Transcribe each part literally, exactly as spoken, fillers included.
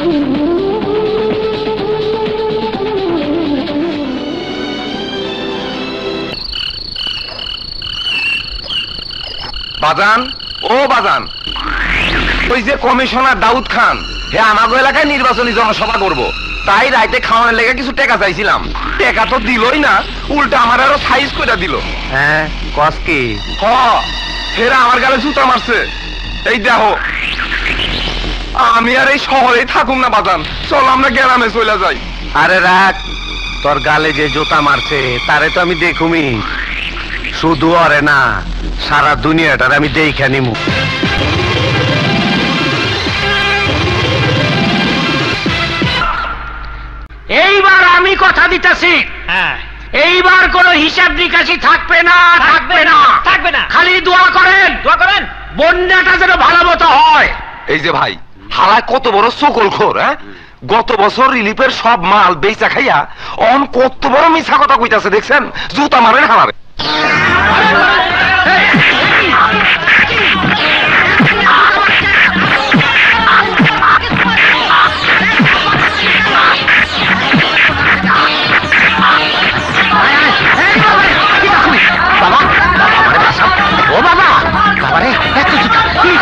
বাজান, ও বাজান, ওই যে কমিশনার দাউদ খান, হে আমাগো এলাকায় নির্বাচনী জনসভা করব, তাই রাইতে খাওয়ানোর লেগে কিছু টাকা চাইছিলাম। টাকা তো দিলই না, উল্টা আমার আরো সাইজ করে দিল। হ্যাঁ, কস কি? হ, হেরা আমার গালে জুতা মারছে। এই দেখো, আমি আর এই শহরেই থাকুম না বাজান, চল আমরা গ্রামে চলে যাই। আরে রাখ, তোর গালে যে জুতা মারছে তারে তো আমি দেখুমি, শুধু অরে না সারা দুনিয়াটার আমি দেখে নিমু। এইবার আমি কথা দিতেছি, এইবার কোন হিসাব নিকাশি থাকবে না, থাকবে না, থাকবে না। খালি দোয়া করেন, দোয়া করেন বন্যাটা যেন ভালো মতো হয়। এই যে ভাই, হালায় কত বড় সকল খোর, হ্যাঁ? গত বছর রিলিফের সব মাল বেচা খাইয়া অন কত বড় মিছা কথা কইতাছে দেখছেন? জুতা মারেন হালারে। ও বাবা, বাবারে এত জুতা,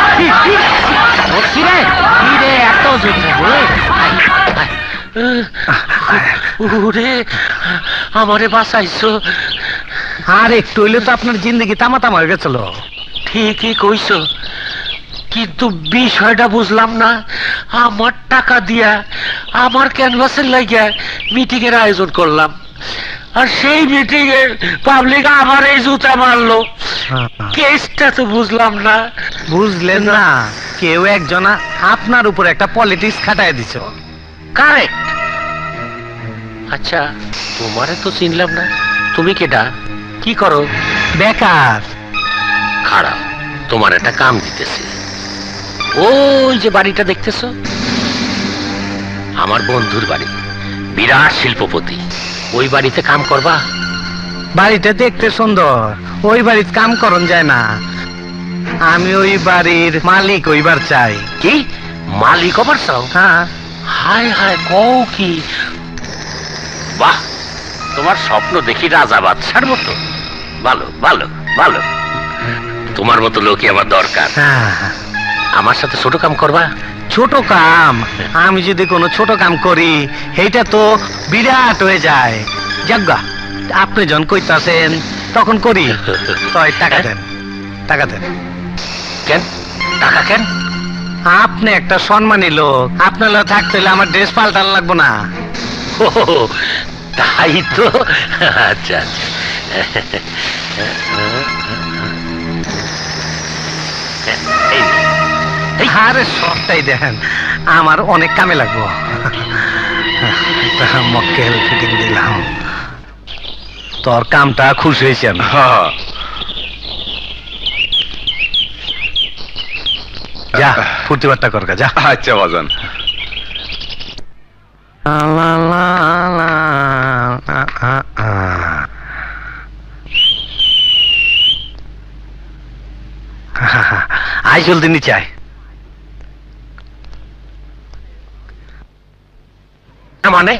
এত জুতা, আমারে বাঁচাইছো। আর একটু হইলে তো আপনার জিন্দগি তামা তামা হয়ে গেছিল। ঠিকই কইছো, কিন্তু বিষয়টা বুঝলাম না। আমার টাকা দিয়া আমার ক্যানভাসের লাগিয়া মিটিং এর আয়োজন করলাম, আর সেই মিটিং এ পাবলিক আমার এই জুতা মারলো। কেসটা তো বুঝলাম না। বুঝলেন না? কেউ একজন আপনার উপর একটা পলিটিক্স খাটায় দিছ। কারেক্ট। আচ্ছা, তোমারে তো চিনলাম না, তুমি কেডা, কি করো? বেকার। খারাপ, তোমার একটা কাম দিতেছি। ওই যে বাড়িটা দেখতেছো, আমার বন্ধুর বাড়ি, বিরাট শিল্পপতি। ওই বাড়িতে কাম করবা? বাড়িটা দেখতে সুন্দর, ওই বাড়িতে কাম করন যায় না। আমি ওই বাড়ির মালিক হইবার চাই। কি মালিক হবার চাও? হ্যাঁ। হায় হায়, কও কি? বাহ, তোমার স্বপ্ন দেখি রাজা বাদশার মতো। ভালো ভালো ভালো, তোমার মতো লোকই আমার দরকার। আমার সাথে ছোট কাম করবা? ছোট কাম? আমি যদি কোনো ছোট কাম করি সেইটা তো বিরাট হয়ে যায়। যাজ্ঞা, আপনি যখন কইতাছেন তখন করি। তয় টাকা দেন, টাকা দেন। কেন টাকা কেন? আপনি একটা সম্মানী লোক, আপনার লোক থাকতে হলে আমার ড্রেস পাল্টানো লাগবো না। ও তাই তো। আচ্ছা আচ্ছা, আরে সবটাই দেখেন, আমার অনেক কামে লাগবো। মক্কেল ফিটিং দিলাম। তোর কামটা খুশি হয়েছেন? যা ফুর্তি বার্তা কর, যা। আচ্ছা বাজান। আয় জলদি নিচে আয়। মানে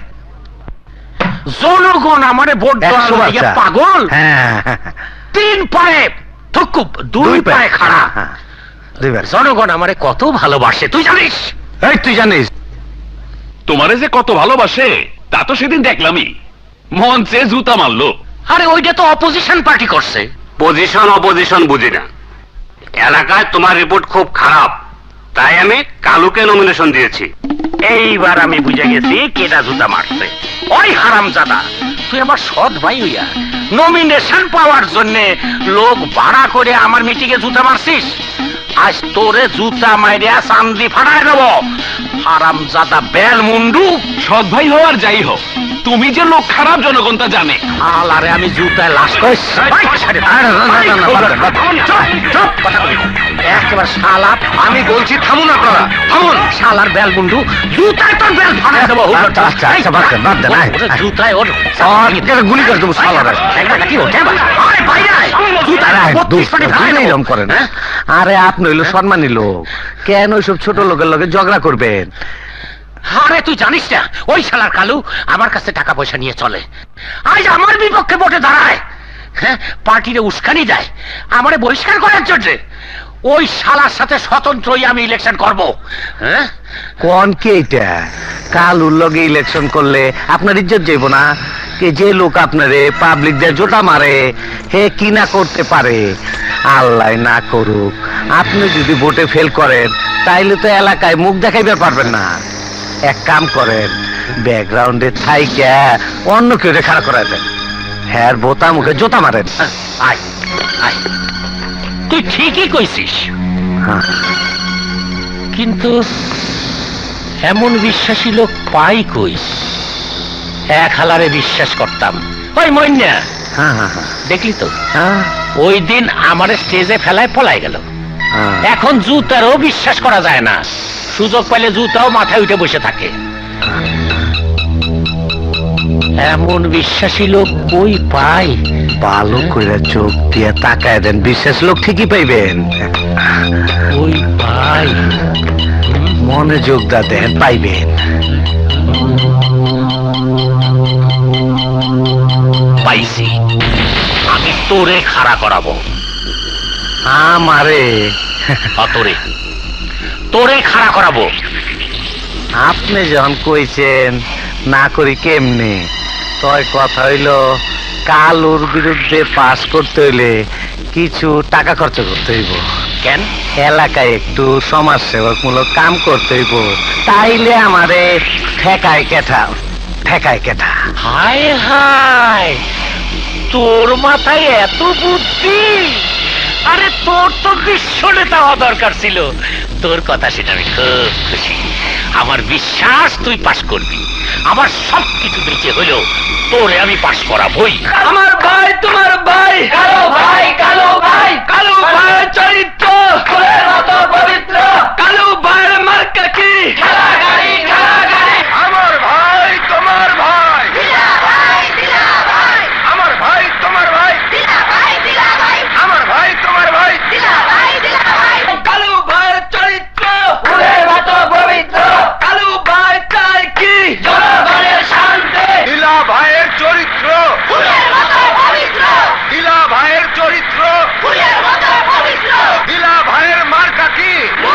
জনগণ আমারে ভোট দেওয়া পাগল? তিন পায়ে থুকুপ, দুই পায়ে খাড়া। জনগণ আমারে কত ভালোবাসে তুই জানিস? এই তুই জানিস তোমারে যে কত ভালোবাসে তা তো সেদিন দেখলামই, মঞ্চে জুতা মারলো। আরে ওইটা তো অপোজিশন পার্টি করছে। পজিশন অপোজিশন বুঝি না, এলাকায় তোমার রিপোর্ট খুব খারাপ, তাই আমি কালুকে নমিনেশন দিয়েছি। এইবার আমি বুঝে গেছি কেটা জুতা মারছে। ওই হারামজাদা, তুই আমার সৎ ভাই হইয়া নমিনেশন পাওয়ার জন্য লোক ভাড়া করে আমার মিটিংয়ে জুতা মারছিস। আজ তোরে জুতা মাইরিয়া চান্দি ফাটাই দেব। হারামজাদা বেল মুন্ডু। সৎ ভাই হও আর যাই হোক, তুমি যে লোক খারাপ জনগণ তা জানে। আলারে আমি জুতায় লাশ কইছি। একেবারে শালা, আমি বলছি থামুন আপনারা, থামুন। শালার বেল মুন্ডু, জুতায় তোর বেল ফাটাই দেব। জুতায় ওর গুলি করে দেবো শালারে। করেন। আরে আপনি হইলো সম্মানী লোক, কেন ওইসব ছোট লোকের লোকে ঝগড়া করবেন? আরে তুই জানিস না ওই শালার কালু আমার কাছে টাকা পয়সা নিয়ে চলে, আজ আমার বিপক্ষে ভোটে দাঁড়ায়, হ্যাঁ পার্টিরে উস্কানি দেয় আমারে বহিষ্কার করার জন্য। ওই শালার সাথে স্বতন্ত্রই আমি ইলেকশন করব। হ্যাঁ কোন কে এটা? কালুর লগে ইলেকশন করলে আপনার ইজ্জত যাইব না? কে যে লোক আপনারে পাবলিক দিয়ে জোটা মারে হে কি না করতে পারে? আল্লাহ না করুক, আপনি যদি ভোটে ফেল করেন তাইলে তো এলাকায় মুখ দেখাইতে পারবেন না। এক কাম করেন, ব্যাকগ্রাউন্ডে থাইকা অন্য কেউ খাড়া করাই দেন, হ্যাঁ বোতা মুখে জোতা মারেন। আয় আয়, তুই ঠিকই কইছিস, হ্যাঁ কিন্তু এমন বিশ্বাসী লোক পাই কই? এক হালারে বিশ্বাস করতাম, ওই মইন্যা হ্যাঁ হ্যাঁ হ্যাঁ দেখলি তো হ্যাঁ ওই দিন আমার স্টেজে ফেলায় পলাই গেল। হ্যাঁ। এখন জুতারও বিশ্বাস করা যায় না, সুযোগ পাইলে জুতাও মাথায় উঠে বসে থাকে। এমন বিশ্বাসী লোক কই পাই? ভালো করে চোখ দিয়ে তাকায় দেন, বিশ্বাস লোক ঠিকই পাইবেন। কই পাই? মনে যোগ দা দেন, পাইবেন। পাইছি, আমি তোরে খাড়া করাবো। আমারে তোরে তোরে খাড়া করাবো। আপনি যখন কইছেন না করি কেমনে, তয় কথা হইল কালুর বিরুদ্ধে পাস করতে হইলে কিছু টাকা খরচ করতে হইব। কেন? এলাকায় একটু সমাজ সেবকমূলক কাম করতে হইব, তাইলে আমারে ঠেকায় কেঠা ঠেকায় কেঠা। হায় হায়, তোর মাথায় এত বুদ্ধি! আরে তোর তো বিশ্ব নেতা হওয়া দরকার ছিল। তোর কথা সেটা আমি খুব খুশি। আমার বিশ্বাস তুই পাস করবি। আমার সব কিছু বেঁচে হইল তোরে আমি পাস করাবই। আমার ভাই তোমার ভাই, কালো ভাই, কালো ভাই, কালো ভাইয়ের চরিত্র ফুলের মতো পবিত্র, কালো ভাইয়ের মার্কা কি? খেলা গাড়ি, খেলা গাড়ি। আমার ভাই তোমার ভাই, দিলা ভাই, দিলা ভাই। আমার ভাই তোমার ভাই, দিলা ভাই, দিলা ভাই। আমার ভাই তোমার ভাই, দিলা ভাই, দিলা ভাই। কালো ভাইয়ের চরিত্র ফুলের মতো পবিত্র, কালো ভাই চাই কি? জনগণের শান্তি। দিলা ভাইয়ের চরিত্র ফুলের মতো পবিত্র, দিলা ভাইয়ের চরিত্র ফুলের মতো পবিত্র, দিলা ভাইয়ের মার্কা কি?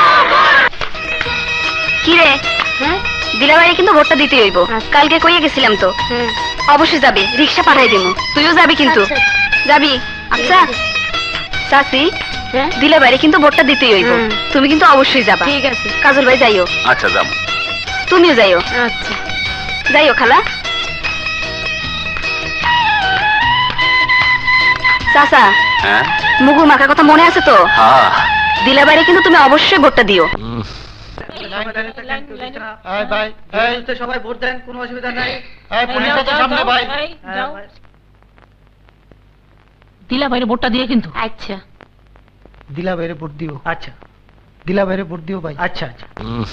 কি রে, দিলাবাড়ি কিন্তু ভোটটা দিতে হইব। কালকে কইয়ে গেছিলাম তো, অবশ্যই যাবি, রিক্সা পাঠাই দিমু, তুইও যাবি কিন্তু। যাবি? আচ্ছা চাচি, দিলাবাড়ি কিন্তু ভোটটা দিতেই হইব, তুমি কিন্তু অবশ্যই যাবা। ঠিক আছে কাজল ভাই, যাইও। আচ্ছা যাবো। তুমিও যাইও। আচ্ছা যাইও খালা। চাচা, হ্যাঁ মুগুর মাখার কথা মনে আছে তো? হ্যাঁ দিলাবাড়ি কিন্তু তুমি অবশ্যই ভোটটা দিও। সবাই ভোট দেন, কোনো অসুবিধা নাই। পুলিশ আছে সামনে ভাই। দিলা বাইরে ভোটটা দিয়ে কিন্তু। আচ্ছা দিলা বাইরে ভোট দিও। আচ্ছা দিলা বাইরে ভোট দিও ভাই। আচ্ছা আচ্ছা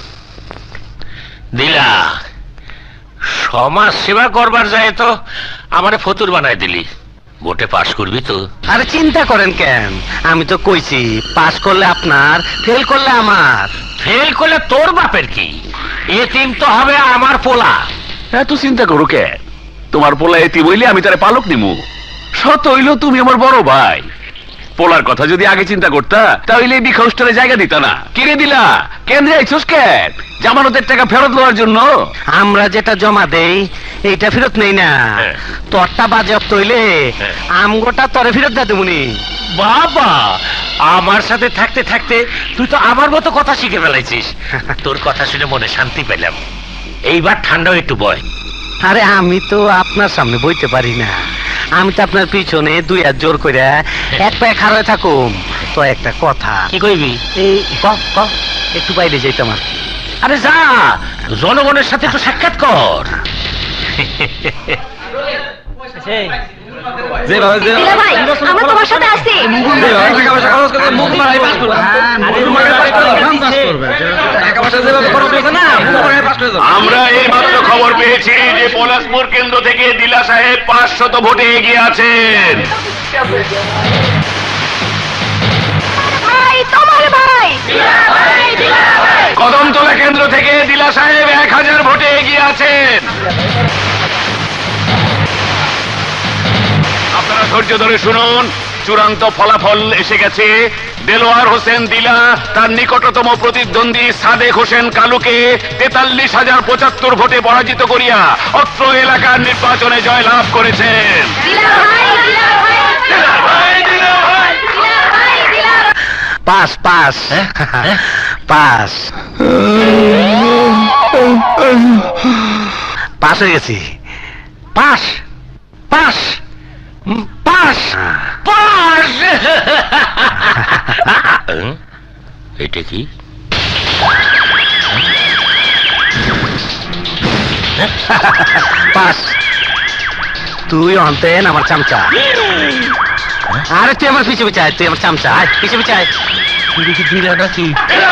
দিলা, সমাজ সেবা করবার যায় তো আমারে ফতুর বানাই দিলি। ভোটে পাস করবি তো? আরে চিন্তা করেন কেন, আমি তো কইছি পাস করলে আপনার, ফেল করলে আমার। ফেল করলে তোর বাপের কি? এতিম তো হবে আমার পোলা। এত চিন্তা করো কে? তোমার পোলা এতি বইলে আমি তারে পালক নিমু। সত হইল তুমি আমার বড় ভাই। পোলার কথা যদি আগে চিন্তা করতা তাহলে এই বিখাউস্টারে জায়গা দিতা না। কিরে দিলা, কেন্দ্রে আইছস কেন? জামানতের টাকা ফেরত দেওয়ার জন্য। আমরা যেটা জমা দেই এইটা ফেরত নেই না, হ্যাঁ। তোরটা বাজেয়াপ্ত হইলে হ্যাঁ। আমগোটা তরে ফেরত দে তুমি। বাবা, আমার সাথে থাকতে থাকতে তুই তো আমার মতো কথা শিখে ফেলাইছিস। তোর কথা শুনে মনে শান্তি পেলাম। এইবার ঠান্ডাও একটু বয়। আরে আমি তো আপনার সামনে বইতে পারি না, আমি তো আপনার পিছনে দুই হাত জোর করে এক পায়ে খাড়া হয়ে থাকুম। তো একটা কথা, কি কইবি? এই ক ক একটু বাইরে যাইতাম আর কি। আরে যা, জনগণের সাথে একটু সাক্ষাৎ কর। দিলা ভাই, আমরা তোমার সাথে আছি। আমরা এই মাত্র খবর পেয়েছি যে পলাশপুর কেন্দ্র থেকে দিলা সাহেব পাঁচশত ভোটে এগিয়ে আছেন। ভাই, তোমার ভাই। কদমতলা কেন্দ্র থেকে দিলা সাহেব এক হাজার ধৈর্য ধরে শুনুন, চূড়ান্ত ফলাফল এসে গেছে। দেলোয়ার হোসেন দিলা তার নিকটতম প্রতিদ্বন্দ্বী সাদেক হোসেন কালুকে তেতাল্লিশ হাজার পঁচাত্তর ভোটে পরাজিত করিয়া অত্র এলাকার নির্বাচনে জয়লাভ করেছেন। পাস পাস পাস পাস হয়ে গেছি। Pass pass pass pass. এটা কি? পাস। তুই অন্তেন আমার চামচা। আরে তুই আমার পিছে পিছে আয়, তুই আমার চামচা। আয় পিছে পিছে আয়। দিলা নাকি?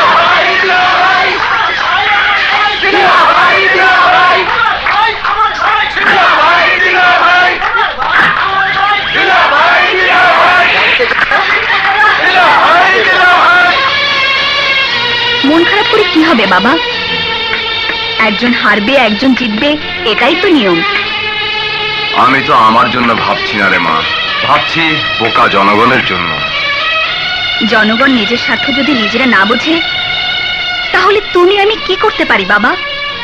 মন খারাপ করে কি হবে বাবা? একজন হারবে একজন জিতবে, এটাই তো নিয়ম। আমি তো আমার জন্য ভাবছি না রে মা, ভাবছি বোকা জনগণের জন্য। জনগণ নিজের স্বার্থ যদি নিজেরা না বোঝে, তাহলে তুমি আমি কি করতে পারি বাবা?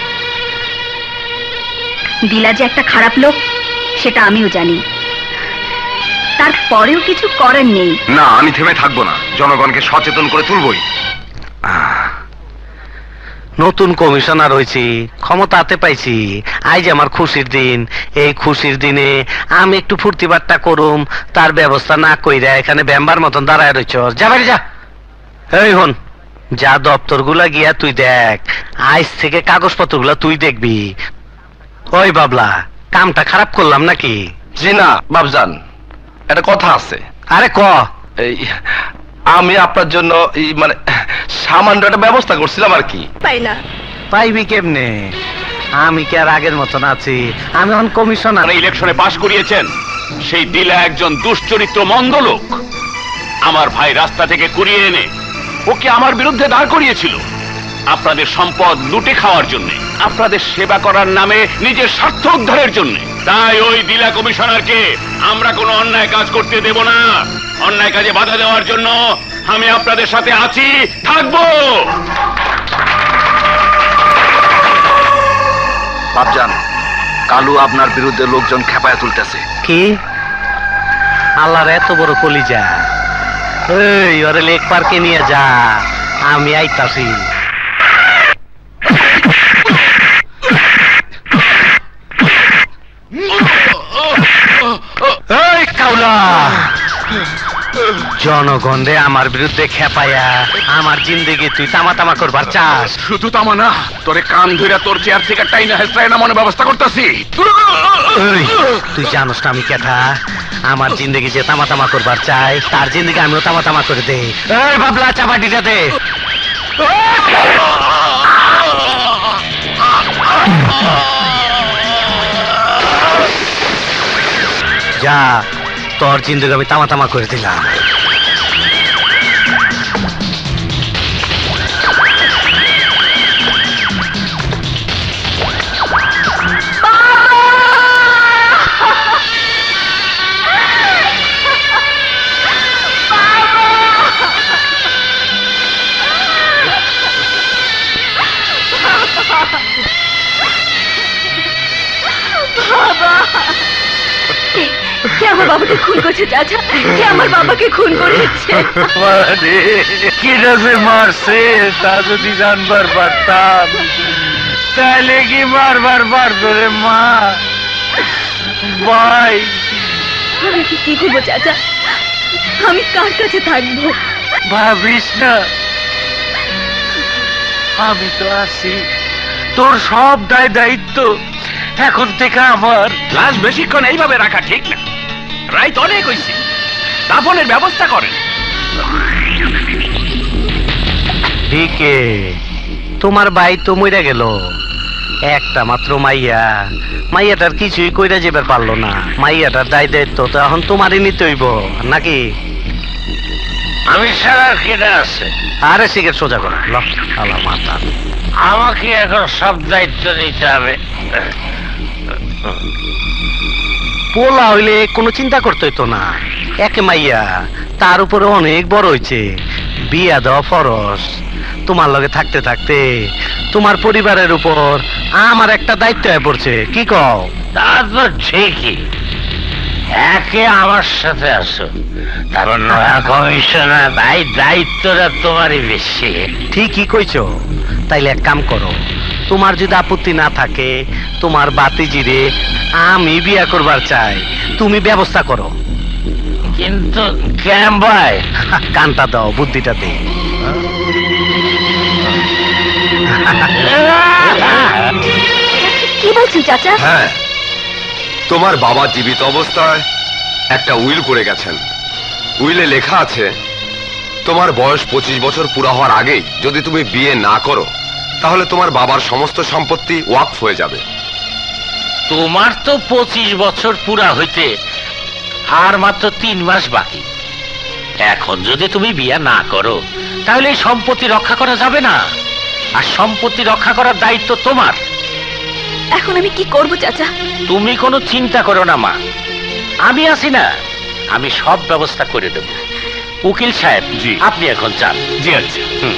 দিলা যে একটা খারাপ লোক সেটা আমিও জানি, তারপরেও কিছু করার নেই। না, আমি থেমে থাকবো না, জনগণকে সচেতন করে তুলবই। নতুন কমিশনার হয়েছি, ক্ষমতা হাতে পাইছি, আজ আমার খুশির দিন। এই খুশির দিনে আমি একটু ফুর্তি বাট্টা করুম, তার ব্যবস্থা না কইরা এখানে ব্যাম্বার মতন দাঁড়ায় রয়েছ। যা বাড়ি যা। এই হন, যা দপ্তর গুলা গিয়া তুই দেখ, আজ থেকে কাগজপত্র গুলা তুই দেখবি। ওই বাবলা, কামটা খারাপ করলাম নাকি? জি না বাবজান, একটা কথা আছে। আরে ক। এই আমি আপনার জন্য এই মানে সামান্য একটা ব্যবস্থা করছিলাম আর কি। পাই না। পাইবি কেমনে? আমি কি আর আগের মতন আছি? আমি এখন কমিশনার। ইলেকশনে পাশ করিয়েছেন, সেই দিলা একজন দুশ্চরিত্র মন্দ লোক। আমার ভাই রাস্তা থেকে কুড়িয়ে এনে ওকে আমার বিরুদ্ধে দাঁড় করিয়েছিল, আপনাদের সম্পদ লুটে খাওয়ার জন্য, আপনাদের সেবা করার নামে নিজের স্বার্থ উদ্ধারের জন্য। তাই ওই দিলা কমিশনারকে আমরা কোনো অন্যায় কাজ করতে দেব না। অন্যায় কাজে বাধা দেওয়ার জন্য আমি আপনাদের সাথে আছি, থাকবো। বাবজান, কালু আপনার বিরুদ্ধে লোকজন খেপায় তুলতেছে। কি? আল্লাহর এত বড় কলিজা! এই ওরে লেক পার্কে নিয়ে যা, আমি আইতাছি। এই কাউলা, জনগণ রে আমার বিরুদ্ধে খেপাইয়া আমার জিন্দেগি তুই তামা তামা করবার চাস? শুধু তামা না, তোরে কান ধইরা তোর চেয়ার থেকে টাইনা হেসরাই না মনে ব্যবস্থা করতেছি। তুই জানোস না আমি কেঠা? আমার জিন্দেগি যে তামা তামা করবার চাই, তার জিন্দেগি আমিও তামা তামা করে দে। এই বাবলা, চাপাটিটা দে। যা, তোর জিন্দেগি আমি তামা তামা করে দিলাম। কে আমার বাবাকে খুন করছে? চাচা, কে আমার বাবাকে খুন করেছে? কিরা যে মারছে তা যদি জানবার পারতাম, তাহলে কি বারবার পারতো রে মা? ভাই, আমি কি কি করবো চাচা? আমি কার কাছে থাকবো? ভাবিস না, আমি তো আছি। তোর সব দায় দায়িত্ব এখন থেকে আমার। লাশ বেশিক্ষণ এইভাবে রাখা ঠিক না, রাইত অনেক হয়েছে, দাফনের ব্যবস্থা করেন। ঠিকে, তোমার ভাই তো মইরা গেল, একটা মাত্র মাইয়া, মাইয়াটার কিছুই কইরা যেবার পারলো না। মাইয়াটার দায় দায়িত্ব তো এখন তোমারই নিতে হইব নাকি? আমি ছাড়া কেটে আছে? আরে সিগারেট সোজা করো, আলা মাথা। আমাকে এখন সব দায়িত্ব নিতে হবে। পোলা হইলে কোনো চিন্তা করতে হইতো না। একে মাইয়া, তার উপরে অনেক বড় হইছে, বিয়া দেওয়া ফরজ। তোমার লগে থাকতে থাকতে তোমার পরিবারের উপর আমার একটা দায়িত্ব হয়ে পড়ছে, কি কও? তা তো ঠিকই, একে আমার সাথে আসো, তারপর নয়া কমিশনার, ভাই দায়িত্বটা তোমারই বেশি। ঠিকই কইছো। তাইলে এক কাম করো, তোমার যদি আপত্তি না থাকে তোমার বাতিজিরে আমি বিয়া করবার চাই, তুমি ব্যবস্থা করো। কিন্তু কেন ভাই? কানটা দাও, বুদ্ধিটা দে। কি বলছেন চাচা? হ্যাঁ, তোমার বাবা জীবিত অবস্থায় একটা উইল করে গেছেন। উইলে লেখা আছে তোমার বয়স পঁচিশ বছর পুরা হওয়ার আগেই যদি তুমি বিয়ে না করো তাহলে তোমার বাবার সমস্ত সম্পত্তি ওয়াকফ হয়ে যাবে। তোমার তো পঁচিশ বছর পুরা হইতে আর মাত্র তিন মাস বাকি। এখন যদি তুমি বিয়ে না করো তাহলে এই সম্পত্তি রক্ষা করা যাবে না, আর সম্পত্তি রক্ষা করার দায়িত্ব তোমার। এখন আমি কি করব চাচা? তুমি কোনো চিন্তা করো না মা, আমি আছি না, আমি সব ব্যবস্থা করে দেব। উকিল সাহেব, জি। আপনি এখন যান। জি আচ্ছা। হুম।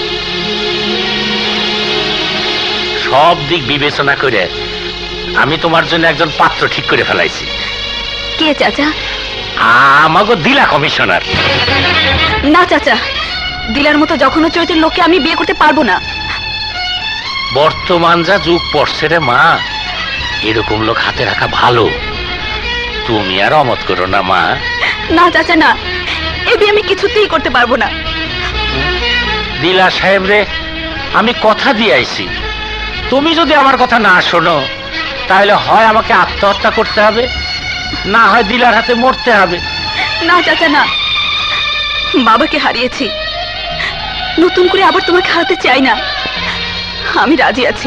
সব দিক বিবেচনা করে আমি তোমার জন্য একজন পাত্র ঠিক করে ফেলাইছি। কে চাচা? আমাগো দিলা কমিশনার। না চাচা, দিলার মতো যখন চরিত্রের লোককে আমি বিয়ে করতে পারবো না। বর্তমান যা যুগ পড়ছে রে মা, এরকম লোক হাতে রাখা ভালো। তুমি আর অমত করো না মা। না চাচা না, এ বিয়ে আমি কিছুতেই করতে পারবো না। দিলা সাহেব রে আমি কথা দিয়ে আইছি, তুমি যদি আমার কথা না শোনো তাহলে হয় আমাকে আত্মহত্যা করতে হবে, না হয় দিলার হাতে মরতে হবে। না চাচা না, বাবাকে হারিয়েছি, নতুন করে আবার তোমাকে হারাতে চাই না। আমি রাজি আছি,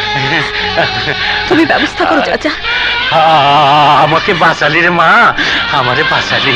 তুমি ব্যবস্থা করো চাচা। আমাকে বাঁচালি রে মা, আমারে বাঁচালি।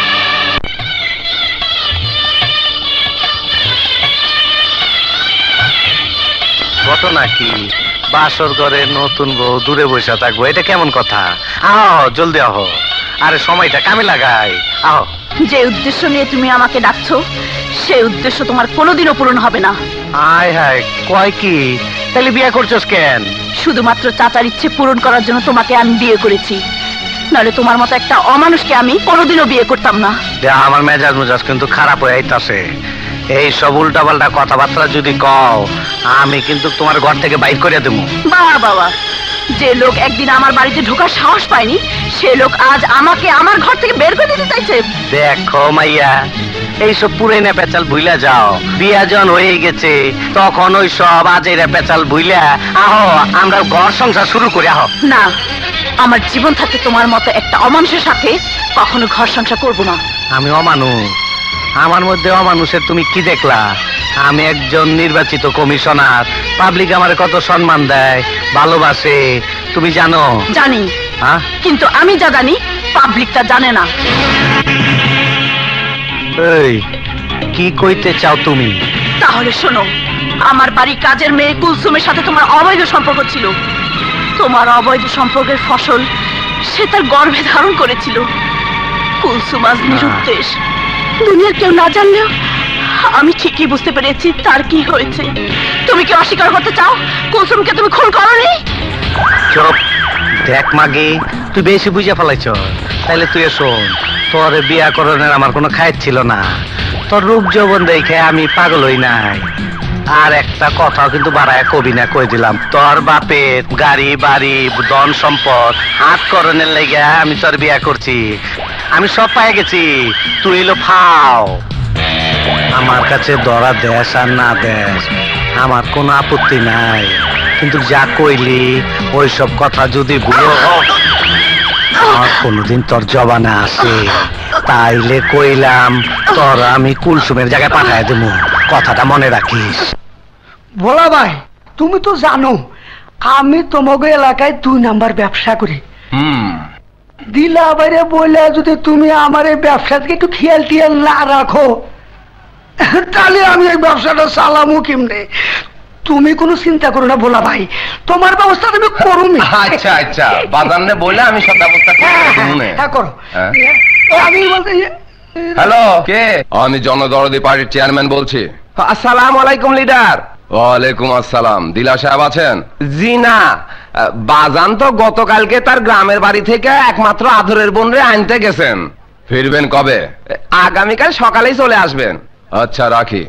ঘটনা কি? বাসর ঘরে নতুন বউ দূরে বসে থাকবো, এটা কেমন কথা? আহ জলদি আহ, আরে সময়টা কামে লাগাই। আহ, যে উদ্দেশ্য নিয়ে তুমি আমাকে ডাকছো সেই উদ্দেশ্য তোমার কোনোদিনও পূরণ হবে না। আয় হায়, কয় কি? তাহলে বিয়ে করছস কেন? শুধুমাত্র চাচার ইচ্ছে পূরণ করার জন্য তোমাকে আমি বিয়ে করেছি, নাহলে তোমার মতো একটা অমানুষকে আমি কোনোদিনও বিয়ে করতাম না। আমার মেজাজ মেজাজ কিন্তু খারাপ হয়ে আইতাছে। এই সব উল্টা পাল্টা কথাবার্তা যদি কও আমি কিন্তু তোমার ঘর থেকে বাইর করে দেবো। বাবা বাবা, যে লোক একদিন আমার বাড়িতে ঢোকার সাহস পায়নি সে লোক আজ আমাকে আমার ঘর থেকে বের করে দিতে চাইছে। দেখো মাইয়া, এইসব পুরাইনা পেঁচাল ভুইলা যাও। বিয়া যখন হয়ে গেছে তখন ওই সব আজেরা পেঁচাল ভুইলা আহো, আমরা ঘর সংসার শুরু করি। আহো না, আমার জীবন থাকতে তোমার মতো একটা অমানুষের সাথে কখনো ঘর সংসার করবো না। আমি অমানুষ? আমার মধ্যে অমানুষের তুমি কি দেখলা? আমি একজন নির্বাচিত কমিশনার, পাবলিক আমার কত সম্মান দেয়, ভালোবাসে, তুমি জানো? জানি, হ্যাঁ, কিন্তু আমি যা জানি পাবলিক তা জানে না। এই কি কইতে চাও তুমি? তাহলে শোনো, আমার বাড়ি কাজের মেয়ে কুলসুমের সাথে তোমার অবৈধ সম্পর্ক ছিল। তোমার অবৈধ সম্পর্কের ফসল সে তার গর্ভে ধারণ করেছিল। কুলসুম আজ নিরুদ্দেশ, দুনিয়ার কেউ না জানলেও আমি ঠিকই বুঝতে পেরেছি তার কি হয়েছে। তুমি কি অস্বীকার করতে চাও কুলসুমকে তুমি খুন করোনি? চুপ, দেখ মাগি, তুই বেশি বুঝে ফেলাইছ। তাইলে তুই শোন, তোর বিয়া করণের আমার কোনো খায়ের ছিল না। তোর রূপ যৌবন দেখে আমি পাগল হই নাই। আর একটা কথা কিন্তু বাড়ায় কবি না, কই দিলাম, তোর বাপের গাড়ি বাড়ি ধন সম্পদ হাত করণের লেগে আমি তোর বিয়া করছি। আমি সব পাই গেছি, তুই এলো ফাও। আমার কাছে ধরা দেশ আর না দেশ আমার কোনো আপত্তি নাই, কিন্তু যা কইলি ওই সব কথা যদি ভুলো আমার কোনোদিন তোর জবানে আসে তাইলে কইলাম তোর আমি কুলসুমের জায়গায় পাঠায় দেব। কথাটা মনে রাখিস। ভোলা ভাই, তুমি তো জানো আমি তোমাকে এলাকায় দুই নাম্বার ব্যবসা করি। হুম, দিলা বাইরে বলে যদি তুমি আমার এই ব্যবসাকে একটু খেয়াল টিয়াল না রাখো তাহলে আমি এই ব্যবসাটা চালামু কেমনে? তুমি কোনো চিন্তা করো না ভোলা ভাই, তোমার ব্যবস্থা তুমি করো। আচ্ছা আচ্ছা, বাজানে বলে আমি সব ব্যবস্থা হ্যাঁ করো। আমি বলতে হ্যালো, কে? আমি জনদরদি পার্টির চেয়ারম্যান বলছি। আসসালামু আলাইকুম লিডার। ওয়ালাইকুম আসসালাম। দিলা সাহেব আছেন? জি না, বাজান তো গতকালকে তার গ্রামের বাড়ি থেকে একমাত্র আদরের বোন রে আনতে গেছেন। ফিরবেন কবে? আগামীকাল সকালেই চলে আসবেন। আচ্ছা রাখি।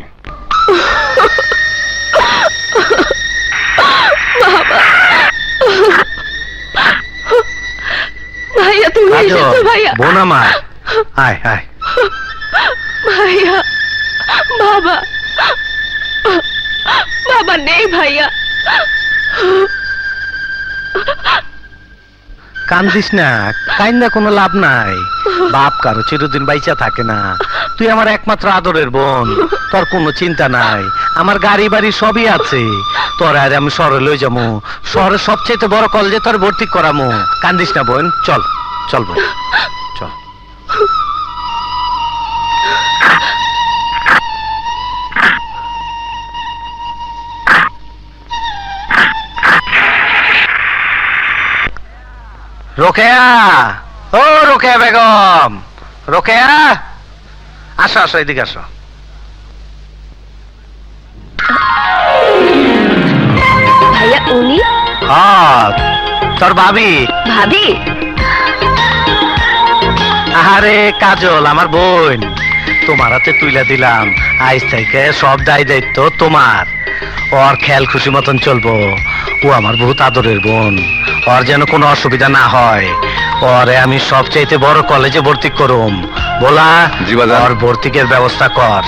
ভাইয়া তুমি এসেছো ভাইয়া? বোন আমার, আয় আয়। ভাইয়া, বাবা বাবা নেই ভাইয়া। কান্দিস না, কাইন্দা কোনো লাভ নাই। বাপ কারো চিরদিন বাইচা থাকে না। তুই আমার একমাত্র আদরের বোন, তোর কোনো চিন্তা নাই। আমার গাড়ি বাড়ি সবই আছে। তোর আর আমি শহরে লই যাবো। শহরের সবচেয়ে বড় কলেজে তোর ভর্তি করামো। কান্দিস না বোন, চল চল বোন চল। রোকেয়া, ও রোকেয়া বেগম, রোকেয়া আসো আসো, এদিকে আসো। ভাইয়া উনি? হ্যাঁ, তোর ভাবি। ভাবি? আরে কাজল, আমার বোন। তোমার হাতে তুইলা দিলাম, আজ থেকে সব দায় দায়িত্ব তোমার। ওর খেয়াল খুশি মতন চলবো। ও আমার বহুত আদরের বোন, ওর যেন কোনো অসুবিধা না হয়। ওরে আমি সবচাইতে বড় কলেজে ভর্তি করুম। বলা ওর ভর্তিকের ব্যবস্থা কর।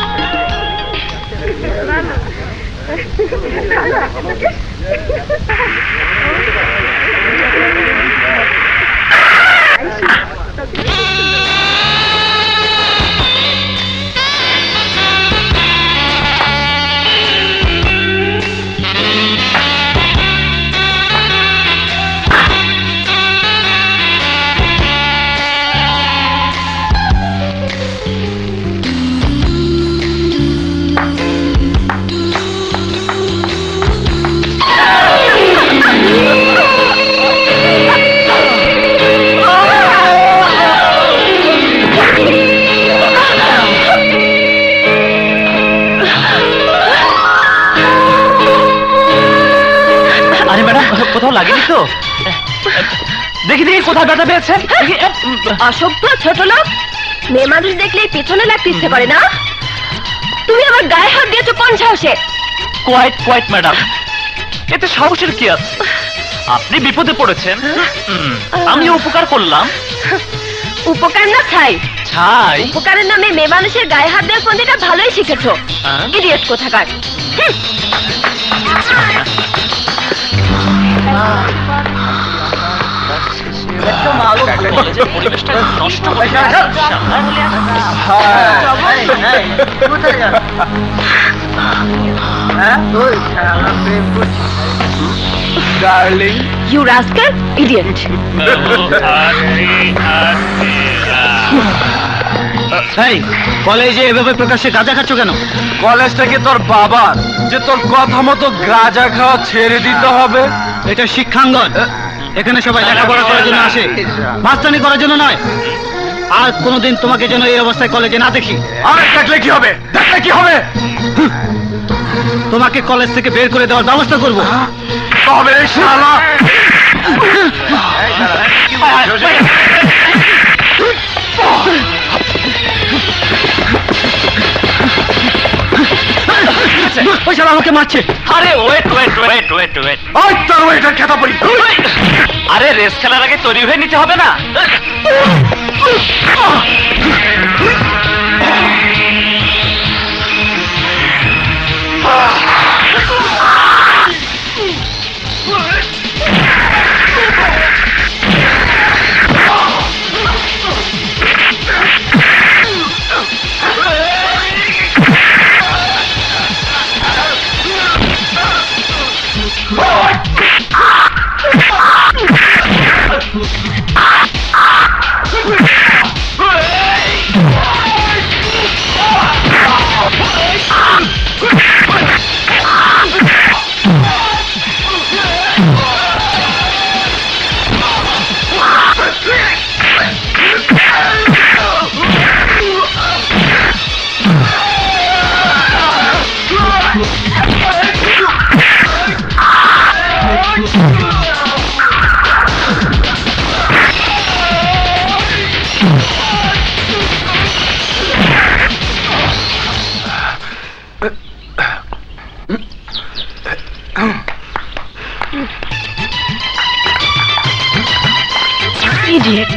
কোথাও লাগেনি তো? দেখি দেখি কোথাও ব্যথা পেয়েছেন। অসভ্য ছোট লোক, মেয়ে মানুষ দেখলে পিছনে লাগতে ইচ্ছে করে না? তুমি আমার গায়ে হাত দিয়েছো কোন সাহসে? কোয়াইট কোয়াইট ম্যাডাম, এতে সাহসের কি আছে? আপনি বিপদে পড়েছেন, আমি উপকার করলাম। উপকার না ছাই? ছাই? উপকারের নামে মেয়ে মানুষের গায়ে হাত দেওয়ার পন্থীটা ভালোই শিখেছো। ইডিয়েট কোথাকার। Darling, you rascal, idiot. এই কলেজে এভাবে প্রকাশ্যে গাঁজা খাচ্ছ কেন? কলেজটা কি তোর বাবার যে তোর কথা মতো গাঁজা খাওয়া ছেড়ে দিতে হবে? এটা শিক্ষাঙ্গন। এখানে সবাই লেখাপড়া করার জন্য আসে, মাস্তানি করার জন্য নয়। আর কোনোদিন তোমাকে যেন এই অবস্থায় কলেজে না দেখি। আর দেখলে কি হবে? দেখলে কি হবে? তোমাকে কলেজ থেকে বের করে দেওয়ার ব্যবস্থা করবো। তবে শালা ওই শালা আমাকে মারছে। আরে wait wait wait wait wait ওই তোর ওইটার খেতা পড়ি। আরে রেস খেলার আগে তৈরি হয়ে নিতে হবে না? Ah! Idiot.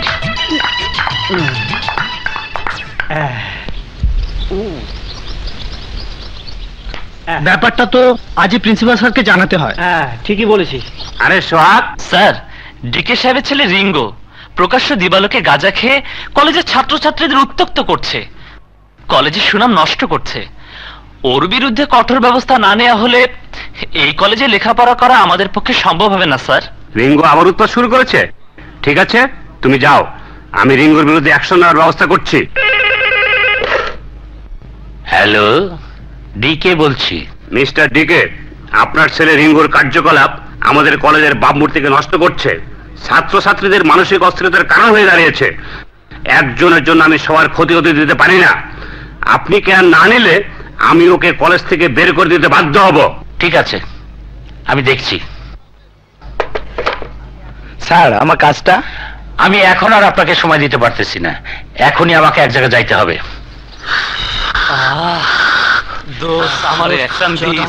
ব্যাপারটা তো আজই প্রিন্সিপাল স্যারকে জানাতে হয়। হ্যাঁ ঠিকই বলেছিস। আরে সোহাগ, স্যার, ডিকে সাহেবের ছেলে রিঙ্গো প্রকাশ্য দিবালোকে গাঁজা খেয়ে কলেজের ছাত্রছাত্রীদের উত্ত্যক্ত করছে, কলেজের সুনাম নষ্ট করছে। ওর বিরুদ্ধে কঠোর ব্যবস্থা না নেওয়া হলে এই কলেজে লেখাপড়া করা আমাদের পক্ষে সম্ভব হবে না স্যার। রিঙ্গো আবার উৎপাত শুরু করেছে। ঠিক আছে, তুমি যাও, আমি রিঙ্গোর বিরুদ্ধে অ্যাকশন নেওয়ার ব্যবস্থা করছি। হ্যালো, ডিকে বলছি। মিস্টার ডিকে, আপনার ছেলে রিঙ্গোর কার্যকলাপ আমাদের কলেজের ভাবমূর্তিকে নষ্ট করছে, ছাত্রছাত্রীদের মানসিক অস্থিরতার কারণ হয়ে দাঁড়িয়েছে। একজনের জন্য আমি সবার ক্ষতি হতে দিতে পারি না। আপনি কেন না নিলে আমি ওকে কলেজ থেকে বের করে দিতে বাধ্য হব। ঠিক আছে, আমি দেখছি। স্যার আমার কাজটা। আমি এখন আর আপনাকে সময় দিতে পারতেছি না, এখনই আমাকে এক জায়গায় যাইতে হবে। দোষ আমার অ্যাকশন দিস।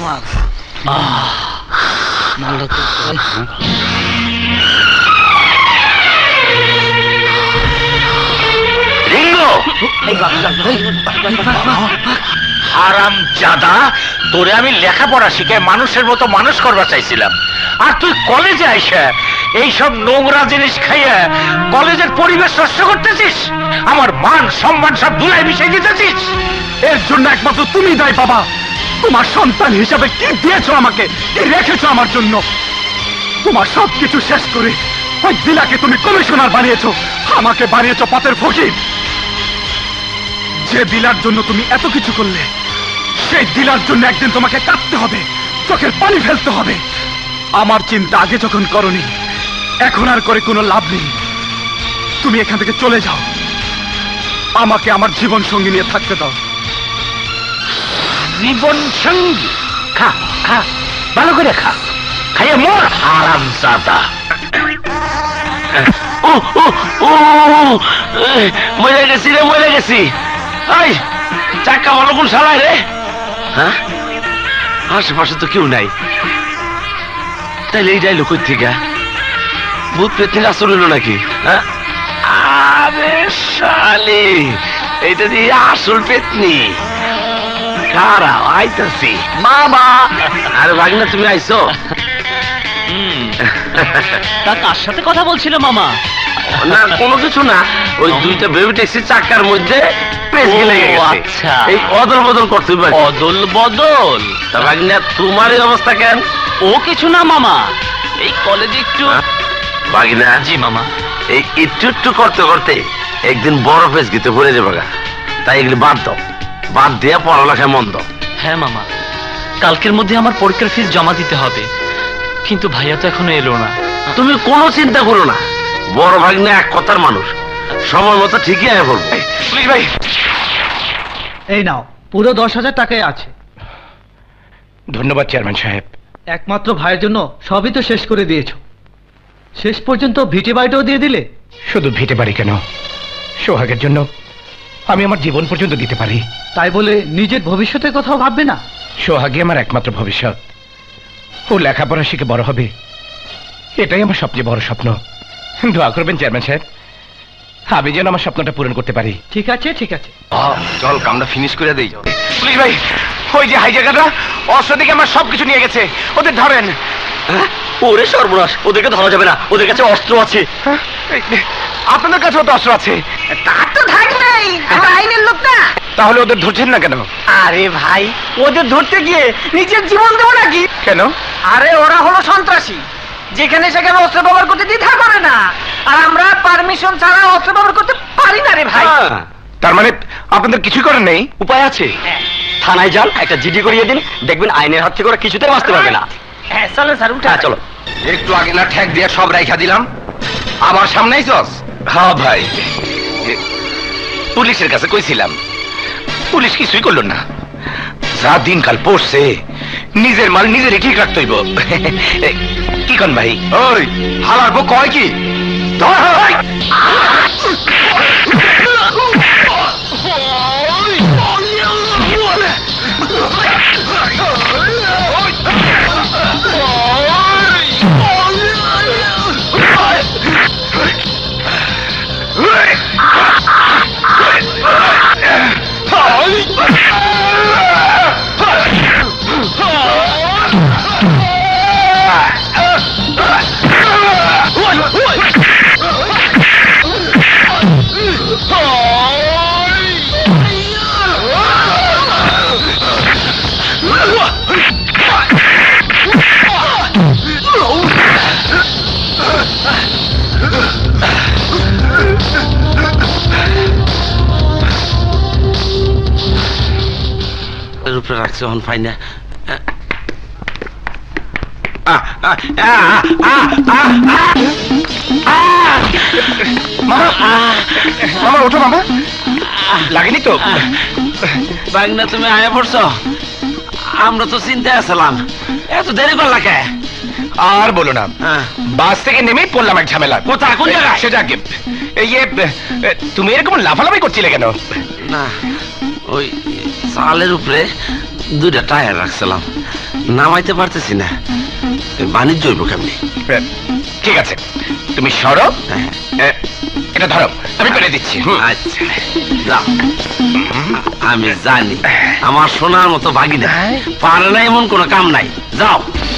রিঙ্গো, হারাম জাদা, তোরে আমি লেখাপড়া শিখে মানুষের মতো মানুষ করবা চাইছিলাম, আর তুই কলেজে আইসা এইসব নোংরা জিনিস খাইয়া কলেজের পরিবেশ নষ্ট করতেছিস, আমার মান সম্মান সব ধুলাই মিশিয়ে দিতেছিস। এর জন্য একমাত্র তুমি দায়ী বাবা। তোমার সন্তান হিসাবে কি দিয়েছো আমাকে, কি রেখেছো আমার জন্য? তোমার সবকিছু শেষ করে ওই দিলাকে তুমি কমিশনার বানিয়েছো, আমাকে বানিয়েছো পথের ফকির। যে দিলার জন্য তুমি এত কিছু করলে, সেই দিলার জন্য একদিন তোমাকে কাঁদতে হবে, চোখের পানি ফেলতে হবে। আমার চিন্তা আগে যখন করনি, এখন আর করে কোনো লাভ নেই। তুমি এখান থেকে চলে যাও, আমাকে আমার জীবন সঙ্গী নিয়ে থাকতে দাও। জীবন সঙ্গী? খা খা, ভালো করে খা, খাইয়ে মোর হারাম জাদা। ও ও ও, মরে গেছি রে, মরে গেছি। এই চাক্কা ভালো কোন শালায় রে? হ্যাঁ, আশেপাশে তো কেউ নাই, তাইলে এই যাইলো কই থেকে? ভূত পেতে আসল হলো নাকি? হ্যাঁ, আরে শালি, এইটা দিয়ে আসল পেতনি। কারা আইতাছি? মামা। আরে ভাগনা, তুমি আইছো? তা কার সাথে কথা বলছিল মামা? না কোনো কিছু না, ওই দুইটা বেবি ট্যাক্সির চাকার মধ্যে পেঁচকে লেগে গেছে। আচ্ছা, এই অদল বদল করতে পারি। অদল বদল? তা ভাগনা, তোমার এই অবস্থা কেন? ও কিছু না মামা, এই কলেজে একটু। ভাগনা? জি মামা। এই একটু একটু করতে করতে একদিন বড় পেঁচকিতে পড়ে যাবে, তাই এগুলি বাদ দাও, বাদ দিয়া পড়ালেখায় মন দাও। হ্যাঁ মামা, কালকের মধ্যে আমার পরীক্ষার ফিস জমা দিতে হবে, কিন্তু ভাইয়া তো এখনো এলো না। তুমি কোনো চিন্তা করো না, বড় ভাগ্নে এক কথার মানুষ, সময় মতো ঠিকই আয় বলবো। প্লিজ ভাই, এই নাও, পুরো দশ হাজার টাকায় আছে। ধন্যবাদ চেয়ারম্যান সাহেব। একমাত্র ভাইয়ের জন্য সবই তো শেষ করে দিয়েছো, শেষ পর্যন্ত ভিটে বাড়িটাও দিয়ে দিলে। শুধু ভিটে বাড়ি কেন, সোহাগের জন্য আমি আমার জীবন পর্যন্ত দিতে পারি। তাই বলে নিজের ভবিষ্যতের কথাও ভাববে না? সোহাগই আমার একমাত্র ভবিষ্যৎ। ও লেখাপড়া শিখে বড় হবে, এটাই আমার সবচেয়ে বড় স্বপ্ন। দোয়া করবেন চেয়ারম্যান সাহেব, আমি যেন আমার স্বপ্নটা পূরণ করতে পারি। ঠিক আছে ঠিক আছে, চল কামটা ফিনিশ করে দেই। পুলিশ ভাই, ওই যে হাইজাকাররা অস্ত্র দিকে আমার সবকিছু নিয়ে গেছে, ওদের ধরেন। ওরে সর্বনাশ, ওদেরকে ধরা যাবে না, ওদের কাছে অস্ত্র আছে। আপনাদের কাছেও তো অস্ত্র আছে। তার তো থাকবেই, আমরা আইনের লোক না। তাহলে ওদের ধরছেন না কেন? আরে ভাই, ওদের ধরতে গিয়ে নিজের জীবন দেবো নাকি? কেন? আরে ওরা হলো সন্ত্রাসী, যেখানে সেখানে অস্ত্র ব্যবহার করতে দ্বিধা করে না, আর আমরা পারমিশন ছাড়া অস্ত্র ব্যবহার করতে পারি না রে ভাই। তার মানে আপনাদের কিছুই করেন নেই? উপায় আছে, থানায় যান, একটা জিডি করিয়ে দিন, দেখবেন আইনের হাত থেকে ওরা কিছুতেই বাঁচতে পারবে না। হ্যাঁ চলো স্যার, উঠে চলো। একটু আগে না ঠেক দিয়ে সব রাইখা দিলাম, আবার সামনেই চস। হ্যাঁ ভাই, পুলিশের কাছে কইছিলাম, পুলিশ কিছুই করলো না। যা দিনকাল পড়ছে, নিজের মাল নিজের ঠিক রাখতে হইব। কি কোন ভাই? ওই হালার বউ কয় কি? ধর ওই উপরে রাখছে হন ফাই না। মামা ওঠো মামা, লাগেনি তো? বাগনা তুমি আয়া পড়ছ, আমরা তো চিন্তায় আসলাম, এত দেরি করলা কে? আর বলো না, বাস থেকে নেমেই পড়লাম এক ঝামেলা। কোথায়, কোন জায়গায়? সেটা কি এই তুমি এরকম লাফালাফি করছিলে কেন? না, ওই চালের উপরে দুইটা টায়ার রাখছিলাম, নামাইতে পারতেছি না, বাণিজ্য হইব কেমনি? ঠিক আছে, তুমি সরো, এটা ধরো, আমি করে দিচ্ছি। আচ্ছা যাও। আমি জানি আমার সোনার মতো ভাগিনা পারে না এমন কোনো কাম নাই, যাও।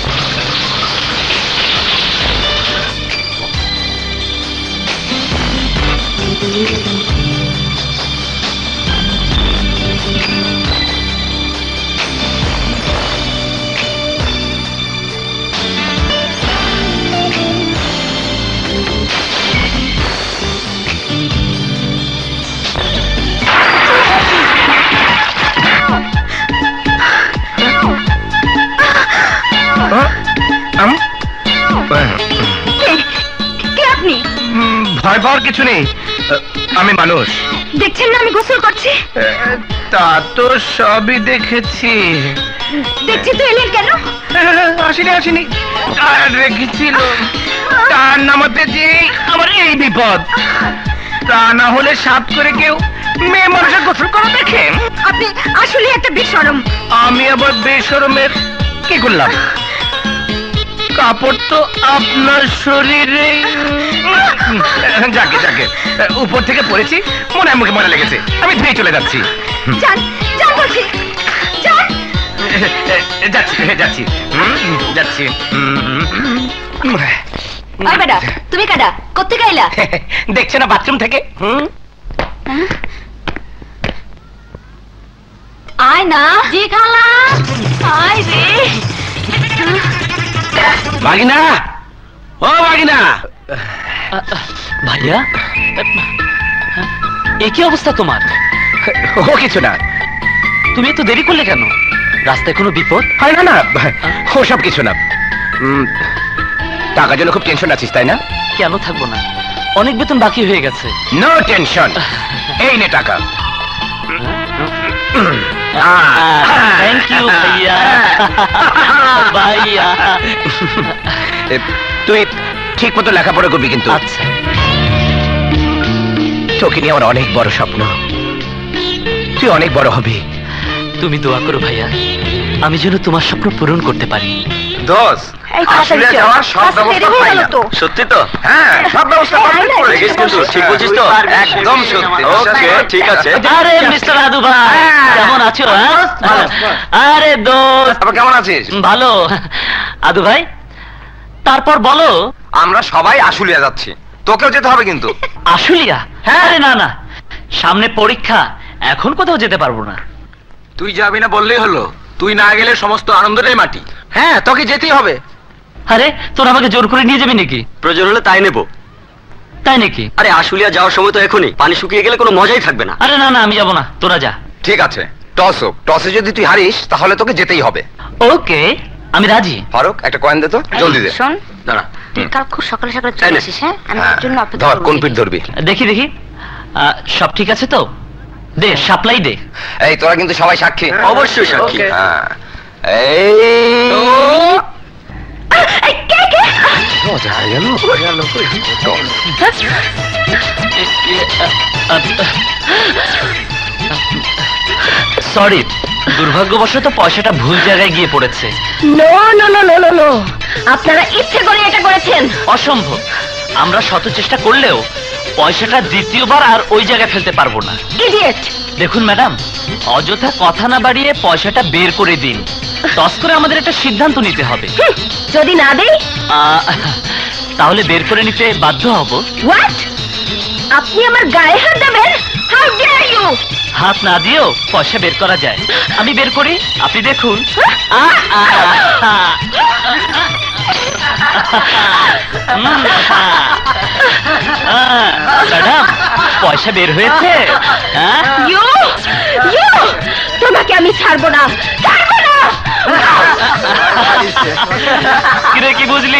ভয় পাওয়ার কিছু নেই, আমি মানুষ। দেখছেন না আমি গোসল করছি? তা তো সবই দেখেছি। দেখছি তো এলেন কেন? আসিনি আসিনি, আর রেখেছিল, তার নামাতে যে আমার এই বিপদ। তা না হলে সাত করে কেউ মেয়ে মানুষের গোসল করা দেখে? আপনি আসলে একটা বেশরম। আমি আবার বেশরমের কি করলাম? কাপড় তো আপনার শরীরে। যাকে যাকে উপর থেকে পড়েছি, মনে মুখে মনে লেগেছে, আমি ধুয়ে চলে যাচ্ছি। যান যান বলছি, যান। যাচ্ছি যাচ্ছি যাচ্ছি। আয় বেটা, তুমি কাডা কোত্থেকে আইলা? দেখছে না বাথরুম থেকে। আয় না। জি খালা। আয় রে ভাগিনা, ও ভাগিনা। ভাইয়া, এ কি অবস্থা তোমার? ও কিছু না। তুমি এত দেরি করলে কেন? রাস্তায় কোনো বিপদ? না না, ও সব কিছু না। টাকার জন্য খুব টেনশন আছিস তাই না? কেন থাকবো না, অনেক বেতন বাকি হয়ে গেছে। নো টেনশন, এই নে টাকা। থ্যাংক ইউ ভাইয়া। ভাইয়া তুই ঠিক মতো লেখাপড়া করবি কিন্তু। আচ্ছা। তোকে নিয়ে আমার অনেক বড় স্বপ্ন, তুই অনেক বড় হবি। তুমি দোয়া করো ভাইয়া, আমি যেন তোমার স্বপ্ন পূরণ করতে পারি। দোষ আসলে যাওয়ার সব ব্যবস্থা পাই না। সত্যি তো? হ্যাঁ, সব ব্যবস্থা কমপ্লিট করে রেখেছি কিন্তু। ঠিক বুঝিস তো? একদম সত্যি। ওকে, ঠিক আছে। আরে মিস্টার আদু ভাই, কেমন আছো? আরে দোস্ত, আপনি কেমন আছিস? ভালো। আদু ভাই, তারপর বলো। আমরা সবাই আশুলিয়া যাচ্ছি, তোকেও যেতে হবে কিন্তু। আশুলিয়া? আরে না না, সামনে পরীক্ষা, এখন কোথাও যেতে পারবো না। তুই যাবি না বললেই হলো, তুই না গেলে সমস্ত আনন্দটাই মাটি। হ্যাঁ, তোকে যেতেই হবে। আরে তোর আমাকে জোর করে নিয়ে যাবি নাকি? প্রয়োজন হলে তাই নেব। তাই নাকি? আরে আশুলিয়া যাওয়ার সময় তো এখনই, পানি শুকিয়ে গেলে কোনো মজাই থাকবে না। আরে না না, আমি যাবো না, তোরা যা। ঠিক আছে, টস হোক, টসে যদি তুই হারিস তাহলে তোকে যেতেই হবে। ওকে, আমি রাজি। ফারুক, একটা কয়েন দে তো, জলদি দে। শোন, দাঁড়া, তুই কাল খুব সকালে সকালে চলে আসিস। হ্যাঁ, আমি তোর জন্য অপেক্ষা ধর, করব। কোন পিঠ ধরবি? দেখি দেখি, আহ, সব ঠিক আছে তো? দে, সাপ্লাই দে। এই তোরা কিন্তু সবাই সাক্ষী। অবশ্যই সাক্ষী। হ্যাঁ, এই এই, কে কে? মজা হয়ে গেল। সরি, দুর্ভাগ্যবশত পয়সাটা ভুল জায়গায় গিয়ে পড়েছে। No no no no no no, আপনারা ইচ্ছে করে এটা করেছেন। অসম্ভব, আমরা শত চেষ্টা করলেও পয়সাটা দ্বিতীয়বার আর ওই জায়গায় ফেলতে পারবো না। ইডিয়েট! দেখুন ম্যাডাম, অযথা কথা না বাড়িয়ে পয়সাটা বের করে দিন। টস করে আমাদের একটা সিদ্ধান্ত নিতে হবে। যদি না দেই তাহলে বের করে নিতে বাধ্য হব। হোয়াট? আপনি আমার গায়ে হাত দেবেন? How dare you! হাত না দিয়েও পয়সা বের করা যায়। আমি বের করি, আপনি দেখুন। ম্যাডাম, পয়সা বের হয়েছে। ইউ ইউ তোমাকে আমি ছাড়বো না, ছাড়বো না। কিরে, কি বুঝলি?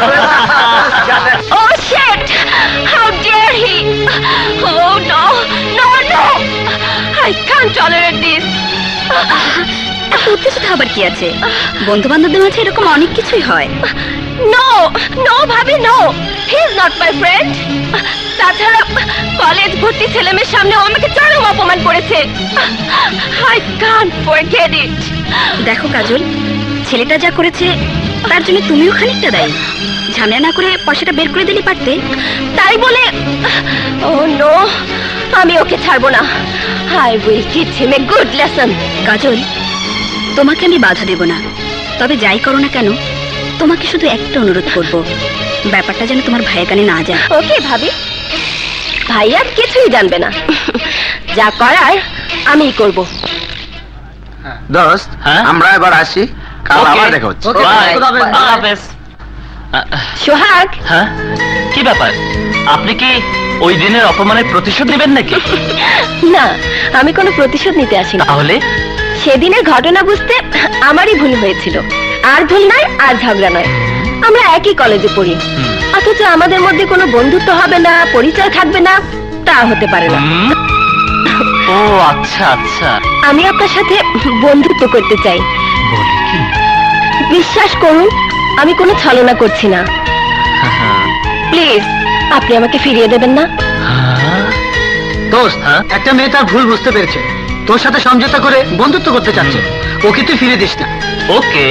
Oh shit! How dare he! Oh no! No, no! I can't tolerate this! উত্তেজিত হবার কি আছে? বন্ধু বান্ধবদের মাঝে এরকম অনেক কিছুই হয়। নো নো ভাবি, no, he is not my friend. তাছাড়া কলেজ ভর্তি ছেলেমেয়ের সামনে ও আমাকে চরম অপমান করেছে। I can't forget it. দেখো কাজল, ছেলেটা যা করেছে তার জন্য তুমিও খানিকটা দায়ী। ঝামেলা না করে পয়সাটা বের করে দিলে পারতে। তাই বলে ও নো, আমি ওকে ছাড়বো না। I will teach him a good lesson. Kajal, তোমাকে আমি বাধা দেব না, তবে যাই করো না কেন তোমাকে শুধু একটা অনুরোধ করব, ব্যাপারটা যেন তোমার ভাইয়ের কানে না যায়। ওকে ভাবি, ভাইয়া কিছুই জানবে না, যা করার আমিই করব। দোস্ত, আমরা এবার আসি, কাল আবার দেখা হচ্ছে। সোহাগ, হ্যাঁ কি ব্যাপার? আপনি কি ওই দিনের অপমানের প্রতিশোধ নেবেন নাকি? না, আমি কোনো প্রতিশোধ নিতে আসি না। তাহলে সেদিনের ঘটনা বুঝতে আমারই ভুল হয়েছিল। আর ভুল নয়, আর ঝগড়া নয়। আমরা একই কলেজে পড়ি, অথচ আমাদের মধ্যে কোনো বন্ধুত্ব হবে না, পরিচয় থাকবে না, তা হতে পারে না। ও আচ্ছা আচ্ছা, আমি আপনার সাথে বন্ধুত্ব করতে চাই। বলি কি? বিশ্বাস করুন, আমি কোনো ছলনা করছি না। প্লিজ, আপনি আমাকে ফিরিয়ে দেবেন না? দোস্ত, একটা মেয়ে তার ভুল বুঝতে পেরেছে, তোর সাথে সমঝোতা করে বন্ধুত্ব করতে চাচ্ছে, ওকে তুই ফিরে দিস না। ওকে।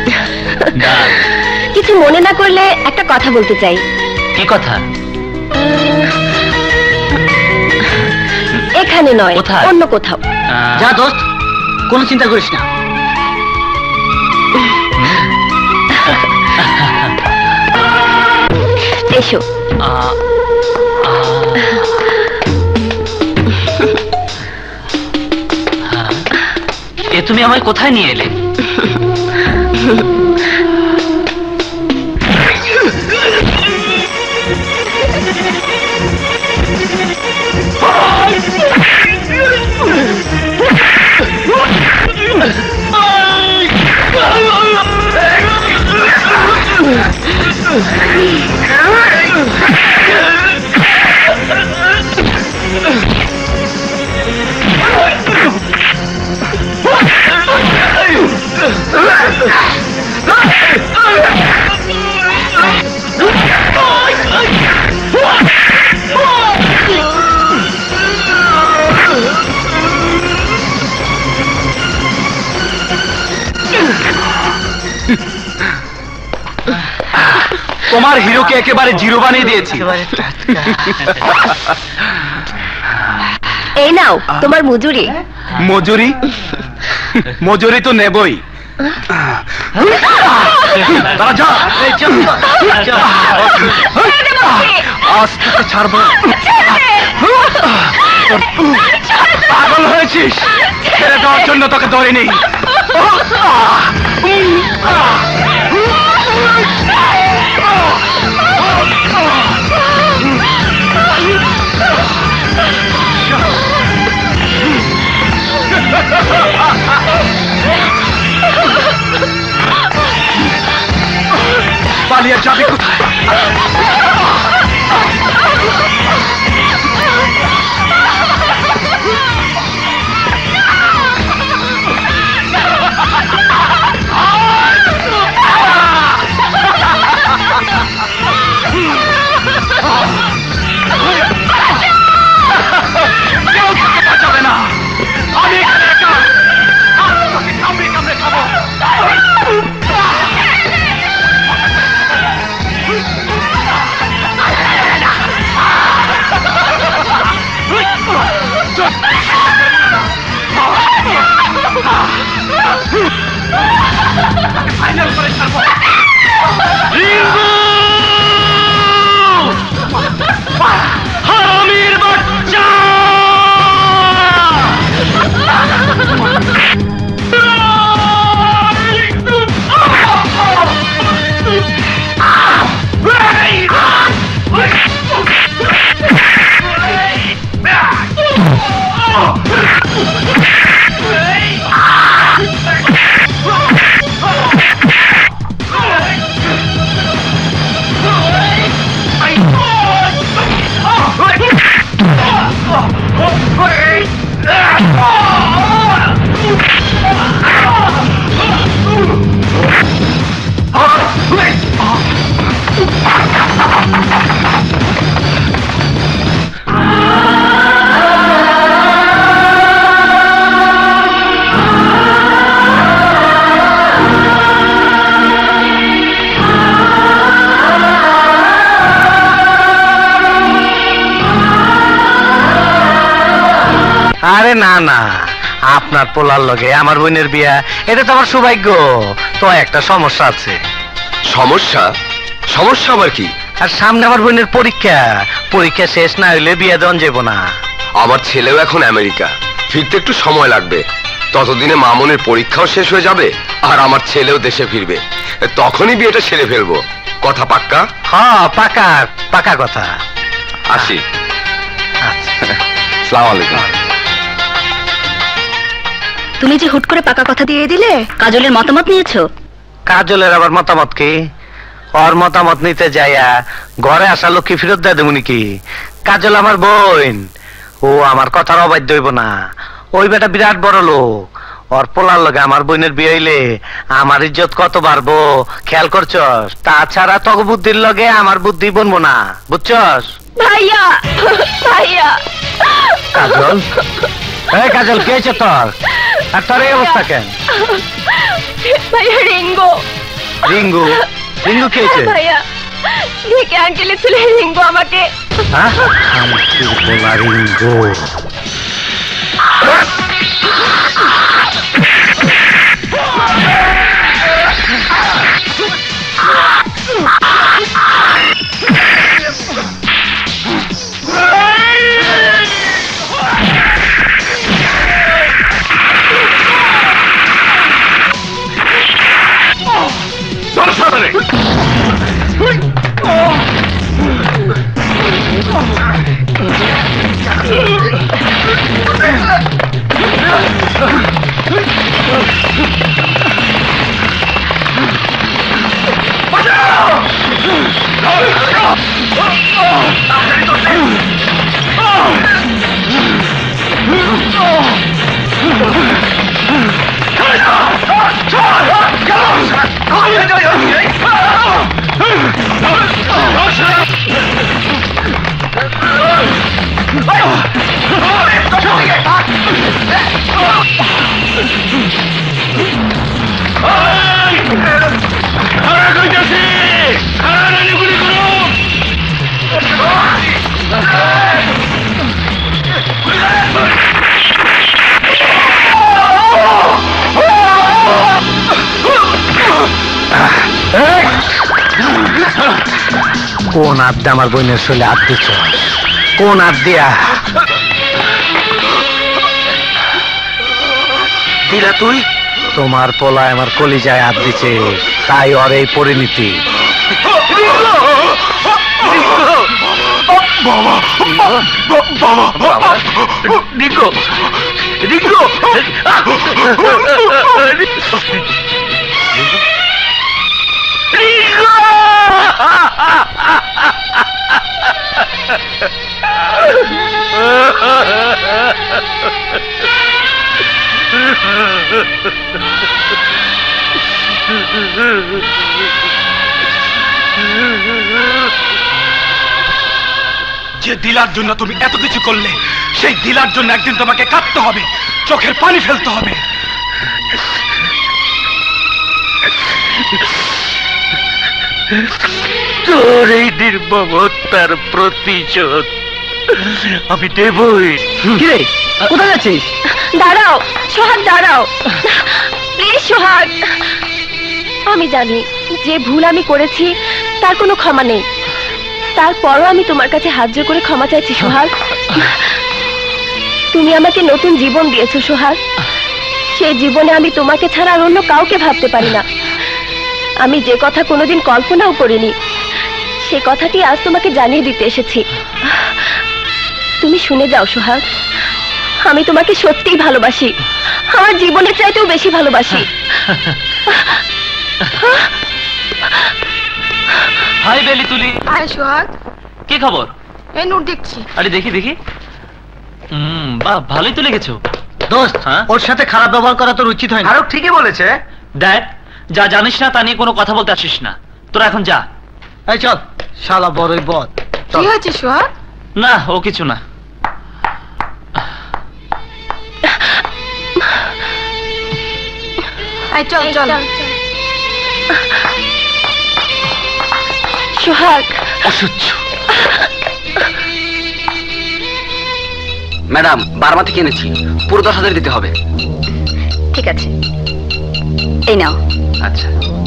কিছু মনে না করলে একটা কথা বলতে চাই। কি কথা? এখানে নয়, অন্য কোথাও। যা দোস্ত, কোনো চিন্তা করিস না। এসো। এ তুমি আমায় কোথায় নিয়ে এলে? তোমার হিরোকে একেবারে জিরো বানিয়ে দিয়েছি। এই নাও তোমার মজুরি। মজুরি? মজুরি তো নেবই। আজ তোকে ছাড়বো। পাগল হয়েছিস? ছেড়ে দেওয়ার জন্য তোকে ধরিনি। পালিয়ে যাবি কোথায়? আরে না না, আপনার পোলার লগে আমার বোনের বিয়া, এটা তো আমার সৌভাগ্য। তো একটা সমস্যা আছে। সমস্যা? সমস্যা আবার কি? আর সামনে আমার বোনের পরীক্ষা, পরীক্ষা শেষ না হইলে বিয়া দেওয়া যাব না। আমার ছেলেও এখন আমেরিকা, ফিরতে একটু সময় লাগবে। ততদিনে মামনের পরীক্ষাও শেষ হয়ে যাবে, আর আমার ছেলেও দেশে ফিরবে। তখনই বিয়েটা সেরে ফেলবো। কথা পাক্কা? হ্যাঁ পাকা, পাকা কথা। আসি। আসসালামু আলাইকুম। তুমি যে হুট করে পাকা কথা দিয়ে দিলে, কাজলের মতামত নিয়েছো? কাজলের আবার মতামত কি? ওর মতামত নিতে যাইয়া ঘরে আসা লক্ষ্মী ফেরত দেয় দেবো নাকি? কাজল আমার বোন, ও আমার কথার অবাধ্য হইব না। ওই বেটা বিরাট বড় লোক, ওর পোলার লগে আমার বোনের বিয়ে হইলে আমার ইজ্জত কত বাড়বো খেয়াল করছস? তাছাড়া তগ বুদ্ধির লগে আমার বুদ্ধি বনবো না, বুঝছস? ভাইয়া ভাইয়া কাজল, এই কাজল কে হয়েছে তোর? আর তোর এই অবস্থা কেন? ভাইয়া রিঙ্গো। রিঙ্গু? রিঙ্গু কে হয়েছে? ভাইয়া দেখে আঙ্কেলের ছেলে রিঙ্গো আমাকে। হ্যাঁ আমার পোলা রিঙ্গু। কোন আব্দে আমার বোনের শৈলে হাত দিচ্ছ? কোন হাত দিয়া দিলা তুই? তোমার পোলায় আমার কলিজায় হাত দিছে, তাই ওর এই পরিণতি। বাবা বাবা বাবা রিঙ্গো রিঙ্গো যে দিলার জন্য তুমি এত কিছু করলে, সেই দিলার জন্য একদিন তোমাকে কাঁদতে হবে, চোখের পানি ফেলতে হবে। তোর এই নির্মমতার প্রতিশোধ আমি দেবই। কিরে কোথায় যাচ্ছিস? দাঁড়াও সোহাগ, দাঁড়াও প্লিজ সোহাগ। আমি জানি যে ভুল আমি করেছি তার কোনো ক্ষমা নেই, তারপরও আমি তোমার কাছে হাত জোড় করে ক্ষমা চাইছি সোহাগ। তুমি আমাকে নতুন জীবন দিয়েছো সোহাগ, সেই জীবনে আমি তোমাকে ছাড়া আর অন্য কাউকে ভাবতে পারি না। আমি যে কথা কোনোদিন কল্পনাও করিনি, সে কথাটি আজ তোমাকে জানিয়ে দিতে এসেছি। তুমি শুনে যাও সোহাগ, আমি তোমাকে সত্যিই ভালোবাসি, আমার জীবনের চাইতেও বেশি ভালোবাসি। হাই বেলি তুলি। হাই সোহাগ, কি খবর? এই নোট দেখছি। আরে দেখি দেখি। হুম বাহ, ভালোই তো লেগেছো দোস্ত। ওর সাথে খারাপ ব্যবহার করা তোর উচিত হয় না। আরো ঠিকই বলেছে। দেখ, যা জানিস না তা নিয়ে কোনো কথা বলতে আসিস না। তোরা এখন যা। এই চল, শালা বড়ই বদ। কি হয়েছে সোহাগ? না ও কিছু না। আই চল চল। সোহাগ অসহ্য। ম্যাডাম বার্মা থেকে এনেছি, পুরো দশ হাজার দিতে হবে। ঠিক আছে, এই নাও। আচ্ছা।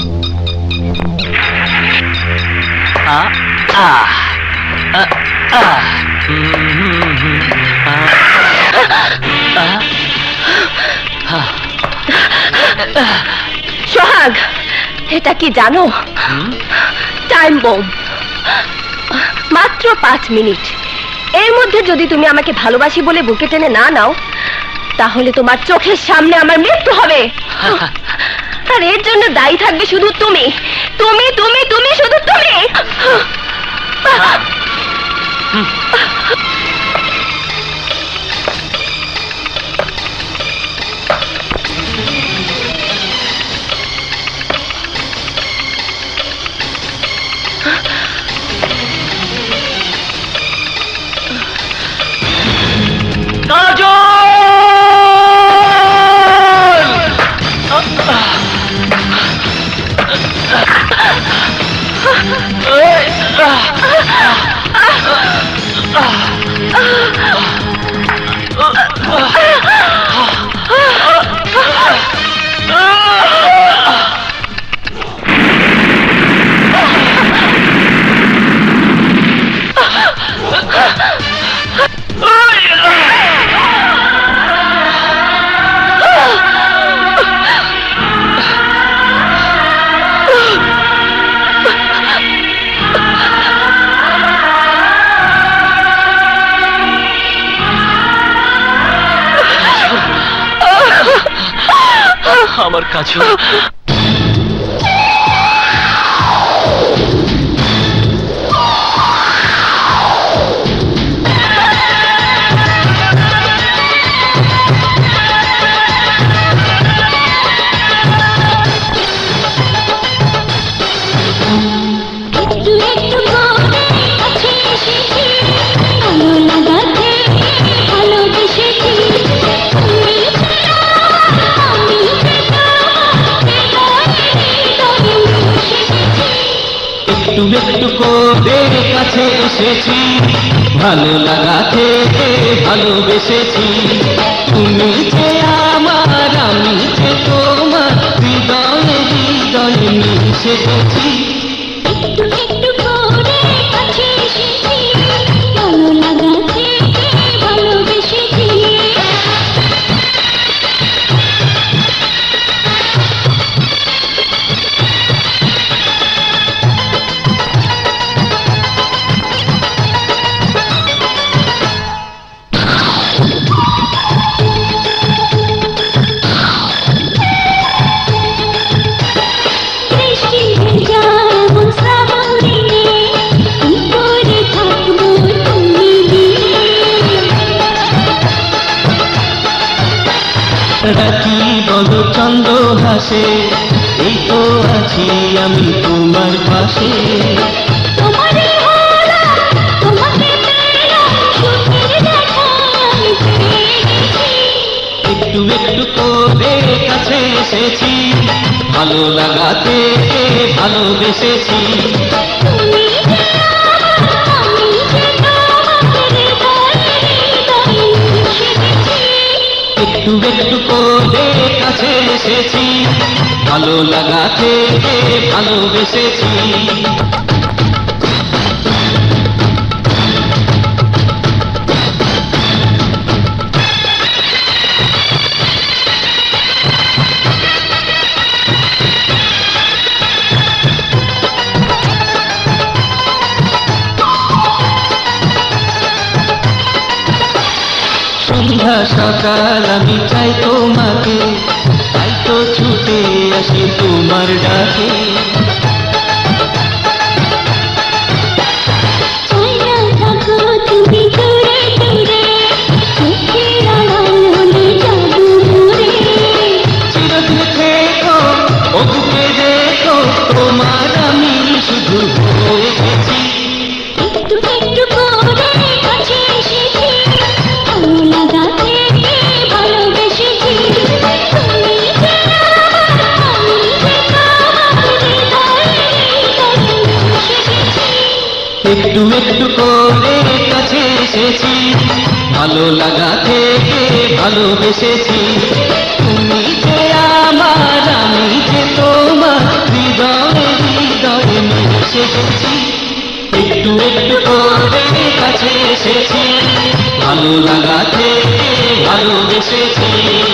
সোহাগ, এটা কি জানো? Time bomb. মাত্র পাঁচ মিনিট, এর মধ্যে যদি তুমি আমাকে ভালোবাসি বলে বুকে টেনে না নাও, তাহলে তোমার চোখের সামনে আমার মৃত্যু হবে। আর এর জন্য দায়ী থাকবে শুধু তুমি, তুমি তুমি তুমি শুধু তুমি। আমার কাছে একটু করে কাছে এসেছি, ভালো লাগা থেকে ভালোবেসেছি। তুমি যে আমার, আমি যে তোমার, হৃদয়ে হৃদয়ে মিশে গেছি। একটু একটু করে কাছে এসেছি, ভালো লাগা থেকে ভালোবেসেছি। রাখি বড় চন্দ্র হাসে, এই তো আছি আমি তোমার পাশে। একটু একটু করে কাছে এসেছি, ভালো লাগাতে ভালোবেসেছি। একটু একটু করে কাছে এসেছি, ভালো লাগাতে ভালোবেসেছি। সন্ধ্যা সকাল আমি চাই তোমাকে, তাই তো ছুটে আসি তোমার ডাকে। চিরদিন থেকো ও বুকে দেখো, তোমার আমি শুধু হয়ে গেছি। একটু একটু করে কাছে এসেছি, ভালো লাগাতে ভালোবেসেছি। তুমি যে আমার, আমি যে তোমার, হৃদয়ে একটু একটু করে কাছে এসেছি, ভালো লাগা থেকে ভালোবেসেছি। তুমি যে আমার, আমি যে তোমার, হৃদয়ে হৃদয়ে মিশে গেছি। একটু একটু করে কাছে এসেছি, ভালো লাগা থেকে ভালোবেসেছি।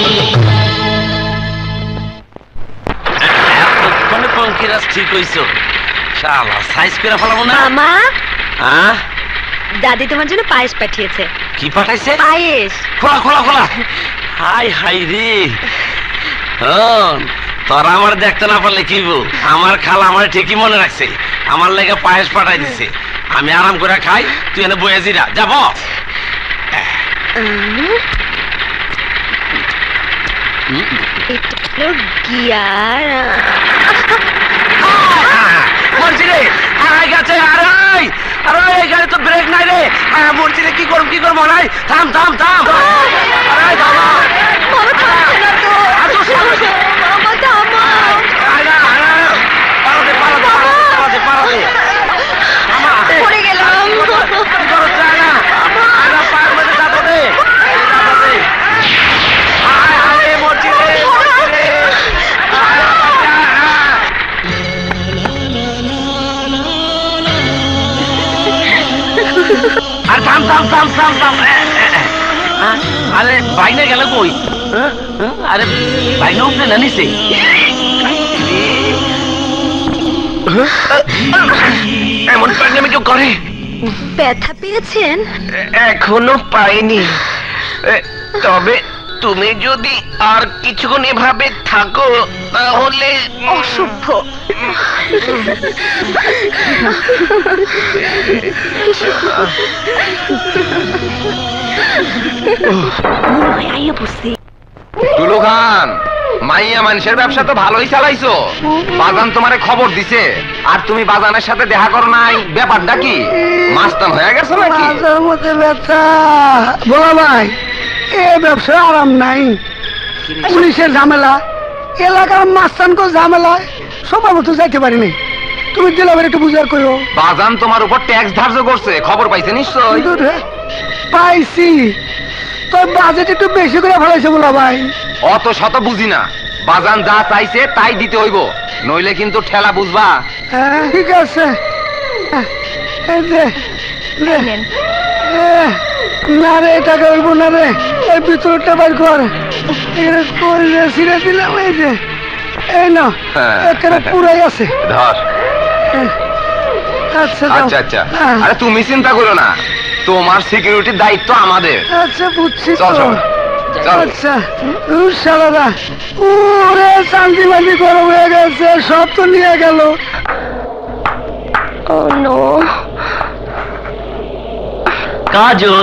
এতক্ষণে পঙ্কিরাজ ঠিক হইছো, শালা সাইজ করে ফেলাবো না। মামা, হ্যাঁ দাদি তোমার জন্য পায়েস পাঠিয়েছে। কি পাঠাইছে? পায়েস। খোলা খোলা খোলা। হাই হাই রে, তোরা আমার দেখতে না পারলে কি বল, আমার খালা আমার ঠিকই মনে রাখছে, আমার লেগে পায়েস পাঠাই দিছে। আমি আরাম করে খাই, তুই এনে বয়ে জিরা যাব। গিয়ার মরছি রে, আড়াই গেছে, আড়াই আড়াই, এই গাড়ি তো ব্রেক নাই রে। মরছি রে, কি করব কি করবো, নাই থাম থাম থাম। আড়াই থামা, পড়ে গেলাম। আর থাম থাম থাম থাম থাম। আরে বাইনে গেল কই? আরে বাইনে উঠলে না নিচে? এমন পাগলামি কেউ করে? ব্যথা পেয়েছেন? এখনো পাইনি, তবে তুমি যদি আর কিছুক্ষণ এভাবে থাকো তাহলে। অসভ্য। টুলু খান, মাইয়া মানুষের ব্যবসা তো ভালোই চালাইছো। বাজান তোমারে খবর দিছে, আর তুমি বাজানের সাথে দেখা করো নাই, ব্যাপারটা কি? মাস্তান হয়ে গেছো নাকি? মাথার মধ্যে ব্যথা। বলা ভাই, এ ব্যবসা আরাম নাই। পুলিশের ঝামেলা, এলাকার মাস্তানকে ঝামেলায় সবার মতো যাইতে পারিনি। তুমি দিলে আবার একটু বুঝার করো। বাজান তোমার উপর ট্যাক্স ধার্য করছে, খবর পাইছে নিশ্চয়? পাইছি, তোর বাজেট একটু বেশি করে ফেলাইছে বলা ভাই। অত শত বুঝি না, বাজান যা চাইছে তাই দিতে হইব, নইলে কিন্তু ঠেলা বুঝবা। হ্যাঁ ঠিক আছে, না রে টাকা হইব না রে, এই ভিতরটা বাইর কর। ছিঁড়ে দিলাম, এই যে এই না এখানে পুরাই আছে। ধর। আচ্ছা আচ্ছা আচ্ছা, আরে তুমি চিন্তা করো না, তোমার সিকিউরিটির দায়িত্ব আমাদের। আচ্ছা বুঝছি তো। চল চল চল। আচ্ছা শালারা, ওরে শান্তি বান্তি গরম হয়ে গেছে, সব তো নিয়ে গেল। ও নো। কাজল,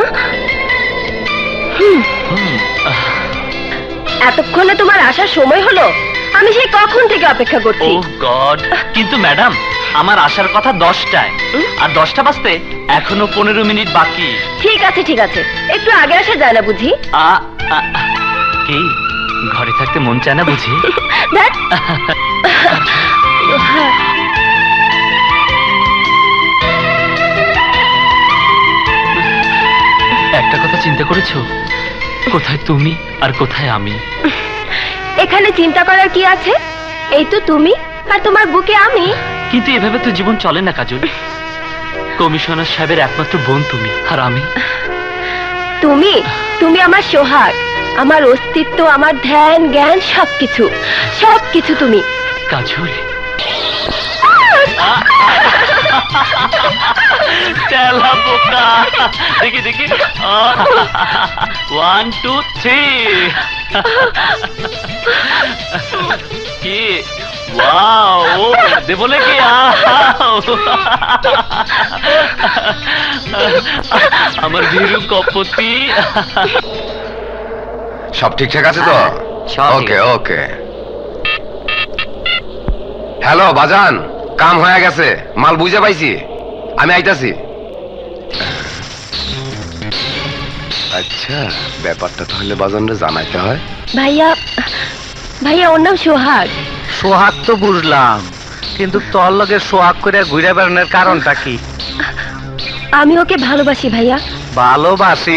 এতক্ষণে তোমার আসার সময় হলো? আমি সেই কখন থেকে অপেক্ষা করছি। ও গড, কিন্তু ম্যাডাম আমার আসার কথা দশটায়, আর দশটা বাজতে এখনো পনেরো মিনিট বাকি। ঠিক আছে ঠিক আছে, একটু আগে আসা যায় না বুঝি? আ আ, কি ঘরে থাকতে মন চায় না বুঝি? একটা কথা চিন্তা করেছো, কোথায় তুমি আর কোথায় আমি? এখানে চিন্তা করার কি আছে? এই তো তুমি আর তোমার বুকে আমি। কিন্তু এভাবে তো জীবন চলে না কাজল। কমিশনার সাহেবের একমাত্র বোন তুমি, আর আমি। তুমি তুমি আমার সোহাগ, আমার অস্তিত্ব, আমার ধ্যান জ্ঞান, সবকিছু সবকিছু তুমি। কাজল, তেলা বোকা, দেখি দেখি, ওয়ান টু থ্রি। কি ওয়াও, ও দে বলে কি, আমার ভীরু কপতি। সব ঠিকঠাক আছে তো? ওকে ওকে। হ্যালো বাজান, কাম হয়ে গেছে, মাল বুঝে পাইছি, আমি আইতাছি। আচ্ছা, ব্যাপারটা তাহলে বাজানরে জানাইতে হয়। ভাইয়া ভাইয়া, ওর নাম সোহাগ। সোহাগ তো বুঝলাম, কিন্তু তোর লগে সোয়াগ করে ঘুরে বেড়ানোর কারণটা কি? আমি ওকে ভালোবাসি ভাইয়া। ভালোবাসি?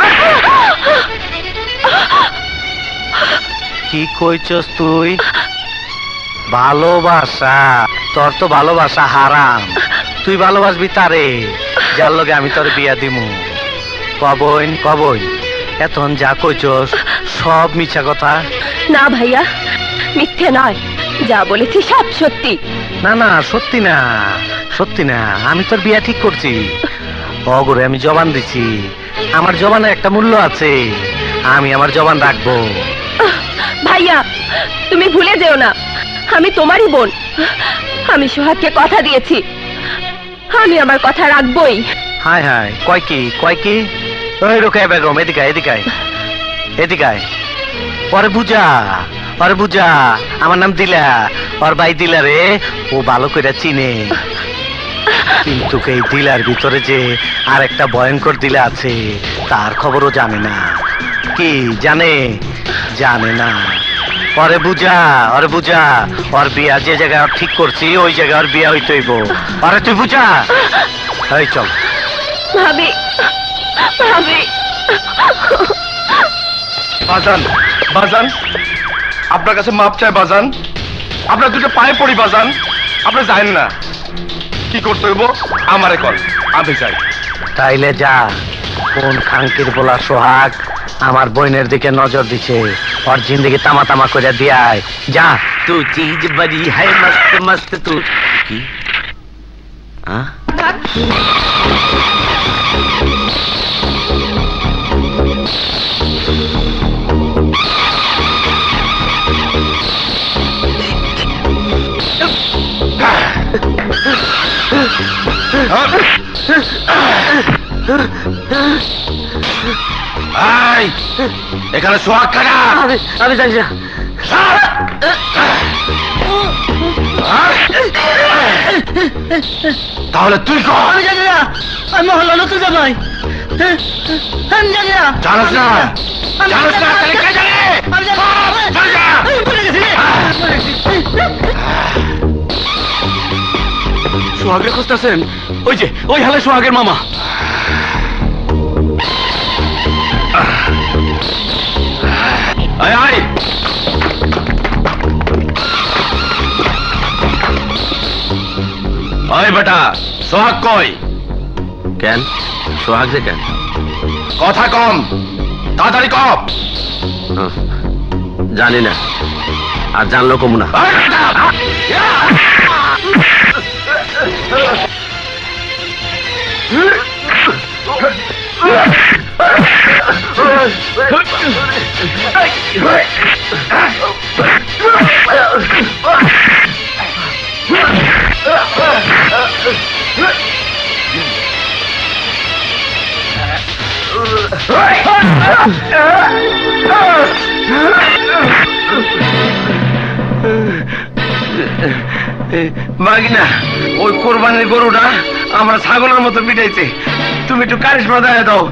কি কইছস তুই? ভালোবাসা? তোর তো ভালোবাসা হারাম। তুই ভালোবাসবি তারে যার লগে আমি তোর বিয়া দিমু। কবইন কবইন এখন যা কইছস সব মিছা কথা। না ভাইয়া, মিথ্যে নয়, যা বলেছি সব সত্যি। না না সত্যি না, সত্যি না। আমি তোর বিয়া ঠিক করছি। অগরে আমি জবান দিছি। আমার জবানের একটা মূল্য আছে, আমি আমার জবান রাখবো। ভাইয়া তুমি ভুলে যেও না, আমি তোমারই বোন। আমি সোহাগকে কথা দিয়েছি, আমি আমার কথা রাখবই। হায় হায়, কয় কি কয় কি? ওই রোকে বেগম, এদিকে এদিকে এদিকে। পরে বুঝা, পরে বুঝা। আমার নাম দিলা, ওর ভাই দিলা রে। ও ভালো করে চিনে, কিন্তু এই দিলার ভিতরে যে আর একটা ভয়ঙ্কর দিলা আছে তার খবরও জানে না। কি জানে? জানে না। পরে বুঝা, ওরে বুঝা। ওর বিয়া যে জায়গায় ঠিক করছি ওই জায়গায় ওর বিয়া হইতে হইব। আরে তুই বুঝা। এই চল। ভাবি, ভাবি। বাজান, বাজান, আপনার কাছে মাপ চাই বাজান। আপনার দুটো পায়ে পড়ি বাজান। আপনি যাইন না, কি করতে হইব আমারে কল, আমি যাই। তাইলে যা। কোন খাঙ্কির বলা সোহাগ আমার বোনের দিকে নজর দিছে, ওর জিন্দেগি তামা তামা করে দিয়ায়। যা। তু চিজ বড়ি হ্যায় মস্ত মস্ত। তু কি? হ্যাঁ এখানে সোহাগ কাটা। আমি জানি না। তাহলে তুই কর। আমি জানি না, আমি মহল্লা নতুন জামাই। আমি জানি না। জানোস না? জানোস না? তাহলে কে জানে? আমি জানি না। চল যা। মরে গেছি। সোহাগের খুঁজতেছেন? ওই যে ওই হালে সোহাগের মামা। আয় আয়। আয় বেটা, সোহাগ কই? কেন সোহাগ যে কেন? কথা কম, তাড়াতাড়ি কম। জানি না, আর জানলো কম না। মাগিনা, ওই কোরবানির গরুটা আমরা ছাগলের মতো পিটাইছে। তুমি একটু কারিশমা দেখায় দাও।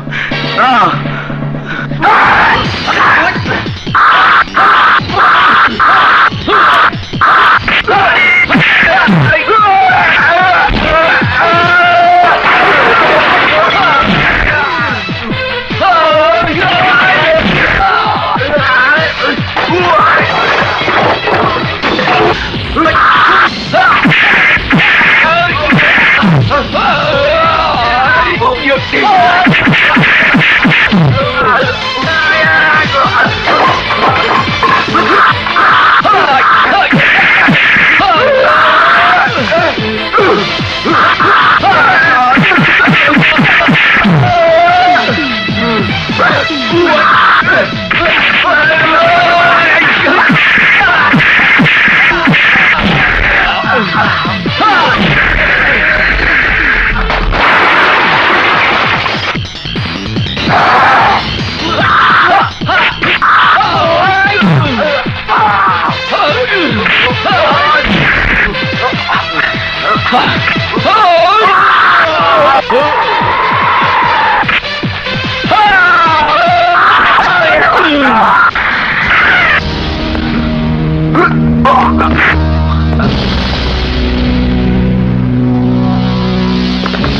Ah!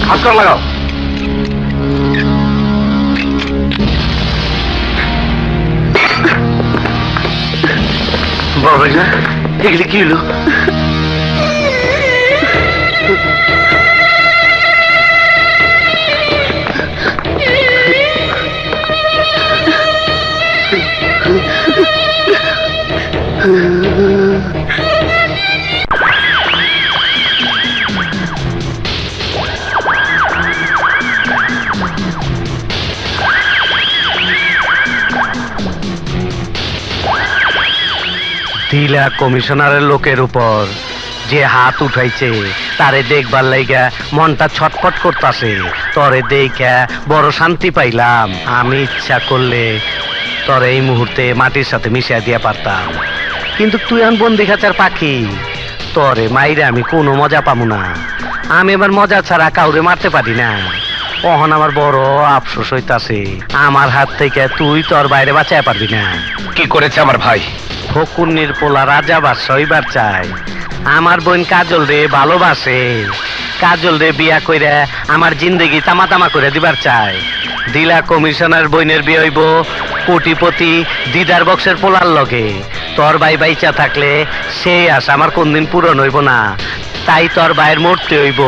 আজকাল লাগাও। বড় ভাই না এগুলি কি হলো? দিলা কমিশনারের লোকের উপর যে হাত উঠাইছে তারে দেখবার লাইগা মনটা ছটফট করতাছে। তরে দেখা বড় শান্তি পাইলাম। আমি ইচ্ছা করলে তোর এই মুহূর্তে মাটির সাথে মিশিয়ে দিয়া পারতাম, কিন্তু তুই এখন বন্দি খাঁচার পাখি, তরে মাইরে আমি কোনো মজা পাবো না। আমি এবার মজা ছাড়া কাউরে মারতে পারি না। অহন আমার বড় আফসোস হইতাছে, আমার হাত থেকে তুই তোর বাইরে বাঁচায় পারবি না। কি করেছে আমার ভাই? ফকুন্নির পোলা রাজা বাদশা হইবার চাই। আমার বোন কাজল রে ভালোবাসে, কাজল রে বিয়া কইরা আমার জিন্দেগি তামা তামা করে দিবার চাই। দিলা কমিশনার বোনের বিয়ে হইব কোটিপতি দিদার বক্সের পোলার লগে। তোর ভাই বাইচা থাকলে সেই আশা আমার কোনদিন পূরণ হইব না, তাই তোর ভাইয়ের মরতে হইব।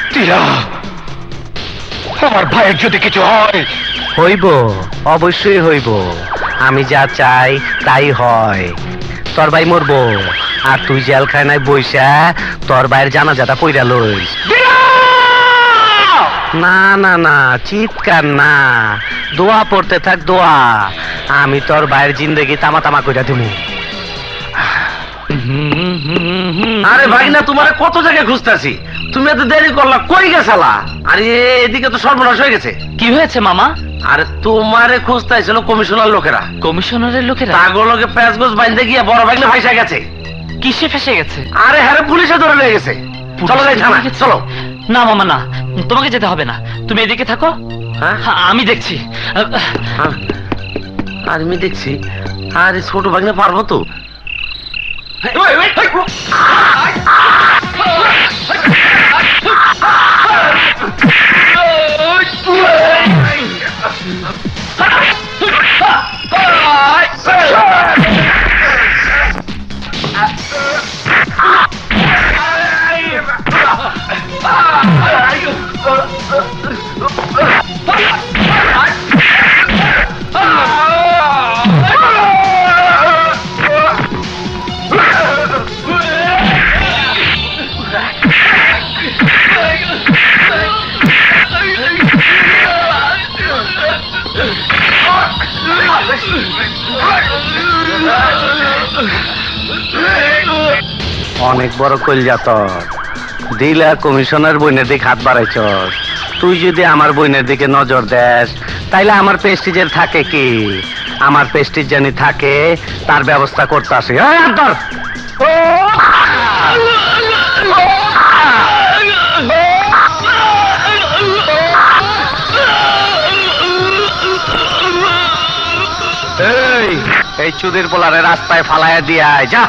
আমার ভাইয়ের যদি কিছু হয়? হইব, অবশ্যই হইব। আমি যা চাই তাই হয়। তোর ভাই মরবো আর তুই জেলখানায় বইসা তোর ভাইয়ের জানাজাটা পইরা লইস। না না না, চিৎকার না, দোয়া পড়তে থাক দোয়া। আমি তোর ভাইয়ের জিন্দেগি তামা তামা কইরা দিমু। আরে ভাই না, তোমার কত জায়গায় খুঁজতেছি, তুমি এত দেরি করলা, কই গেছালা? আরে এদিকে তো সর্বনাশ হয়ে গেছে। কি হয়েছে মামা? আরে তোমারে খুঁজতেছিল কমিশনার লোকেরা। কমিশনারের লোকেরা? তাগুলোকে প্যাঁচ গোছ বাইন্ধে গিয়ে বড় ভাইলে ফাইসা গেছে। কিসে ফেসে গেছে? আরে হ্যাঁ, পুলিশে ধরে নিয়ে গেছে। চলো যাই থানা, চলো। না মামা না, তোমাকে যেতে হবে না, তুমি এদিকে থাকো, আমি দেখছি। আমি দেখছি। আরে ছোট ভাগনা পারবো তো? অনেক বড় কইলা তোর। দিলা কমিশনার বইনের দিকে হাত বাড়াইছ। তুই যদি আমার বইনের দিকে নজর দেস তাইলে আমার প্রেস্টিজের থাকে কি? আমার প্রেস্টিজ জানি থাকে, তার ব্যবস্থা করতে আসে। এই চুদির পোলারে রাস্তায় ফালাইয়া দিয়ে আয়, যা।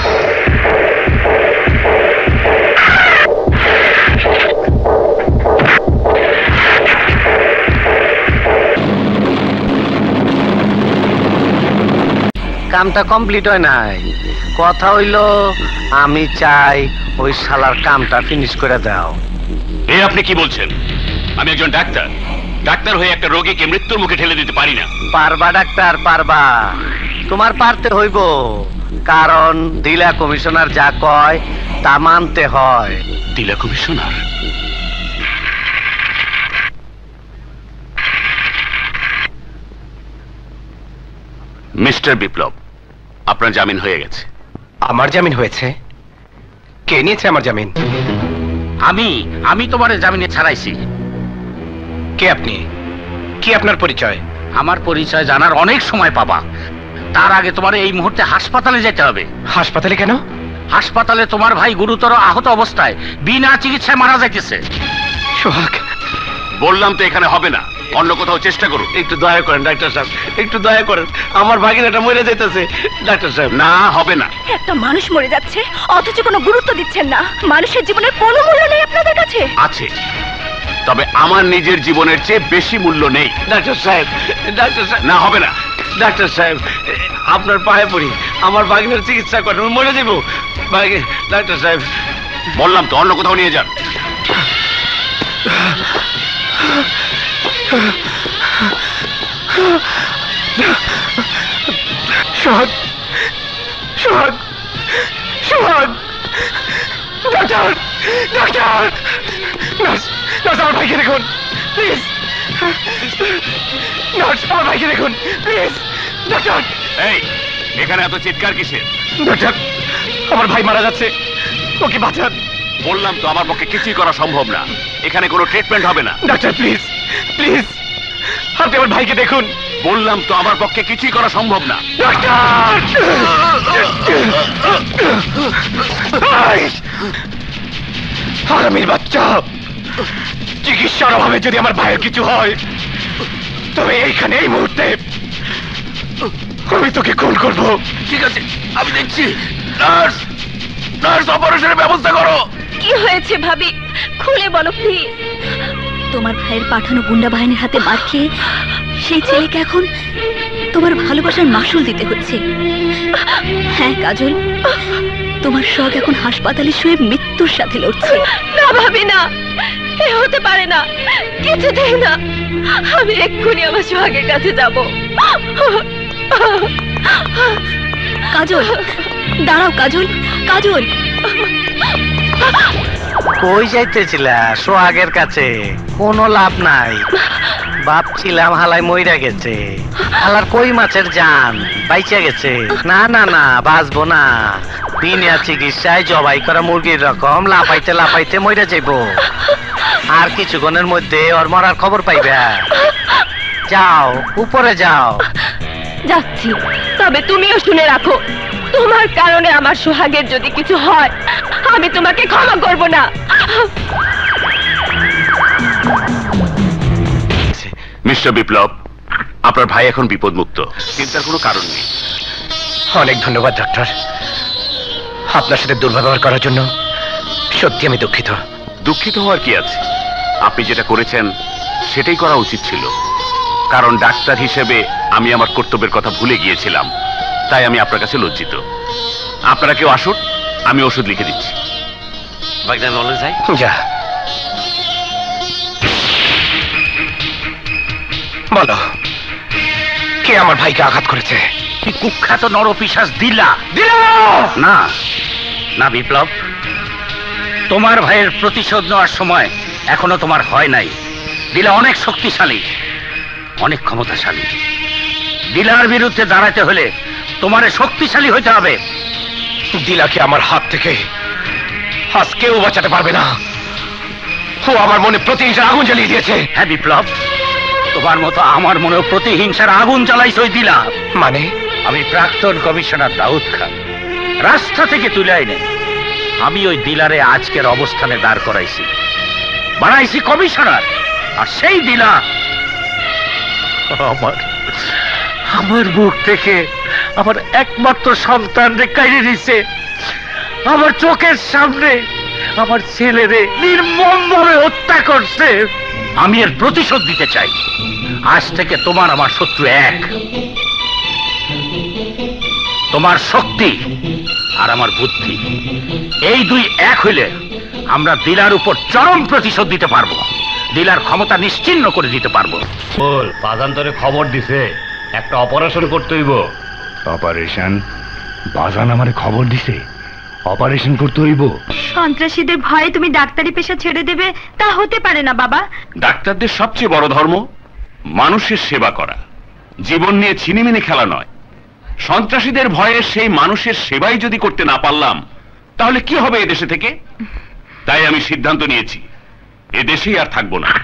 কামটা কমপ্লিট হয় নাই, কথা হইল আমি চাই ওই শালার কামটা ফিনিশ করে দাও। এ আপনি কি বলছেন? আমি একজন ডাক্তার, ডাক্তার হয়ে একটা রোগীকে মৃত্যুর মুখে ঠেলে দিতে পারি না। পারবা ডাক্তার, পারবা। তোমার পারতে হইব, কারণ দিলা কমিশনার যা কয় তা মানতে হয়। দিলা কমিশনার? মিস্টার বিপ্লব, আপনার জামিন হয়ে গেছে। আমার জামিন হয়েছে? কে নিয়েছে আমার জামিন? আমি আমি তোমার জামিনে ছাড়াইছি। কে আপনি? কি আপনার পরিচয়? আমার পরিচয় জানার অনেক সময় পাবা, তার আগে তোমার এই মুহূর্তে হাসপাতালে যেতে হবে। হাসপাতালে কেন? হাসপাতালে তোমার ভাই গুরুতর আহত অবস্থায় বিনা চিকিৎসায় মারা যাইতেছে। সোহাগ, বললাম তো এখানে হবে না, অন্য কোথাও চেষ্টা করুন। একটু দয়া করেন ডাক্তার সাহেব, একটু দয়া করেন, আমার ভাগিনাটা মরে যাইতেছে ডাক্তার সাহেব। না, হবে না। একটা মানুষ মরে যাচ্ছে অথচ কোনো গুরুত্ব দিচ্ছেন না। মানুষের জীবনের কোনো মূল্য নেই আপনাদের কাছে? আছে, তবে আমার নিজের জীবনের চেয়ে বেশি মূল্য নেই। ডাক্তার সাহেব, ডাক্তার সাহেব, না হবে না। ডাক্তার সাহেব, আপনার পায়ে পড়ি, আমার বাগিনের চিকিৎসা করেন, মরে যাব। ডাক্তার সাহেব, বললাম তো অন্য কোথাও নিয়ে যান। Sohag, Sohag, Sohag, doctor, doctor, nurse, nurse আমার ভাইকে দেখুন প্লিজ, নার্স আমার ভাইকে দেখুন প্লিজ, ডাক্তার। এই এখানে এত চিৎকার কিসের? ডাক্তার, আমার ভাই মারা যাচ্ছে, ওকে বাঁচান। বললাম তো আমার পক্ষে কিছুই করা সম্ভব না, এখানে কোনো ট্রিটমেন্ট হবে না। ডাক্তার প্লিজ, প্লিজ আপনি আমার ভাইকে দেখুন। বললাম তো আমার পক্ষে কিছুই করা সম্ভব না। ডাক্তার, আগামীর বাচ্চা, চিকিৎসার অভাবে যদি আমার ভাইয়ের কিছু হয় তবে এইখানে এই মুহূর্তে আমি তোকে খুন করবো। ঠিক আছে, আমি দেখছি। নার্স, নার্স অপারেশনের ব্যবস্থা করো। কি হয়েছে ভাবি, খুলে বলো প্লিজ। তোমার ভাইয়ের পাঠানো গুন্ডা বাহিনীর হাতে মার খেয়ে সেই ছেলেকে এখন তোমার ভালোবাসার মাসুল দিতে হচ্ছে। হ্যাঁ কাজল, তোমার শখ এখন হাসপাতালে শুয়ে মৃত্যুর সাথে লড়ছে। না ভাবি না, এ হতে পারে না, কিছুতেই না। আমি এক্ষুনি আমার সোহাগের কাছে যাব। কাজল, দাঁড়াও কাজল, কাজল। কই যাইতেছিলা? সোহাগের কাছে। কোনো লাভ নাই, ভাবছিলাম হালাই মইরা গেছে, হালার কই মাছের জান বাইচা গেছে। না না না, বাঁচবো না। বিনা চিকিৎসায় জবাই করা মুরগির রকম লাফাইতে লাফাইতে মইরা যাইব। আর কিছুক্ষণের মধ্যে ওর মরার খবর পাইবে। যাও উপরে যাও। যাচ্ছি, তবে তুমিও শুনে রাখো, তোমার কারণে আমার সোহাগের যদি কিছু হয় আমি তোমাকে ক্ষমা করব না। মিস্টার বিপ্লব, আপনার ভাই এখন বিপদমুক্ত, চিন্তার কোনো কারণ নেই। অনেক ধন্যবাদ ডাক্তার, আপনার সাথে দুর্ব্যবহার করার জন্য সত্যি আমি দুঃখিত। দুঃখিত হওয়ার কি আছে? আপনি যেটা করেছেন সেটাই করা উচিত ছিল, কারণ ডাক্তার হিসেবে আমি আমার কর্তব্যের কথা ভুলে গিয়েছিলাম, তাই আমি আপনার কাছে লজ্জিত। আপনারা কেউ আসুন, আমি ওষুধ লিখে দিচ্ছি। যা বলো, কে আমার ভাইকে আঘাত করেছে? কুখ্যাত নরপিশাচ দিলা। দিলা না না বিপ্লব, তোমার ভাইয়ের প্রতিশোধ নেওয়ার সময় এখনো তোমার হয় নাই। দিলা অনেক শক্তিশালী, অনেক ক্ষমতাশালী। দিলার বিরুদ্ধে দাঁড়াতে হলে তোমারে শক্তিশালী হইতে হবে। দিলাকে আমার হাত থেকে আজ কেউ বাঁচাতে পারবে না। ও আমার মনে প্রতিহিংসার আগুন জ্বালিয়ে দিয়েছে। হ্যাঁ বিপ্লব, তোমার মতো আমার মনেও প্রতিহিংসার আগুন জ্বালাইছে ওই দিলা। মানে? আমি প্রাক্তন কমিশনার দাউদ খান রাস্তা থেকে তুলে আইনে আমি ওই দিলারে আজকের অবস্থানে দাঁড় করাইছি, বানাইছি কমিশনার। আর সেই দিলা আমার আমার মুখ থেকে আমার একমাত্র সন্তানরে কাইরে দিছে, আমার চোখের সামনে আমার ছেলেরে নির্মমভাবে হত্যা করছে। আমি এর প্রতিশোধ দিতে চাই। আজ থেকে তোমার আমার শত্রু এক। তোমার শক্তি আর আমার বুদ্ধি, এই দুই এক হইলে আমরা দিলার উপর চরম প্রতিশোধ দিতে পারবো, দিলার ক্ষমতা নিশ্চিহ্ন করে দিতে পারবো। বল, বাজান্তরে খবর দিছে একটা অপারেশন করতে হইব। অপারেশন? বাজান আমারে খবর দিছে অপারেশন করতে হইব? সন্ত্রাসীদের ভয়ে তুমি ডাক্তারি পেশা ছেড়ে দেবে তা হতে পারে না বাবা। ডাক্তারদের সবচেয়ে বড় ধর্ম মানুষের সেবা করা, জীবন নিয়ে ছিনিমিনি খেলা নয়। সন্ত্রাসীদের ভয়ে সেই মানুষের সেবাই যদি করতে না পারলাম তাহলে কি হবে এদেশে থেকে? তাই আমি সিদ্ধান্ত নিয়েছি এদেশেই আর থাকবো না।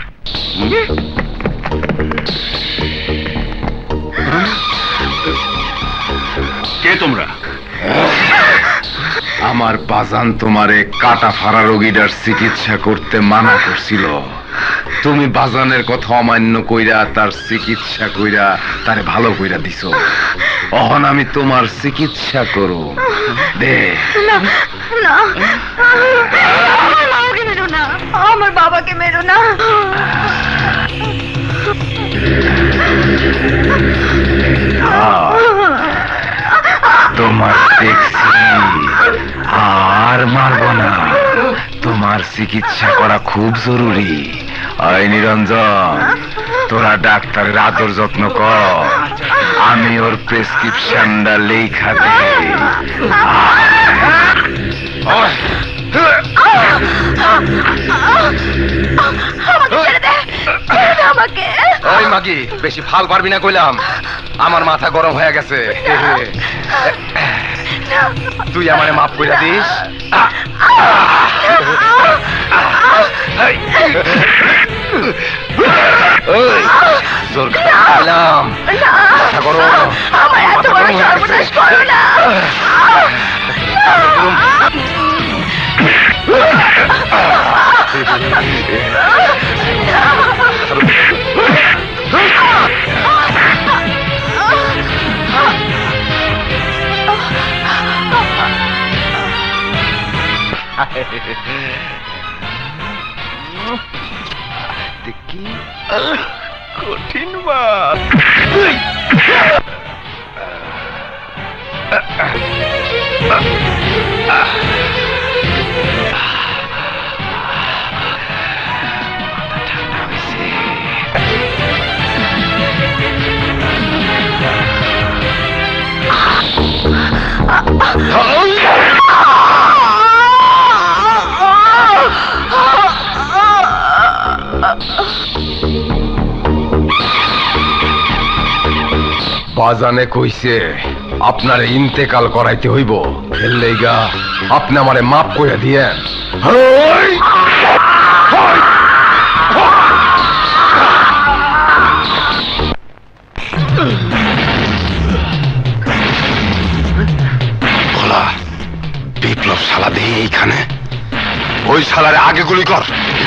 কে তোমরা? আমার বাজান তোমারে কাটা ফাড়া রোগীটার চিকিৎসা করতে মানা করছিল। তুমি বাজানের কথা অমান্য কইরা তার চিকিৎসা কইরা তারে ভালো কইরা দিছো। অহন আমি তোমার চিকিৎসা করো দে। না না আমার মাকে মেরো না, আমার বাবাকে মেরো না। তোমার দেখছি আর মারবো না, তোমার চিকিৎসা করা খুব জরুরি। আয় নিরঞ্জন, তোরা ডাক্তারের আদর যত্ন কর, আমি ওর প্রেসক্রিপশনটা লেখা দেই। ওই মাগি, বেশি ফাল পারবি না কইলাম, আমার মাথা গরম হয়ে গেছে। তুই আমারে মাফ কইরা দিস। জোর খাইলাম, মাথা গরম, মাথা গরম হয়ে দেখি কঠিন মাছ। বাজানে কইছে আপনারে ইন্তেকাল করাইতে হইব, খেললেইগা আপনি আমারে মাফ কইরা দিয়েন। ভোলা, বিপ্লব শালা দেই এইখানে, ওই শালারে আগে গুলি কর।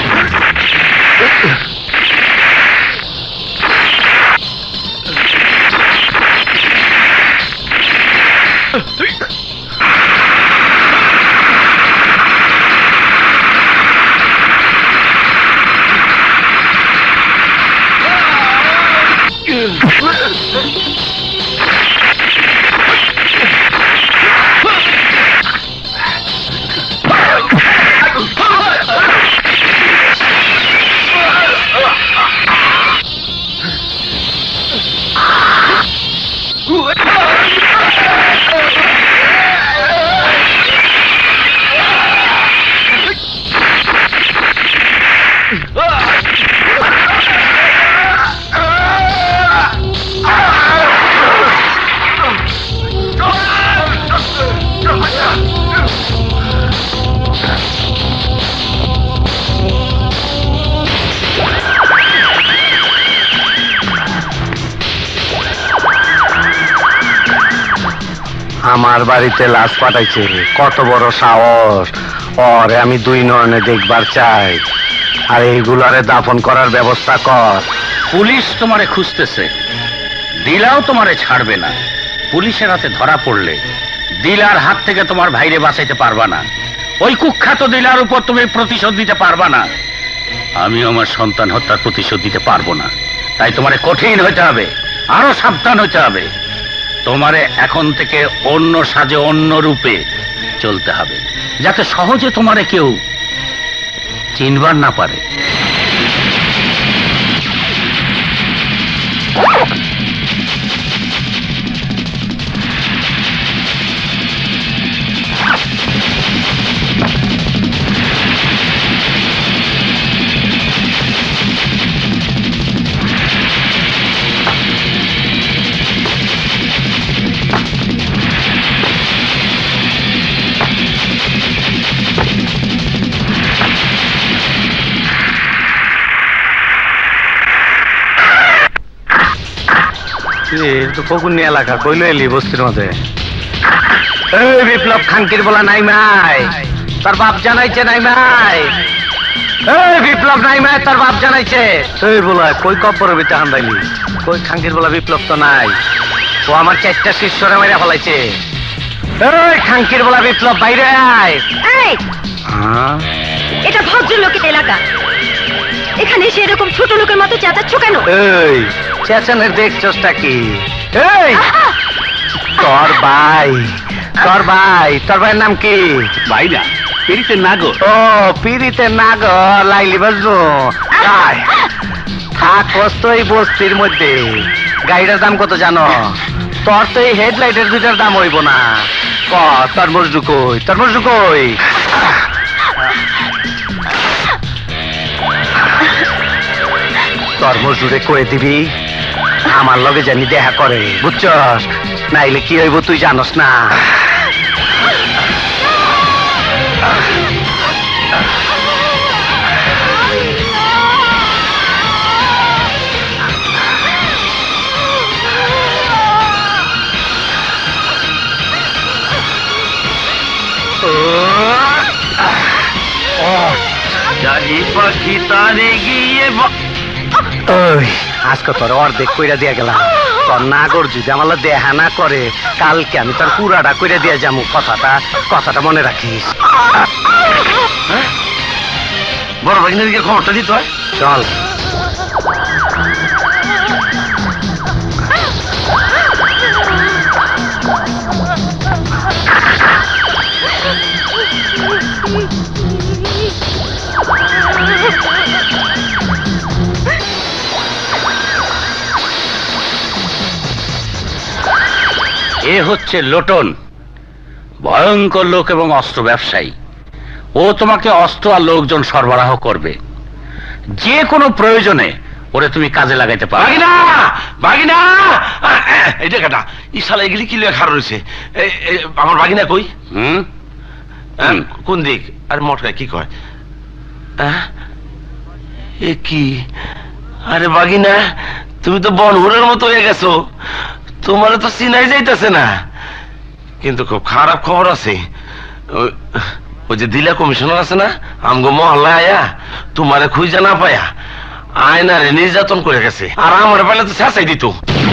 আমার বাড়িতে লাশ পাঠাইছে, কত বড় সাহস! ওরে আমি দুই নয়নে দেখবার চাই, আর এইগুলারে দাফন করার ব্যবস্থা কর। পুলিশ তোমারে খুঁজতেছে, দিলাও তোমারে ছাড়বে না। পুলিশের হাতে ধরা পড়লে দিলার হাত থেকে তোমার ভাইরে বাঁচাইতে পারবা না। ওই কুখ্যাত দিলার উপর তুমি প্রতিশোধ দিতে পারবা না। আমি আমার সন্তান হত্যার প্রতিশোধ দিতে পারবো না, তাই তোমারে কঠিন হইতে হবে, আরো সাবধান হইতে হবে। তোমারে এখন থেকে অন্য সাজে অন্য রূপে চলতে হবে, যাতে সহজে তোমারে কেউ চিনবার না পারে। ফকুন্নি এলাকা কইলো এলি বস্তির মধ্যে। এই বিপ্লব খানকির বলা নাই মাই, তার বাপ জানাইছে নাই মাই। এই বিপ্লব নাই মাই, তার বাপ জানাইছে। এই বলা কই কব্বরের ভিতরে হান্দাইলি, কই খানকির বলা বিপ্লব তো নাই। ও আমার চারটা শিষ্যরে মেরে ফেলাইছে। এই খাঙ্কির বলা বিপ্লব, বাইরে আয়। এই, এটা ভদ্রলোকের এলাকা, এখানে সেরকম ছোট লোকের মতো চেঁচাচ্ছ কেন? এই চেঁচানের দেখছসটা কি? এই তোর ভাই, তোর ভাই, তোর ভাইয়ের নাম কি? ভাই না, পিরিতের নাগর। ও পিরিতের নাগর, লাইলি বাজু। থাকস তো এই বস্তির মধ্যে। গাড়িটার দাম কত জানো? তোর তো এই হেডলাইটের দুইটার দাম হইব না। ক তোর মজদু কই, তোর মজদু কই? তোর মজদুরে কয়ে দিবি আমার লগে জানি দেখা করে, বুঝছস? নাইলে কি হইব তুই জানস না। পাখি তারে গিয়ে ওই আজকে তোর অর্ধেক কইরা দিয়া গেলাম। তোর নাগর যদি আমার দেখা না করে, কালকে আমি তোর পুরাটা কইরা দিয়া যাবো। কথাটা কথাটা মনে রাখিস। বড় ভাগিনের দিকে খবরটা দিতে হয়। চল। এ হচ্ছে লোটন, ভয়ঙ্কর লোক এবং অস্ত্র ব্যবসায়ী। ও তোমাকে অস্ত্র আর লোকজন সরবরাহ করবে, যে কোনো প্রয়োজনে ওরে তুমি কাজে লাগাইতে পারো। ভাগিনা, ভাগিনা, এটা কাটা ইশালা এগুলি কি লেখা রয়েছে? আমার ভাগিনা কই? হুম, কোন দিক? আর মোটকায় কি কয়? এ কি? আরে ভাগিনা, তুমি তো বনহুরের মতো হয়ে গেছো, তোমার তো চিনাই যাইতেছে না। কিন্তু খুব খারাপ খবর আছে। ওই যে দিলা কমিশনার আছে না, আমগো মহল্লা আয়া তোমারে খুঁজে না পায়া আয়নারে নির্যাতন করে গেছে। আর আমার বেলা তো শেষাই দিত।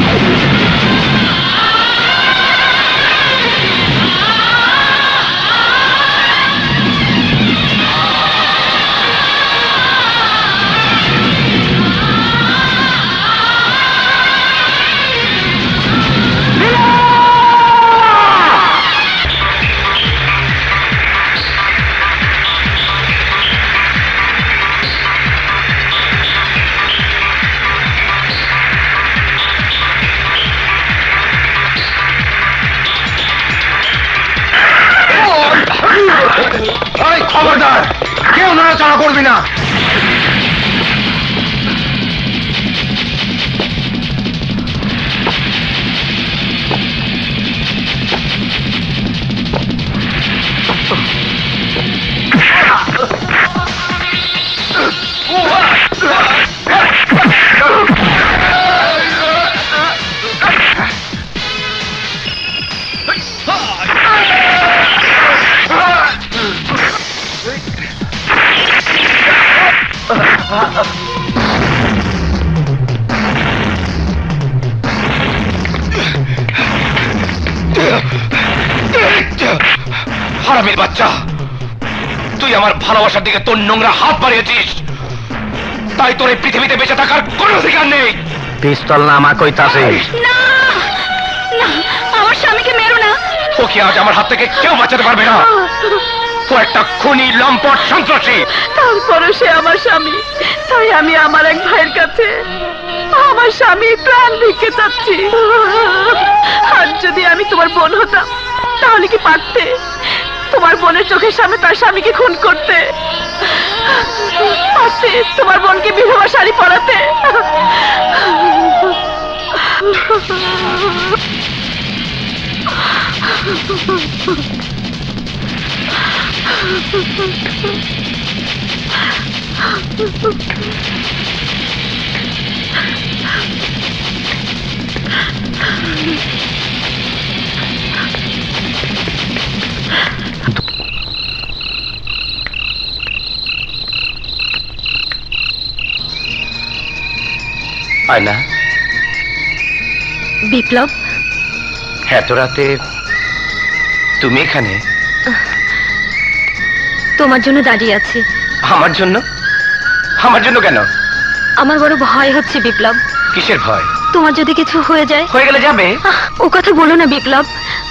খবরদার, কেউ নড়াচড়া করবি না। হারামির বাচ্চা, তুই আমার ভালোবাসার দিকে তোর নোংরা হাত বাড়িয়েছিস, তাই তোর এই পৃথিবীতে বেঁচে থাকার কোনো অধিকার নেই। পিস্তল না আমার কইতাছে। না না, আমার স্বামীকে মেরো না। ওকে আজ আমার হাত থেকে কেউ বাঁচাতে পারবে না। ও একটা খুনি, লম্পট, সন্ত্রাসী। তারপরে সে আমার স্বামী, তাই আমি আমার এক ভাইয়ের কাছে আমার স্বামী প্রাণ ভিক্ষে চাচ্ছি। আর যদি আমি তোমার বোন হতাম, তাহলে কি পারতে তোমার বোনের চোখের সামনে তার স্বামীকে খুন করতে? পারতে তোমার বোনকে বিধবা শাড়ি পরাতে? বিপ্লব, এত রাতে তুমি এখানে? তোমার জন্য দাঁড়িয়ে আছি। আমার জন্য? আমার জন্য কেন? আমার বড় ভয় হচ্ছে বিপ্লব। কিসের ভয়? তোমার যদি কিছু হয়ে যায়। হয়ে গেলে যাবে? ও কথা বলো না বিপ্লব,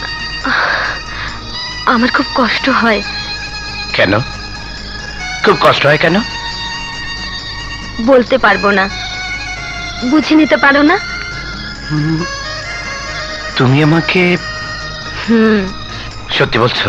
আমার খুব কষ্ট হয়। কেন? খুব কষ্ট হয় কেন? বলতে পারবো না। বুঝে নিতে পারো না? তুমি আমাকে হুম সত্যি বলছো?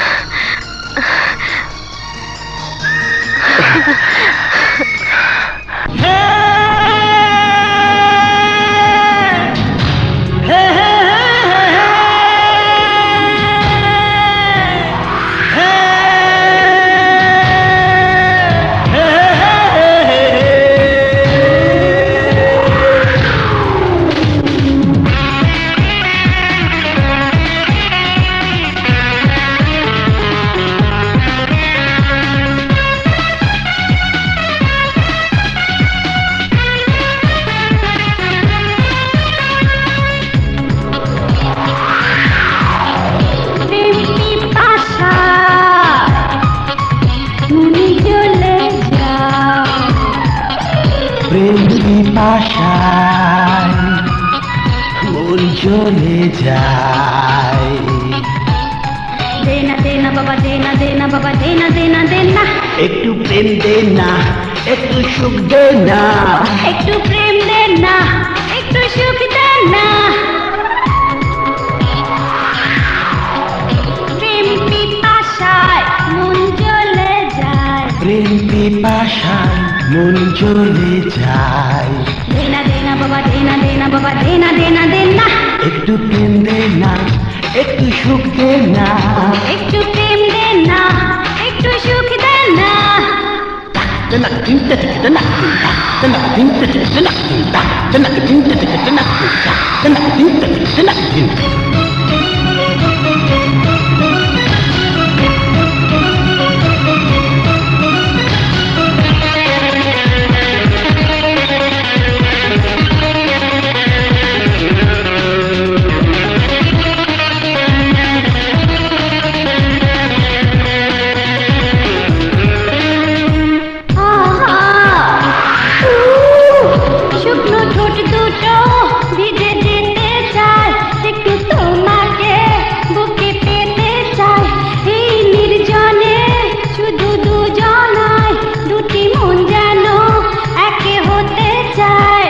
মন চলে যায়। দেনা দেনা বাবা দেনা দেনা বাবা দেনা দেনা দেনা, একটু প্রেম দে না, একটু সুখ দে না, একটু প্রেম দে না, একটু সুখ দে না। প্রেম পিপাসায় মন চলে যায়, প্রেম পিপাসায় মন চলে যায়। দেনা দেনা বাবা দেনা দেনা বাবা দেনা দেনা দেনা, একটু প্রেম দে না, একটু সুখ দে না, একটু প্রেম দে না, একটু সুখ দে না। Tena tinta tena tinta, tena tinta tena tinta, tena tinta tena tinta, tena tinta tena tinta. শুকনো ঠোঁট দুটো ভিজে যেতে চায়, একটু তোমাকে বুকে পেতে চায়। এই নির্জনে শুধু দুজনায়, দুটি মন যেন একে হতে চায়।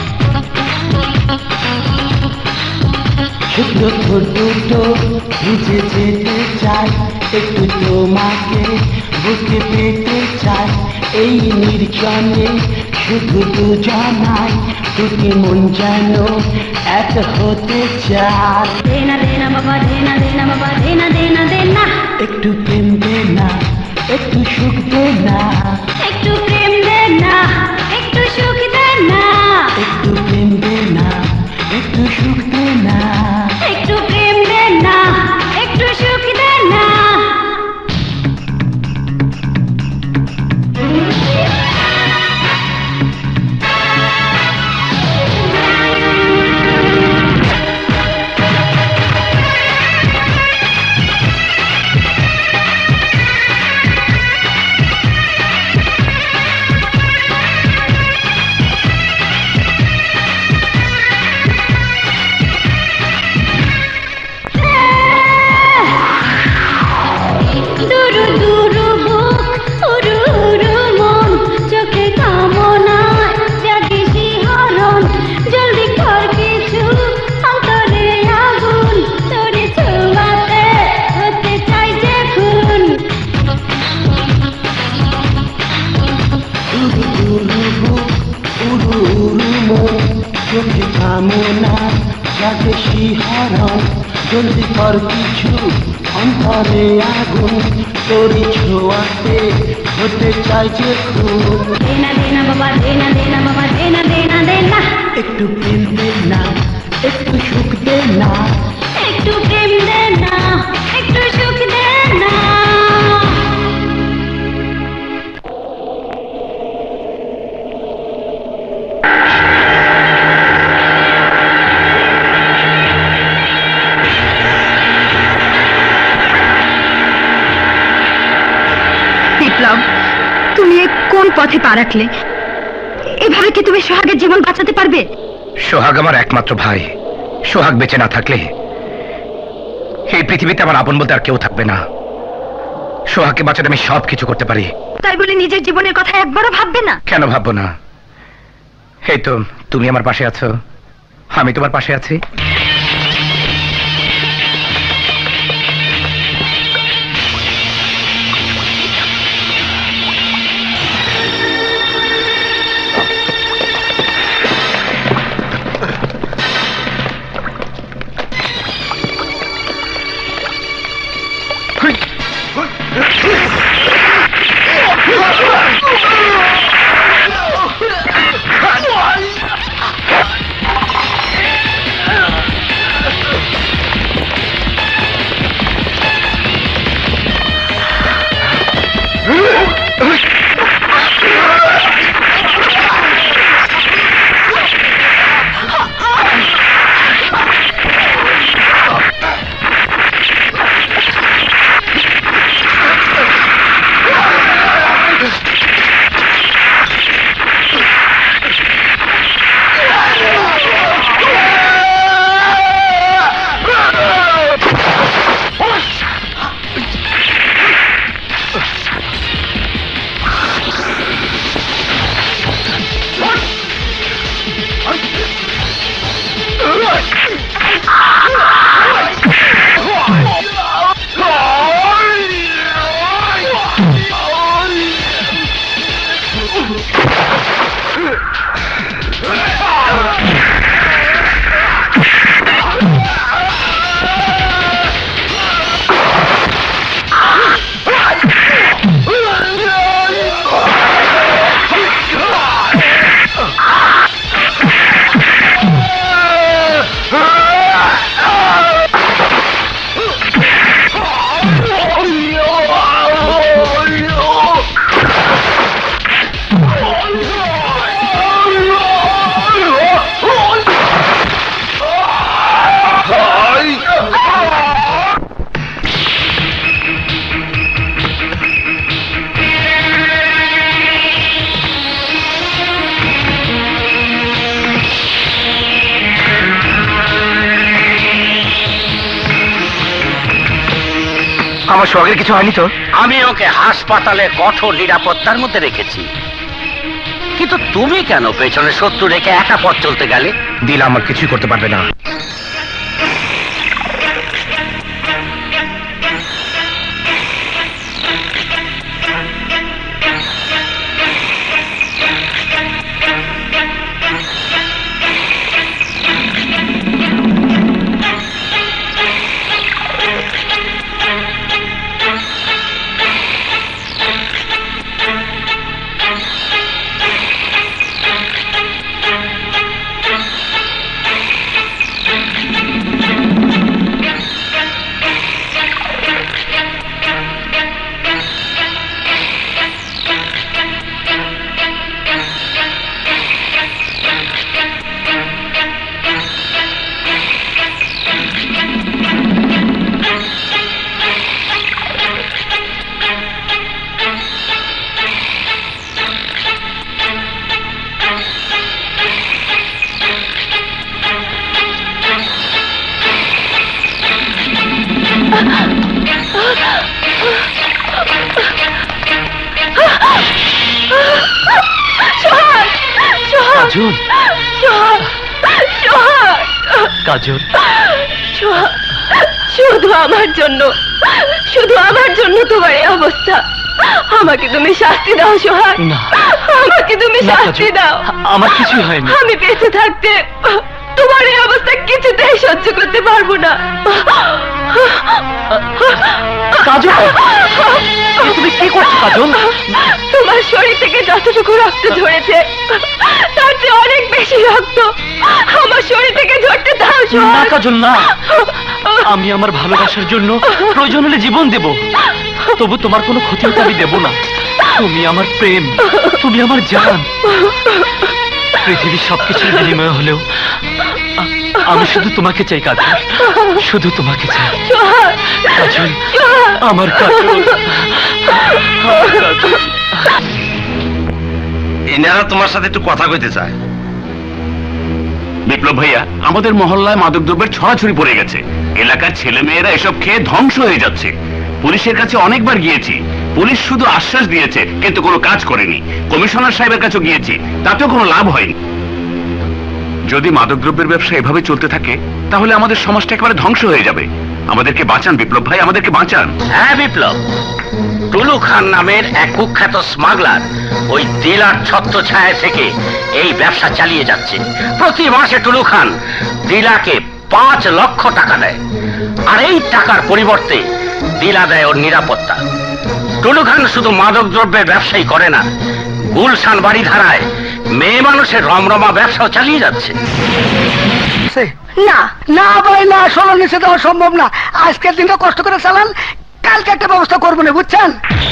শুকনো ঠোঁট দুটো ভিজে যেতে চায়, একটু তোমাকে বুকে পেতে চায়। এই নির্জনে শুধু দুজনায়, দুটি মন যেন এক হতে চায়। দেনা দেনা বাবা দেনা দেনা বাবা দেনা দেনা দেনা, একটু প্রেম দে না, একটু সুখ দে না, একটু প্রেম দে না, একটু সুখ দে না, একটু প্রেম দে না, একটু সুখ দে না, একটু প্রেম দে না, একটু সুখ দে না। দুরু দুরু বুক, উরু উরু মন, চোখে কামনায় জাগে শিহরণ। জলদি কর কিছু, অন্তরে আগুন, তোরে ছোঁয়াতে হতে চাই যে খুন। উরু উরু বুক, উরু উরু মন, চোখে কামনা জাগে শিহরণ। জলদি কর কিছু, অন্তরে আগুন, তোরে ছোঁয়াতে হতে চাই যে খুন। দেনা দেনা বাবা দেনা দেনা বাবা দেনা দেনা দেনা, একটু প্রেম দে না, একটু সুখ দে না, একটু প্রেম দে না, একটু সুখ দে না। কোন পথে পা রাখলে? এভাবে কি তুমি সোহাগের জীবন বাঁচাতে পারবে? সোহাগ আমার একমাত্র ভাই। সোহাগ বেঁচে না থাকলে এই পৃথিবীতে আমার আপন বলতে আর কেউ থাকবে না। সোহাগকে বাঁচাতে আমি সব কিছু করতে পারি। তাই বলে নিজের জীবনের কথা একবারও ভাববে না? কেন ভাববো না? এই তো তুমি আমার পাশে আছো, আমি তোমার পাশে আছি। আমার সোহাগের কিছু হয়নি তো? আমি ওকে হাসপাতালে কঠোর নিরাপত্তার মধ্যে রেখেছি, কিন্তু তুমি কেন পেছনে শত্রু রেখে একা পথ চলতে গেলে? দিল আমার কিছুই করতে পারবে না। কাজল, কাজল, শুধু আমার জন্য, শুধু আমার জন্য তোমার এই অবস্থা। আমাকে তুমি শাস্তি দাও সোহাগ, আমাকে তুমি শাস্তি দাও। আমার কিছু হয়নি। আমি বেঁচে থাকতে তোমার এই অবস্থা কিছুতেই সহ্য করতে পারবো না। কাজল, তুমি কি করছো কাজল? তোমার শরীর থেকে যতটুকু রক্ত ঝরেছে তার চেয়ে অনেক বেশি রক্ত আমার শরীর থেকে ঝরতে দাও সোহাগ। না কাজল, না। আমি আমার ভালোবাসার জন্য প্রয়োজন হলে জীবন দেব, তবু তোমার কোনো ক্ষতি হতে আমি দেব না। তুমি আমার প্রেম, তুমি আমার জান। পৃথিবীর সবকিছুর বিনিময় হলেও আমি শুধু তোমাকে চাই কাজল, শুধু তোমাকে চাই কাজল, আমার কাজল, আমার কাজল। এনারা তোমার সাথে একটু কথা কইতে চায়। বিপ্লব ভাইয়া, আমাদের মহল্লায় মাদকদ্রব্যের ছড়াছড়ি পড়ে গেছে। এলাকার ছেলে মেয়েরা এসব খেয়ে ধ্বংস হয়ে যাচ্ছে। পুলিশের কাছে অনেকবার গিয়েছি, পুলিশ শুধু আশ্বাস দিয়েছে কিন্তু কোনো কাজ করেনি। কমিশনার সাহেবের কাছে গিয়েছি, তাতেও কোনো লাভ হয়নি। যদি মাদকদ্রব্যের ব্যবসা এভাবে চলতে থাকে তাহলে আমাদের সমাজটা একেবারে ধ্বংস হয়ে যাবে। আমাদেরকে বাঁচান বিপ্লব ভাই, আমাদেরকে বাঁচান। হ্যাঁ বিপ্লব, টুলু খান নামের এক কুখ্যাত স্মাগলার ওই দিলার ছত্র ছায়া থেকে এই ব্যবসা চালিয়ে যাচ্ছে। প্রতি মাসে টুলু খান দিলাকে পাঁচ লক্ষ টাকা দেয়, আর এই টাকার পরিবর্তে দিলা দেয় ওর নিরাপত্তা। টুলু খান শুধু মাদক দ্রব্যের ব্যবসাই করে না, গুলশান বাড়ি ধারায় মেয়ে মানুষের রমরমা ব্যবসাও চালিয়ে যাচ্ছে। না না ভাই না, ষোলো নিচে দেওয়া সম্ভব না। আজকের দিনটা কষ্ট করে চালান, কালকে একটা ব্যবস্থা করবো না, বুঝছেন?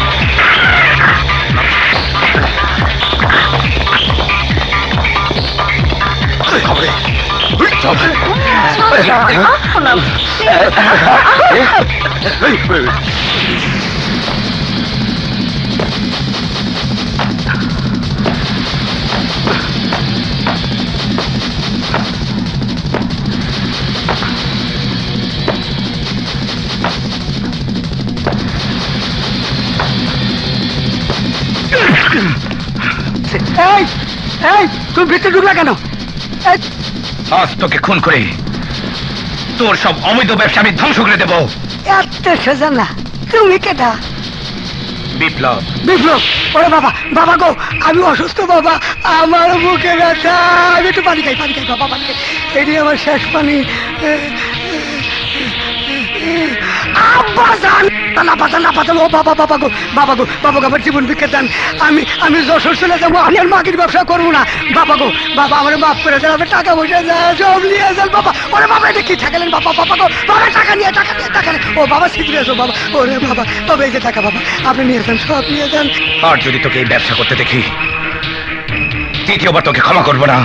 এই এই তুই ভিতরে ঢুকলা কেন? আজ তোকে খুন করে তোর সব অবৈধ ব্যবসা আমি ধ্বংস করে দেবো। এত সোজা না। তুমি কেটা? বিপ্লব। বিপ্লব? ওরে বাবা, বাবা গো, আমি অসুস্থ বাবা, আমার বুকে ব্যথা, আমি একটু পানি খাই, পানি খাই বাবা, পানি খাই, এটি আমার শেষ পানি। আমার জীবন ভিক্ষা দেন, আমি আমি যশোর চলে যাবো, আমি আর মাগির ব্যবসা করবো না। বাবা গো, বাবা আমার মাফ করে দেন, আমি টাকা পয়সা সব নিয়ে যান বাবা। ওরে বাবা, এটা কি ঠেকালেন বাবা? বাবা গো, বাবা টাকা নিয়ে, টাকা নিয়ে, টাকা নিয়ে। ও বাবা সিরিয়াস ও বাবা, ওরে বাবা, তবে এই যে টাকা বাবা আপনি নিয়ে যান, সব নিয়ে যান। আর যদি তোকে এই ব্যবসা করতে দেখি দ্বিতীয়বার তোকে ক্ষমা করবো না।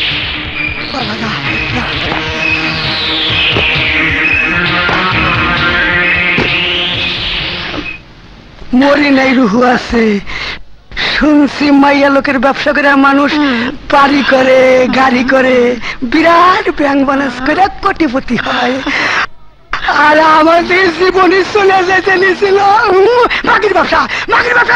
মরি নাই, রুহু আছে। শুনছি মাইয়া লোকের ব্যবসা করে মানুষ বাড়ি করে, গাড়ি করে, বিরাট ব্যাংক ব্যালেন্স করে কোটিপতি হয়। আর আমাদের জীবনে চলে যেতে নিছিল মাগির ব্যবসা, মাগির ব্যবসা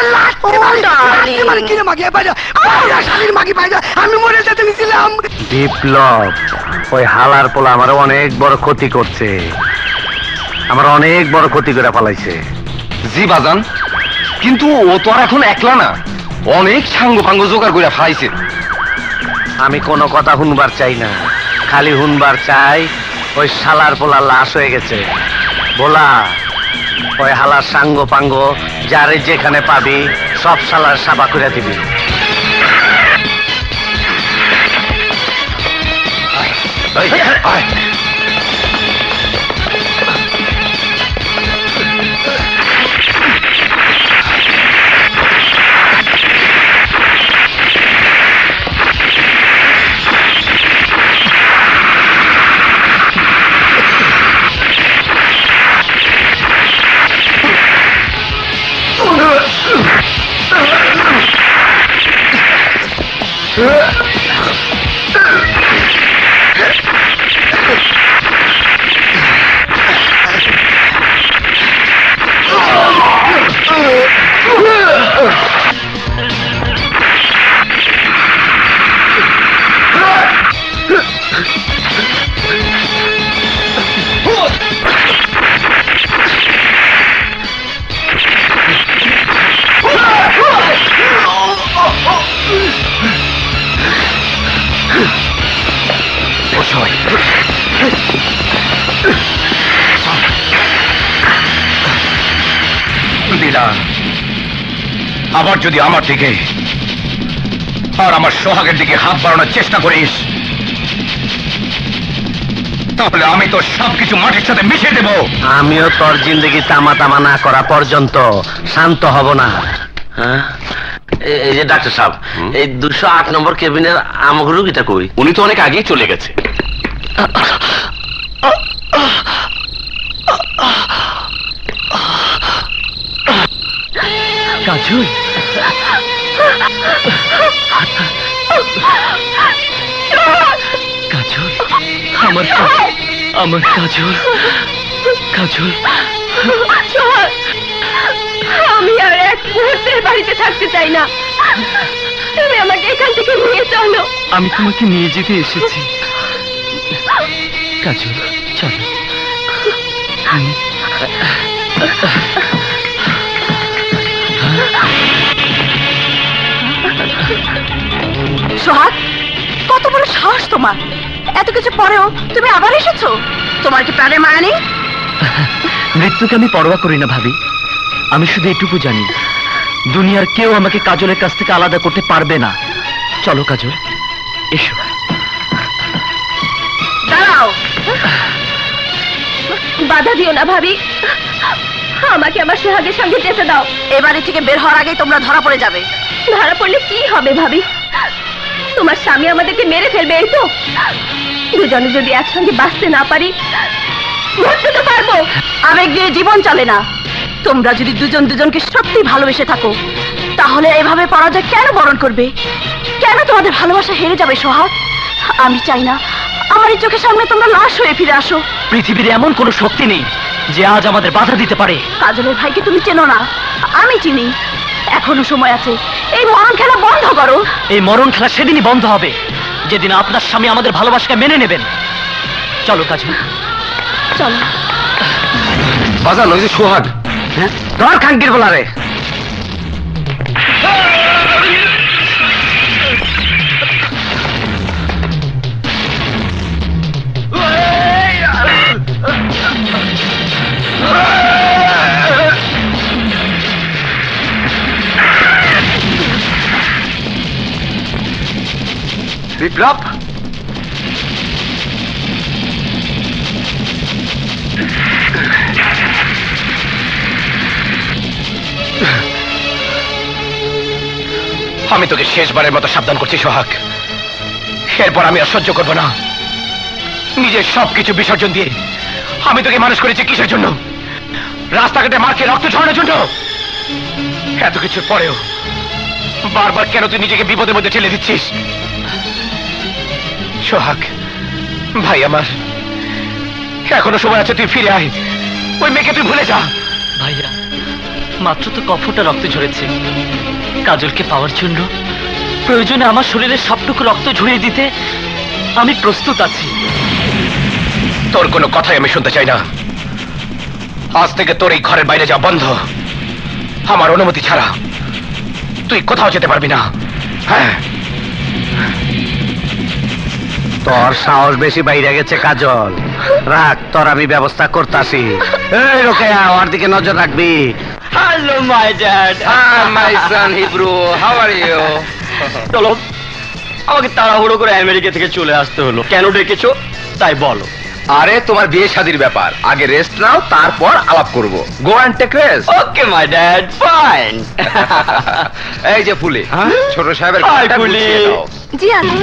মাগি পাইজা আমি মরে যেতে নিছিলাম। বিপ্লব, ওই হালার পোলা আমার অনেক বড় ক্ষতি করছে, আমার অনেক বড় ক্ষতি করে ফেলাইছে। জি বাজান, কিন্তু ও তো আর এখন একলা না, অনেক সাঙ্গ পাঙ্গ জোগাড় করে ফাইছে। আমি কোনো কথা শুনবার চাই না, খালি শুনবার চাই ওই শালার পোলা লাশ হয়ে গেছে। বলা ওই হালার সাঙ্গ পাঙ্গ যারে যেখানে পাবি সব শালার সাবা করে দিবি। আবার যদি আমার দিকে আর আমার সোহাগের দিকে হাত বাড়ানোর চেষ্টা করিস তাহলে আমি তো সবকিছু মাটির সাথে মিশিয়ে দেব। আমিও তোর জিন্দগি তামা তামা না করা পর্যন্ত শান্ত হব না। হ্যাঁ, এই যে ডাক্তার সাহেব, এই দুশো আট নম্বর কেবিনের আমাকে রুগীটা কই? উনি তো অনেক আগেই চলে গেছে। কাজল, কাজল, আমার আমার কাজল, কাজল। আমি আর এক মুহূর্তের বাড়িতে থাকতে চাই না, তুমি আমাকে এখান থেকে নিয়ে চলো। আমি তোমাকে নিয়ে যেতে এসেছি কাজল, চলো। সোহাগ, কত বড় সাহস তোমার! এত কিছু পরেও তুমি আবার এসেছো। তোমার কি প্রাণে মায়া নেই? মৃত্যুকে আমি পরোয়া করি না ভাবি। আমি শুধু এটুকু জানি, দুনিয়ার কেউ আমাকে কাজলের কাছ থেকে আলাদা করতে পারবে না। চলো কাজল, এসো। দাঁড়াও, বাধা দিও না ভাবি, আমাকে আমার সোহাগের সঙ্গে যেতে দাও। এ বাড়ি থেকে বের হওয়ার আগেই তোমরা ধরা পড়ে যাবে। ধরা পড়লে কি হবে ভাবি? তোমার স্বামী আমাদেরকে মেরে ফেলবে, এই তো। দুজনে যদি একসঙ্গে বাঁচতে না পারি, মরতে তো পারবো। আবেগ দিয়ে জীবন চলে না। তোমরা যদি দুজন দুজনকে সত্যি ভালোবেসে থাকো, তাহলে এভাবে পরাজয় কেন বরণ করবে? কেন তোমাদের ভালোবাসা হেরে যাবে সোহাগ? আমি চাই না আমার এই চোখের সামনে তোমরা লাশ হয়ে ফিরে আসো। পৃথিবীর এমন কোনো শক্তি নেই যে আজ আমাদের বাধা দিতে পারে। কাজলের ভাইকে তুমি চেনো না, আমি চিনি। এখনো সময় আছে, এই মরণ খেলা বন্ধ করো। এই মরণ খেলা সেদিনই বন্ধ হবে যেদিন আপনার স্বামী আমাদের ভালোবাসাকে মেনে নেবেন। চলো কাজল, চলো। বাজান, ওই যে সোহাগ। হ্যাঁ, ধর খাঙ্কির বলারে। বিপ্লব, আমি তোকে শেষবারের মতো সাবধান করছি সোহাগ, এরপর আমি আর সহ্য করবো না। নিজের সবকিছু বিসর্জন দিয়ে আমি তোকে মানুষ করেছি কিসের জন্য? রাস্তাঘাটে মার খেয়ে রক্ত ঝরানোর জন্য? এত কিছুর পরেও বারবার কেন তুই নিজেকে বিপদের মধ্যে ঠেলে দিচ্ছিস? সোহাগ ভাই আমার, এখনো সময় আছে, তুই ফিরে আয়। ওই মেয়েকে তুই ভুলে যা। ভাইয়া, মাত্র তো কফটা রক্ত ঝরেছে। কাজলকে পাওয়ার জন্য প্রয়োজনে আমার শরীরের সবটুকু রক্ত ঝরিয়ে দিতে আমি প্রস্তুত আছি। তোর কোনো কথাই আমি শুনতে চাই না। আজ থেকে তোর এই ঘরের বাইরে যাওয়া বন্ধ, আমার অনুমতি ছাড়া তুই কোথাও যেতে পারবি না। হ্যাঁ, তোর সাহস বেশি বাইরে গেছে কাজল। রাখ, তোর আমি ব্যবস্থা করতাছি। এই রোকেয়া, ওর দিকে নজর রাখবি। Hello my dad. Hi my son Hebrew, how are you? চলো, আমাকে তাড়াহুড়ো করে আমেরিকা থেকে চলে আসতে হলো। কেন ডেকেছো তাই বলো। আরে তোমার বিয়ে শাদীর ব্যাপার, আগে রেস্ট নাও, তারপর আলাপ করব। Go and take rest. Okay my dad, fine. এই যে ফুলি, ছোট সাহেবের হাই ঘরটা ফুলি। গুছিয়ে দাও। জি আঙ্কেল।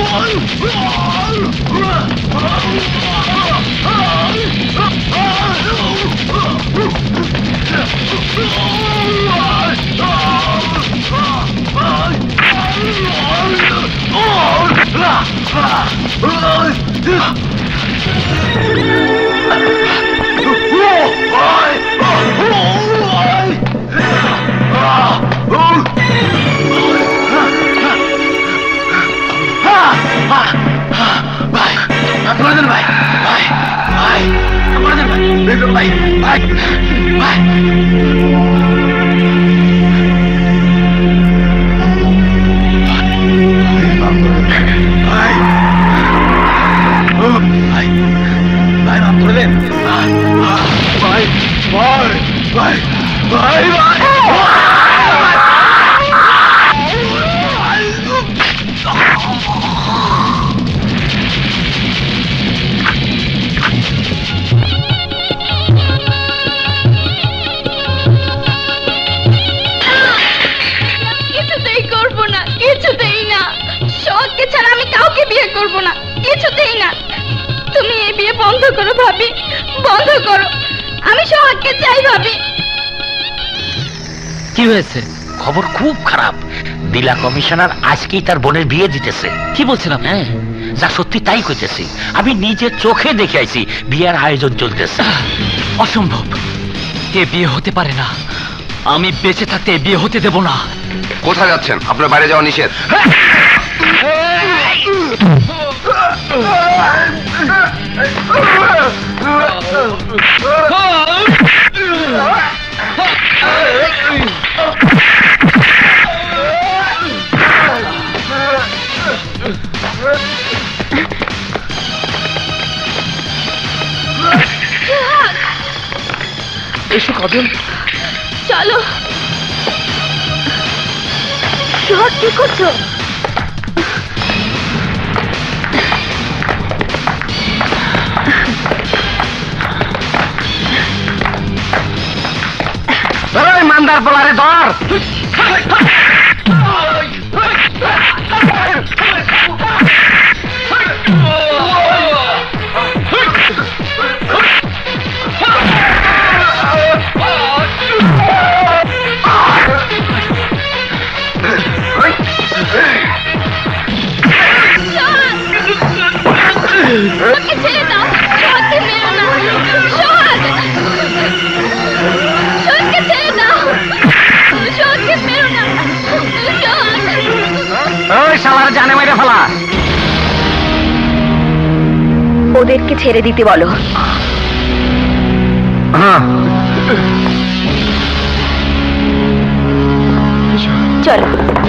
কিছুতেই করবো না, কিছুতেই না। সোহাগকে ছাড়া আমি কাউকে বিয়ে করবো না, কিছুতেই না। তুমি এই বিয়ে বন্ধ করো ভাবি, বন্ধ করো। আমি সোহাগকে চাই ভাবি। কি হয়েছে? খবর খুব খারাপ। দিলা কমিশনার আজকেই তার বোনের বিয়ে দিতেছে। কি বলছেন আপনি? হ্যাঁ, যা সত্যি তাই কইতেছি, আমি নিজে চোখে দেখে আইছি বিয়ের আয়োজন চলতেছে। অসম্ভব, এ বিয়ে হতে পারে না। আমি বেঁচে থাকতে এ বিয়ে হতে দেব না। কোথায় যাচ্ছেন? আপনার বাইরে যাওয়া নিষেধ। এসো কাজল। চলো। সোহাগ কি করছো? মান্দার পোলারে ধর। ছেড়ে দাও, সোহাগকে মেরো না। সোহাগ, সোহাগকে ছেড়ে দাও, সোহাগকে মেরো না। ওই শালার জানে মেরে ফেলা। ওদেরকে ছেড়ে দিতে বলো। হ্যাঁ, চলো।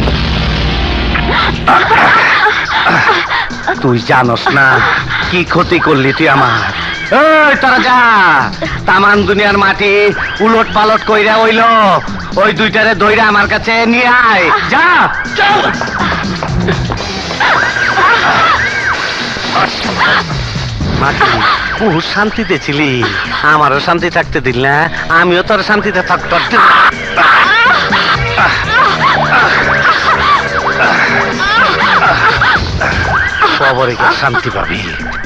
তুই জানোস না কি ক্ষতি করলি তুই আমার। ওই তোরা যা, তামান দুনিয়ার মাটি উলট পালট কইরা হইল, ওই দুইটারে দইরা আমার কাছে নিয়ে আয়। যা মাটি, বহু শান্তিতে ছিলি, আমারও শান্তি থাকতে দিল না, আমিও তোর শান্তিতে থাকতে। কবরে গিয়ে শান্তি পাবি।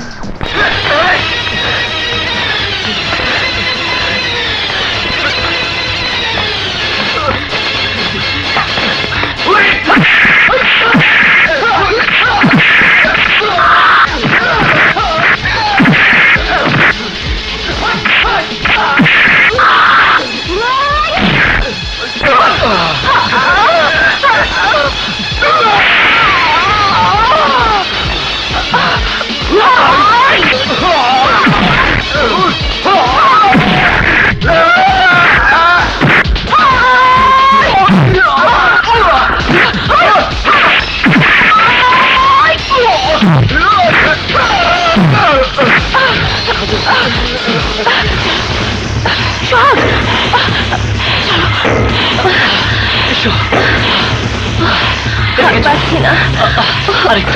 পারছি না, আরেকটু।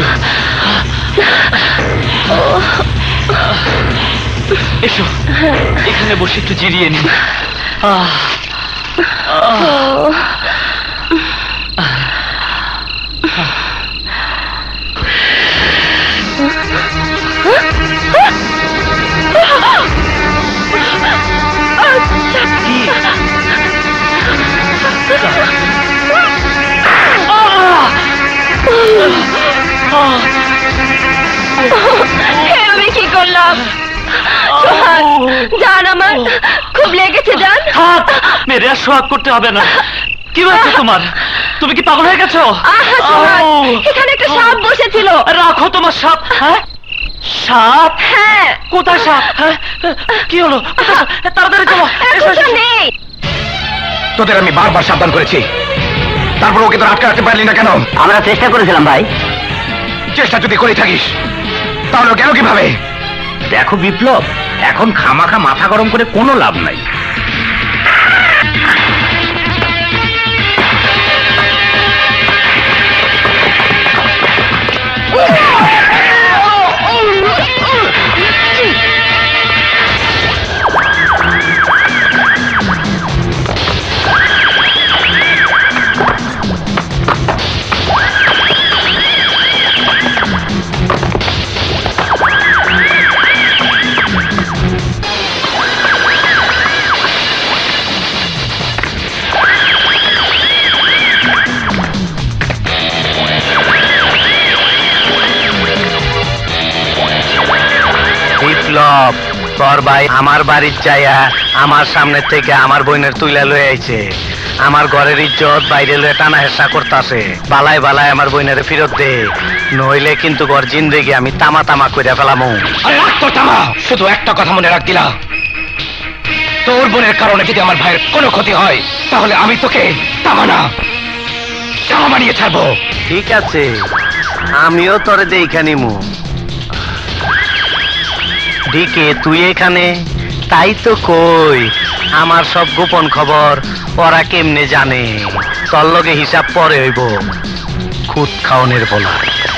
এসো, এখানে বসে একটু জিরিয়ে নি। আমি কি করলাম? সোহাগ, জান আমার খুব লেগেছে। জান, মেরে আর সোহাগ করতে হবে না। কি হয়েছে তোমার? তুমি কি পাগল হয়ে গেছো? এখানে একটা সাপ বসেছিল। রাখো তোমার সাপ। হ্যাঁ, সাপ? হ্যাঁ। কোথায় সাপ? হ্যাঁ, কি হলো? তাড়াতাড়ি চলো। নেই। তোদের আমি বারবার সাবধান করেছি, তারপর ওকে তো আটকে রাখতে পারলি না কেন? আমরা চেষ্টা করেছিলাম ভাই। চেষ্টা যদি করে থাকিস তাহলে কেন কিভাবে? দেখো বিপ্লব, এখন খামাখা মাথা গরম করে কোনো লাভ নাই। বিপ্লব, তোর ভাই আমার বাড়ির যাইয়া আমার সামনে থেকে আমার বোনের তুইলা লয়ে আইছে। আমার ঘরের ইজ্জত বাইরে লয়ে টানা হেসা করতাছে। বালাই বালাই আমার বোনের ফিরত দে, নইলে কিন্তু ঘর জিন্দেগি আমি তামা তামা কইরা ফেলামু। আরে রাখ তোর তামা, শুধু একটা কথা মনে রাখ দিলা, তোর বোনের কারণে যদি আমার ভাইয়ের কোনো ক্ষতি হয় তাহলে আমি তোকে তামা না জামা বানিয়ে ছাড়বো। ঠিক আছে, আমিও তোরে দেখা নিমু। ডিকে তুই এখানে? তাই তো কই, আমার সব গোপন খবর ওরা কেমনে জানে? তোর লগে হিসাব পরে হইব, খুদ খাওনের বলা।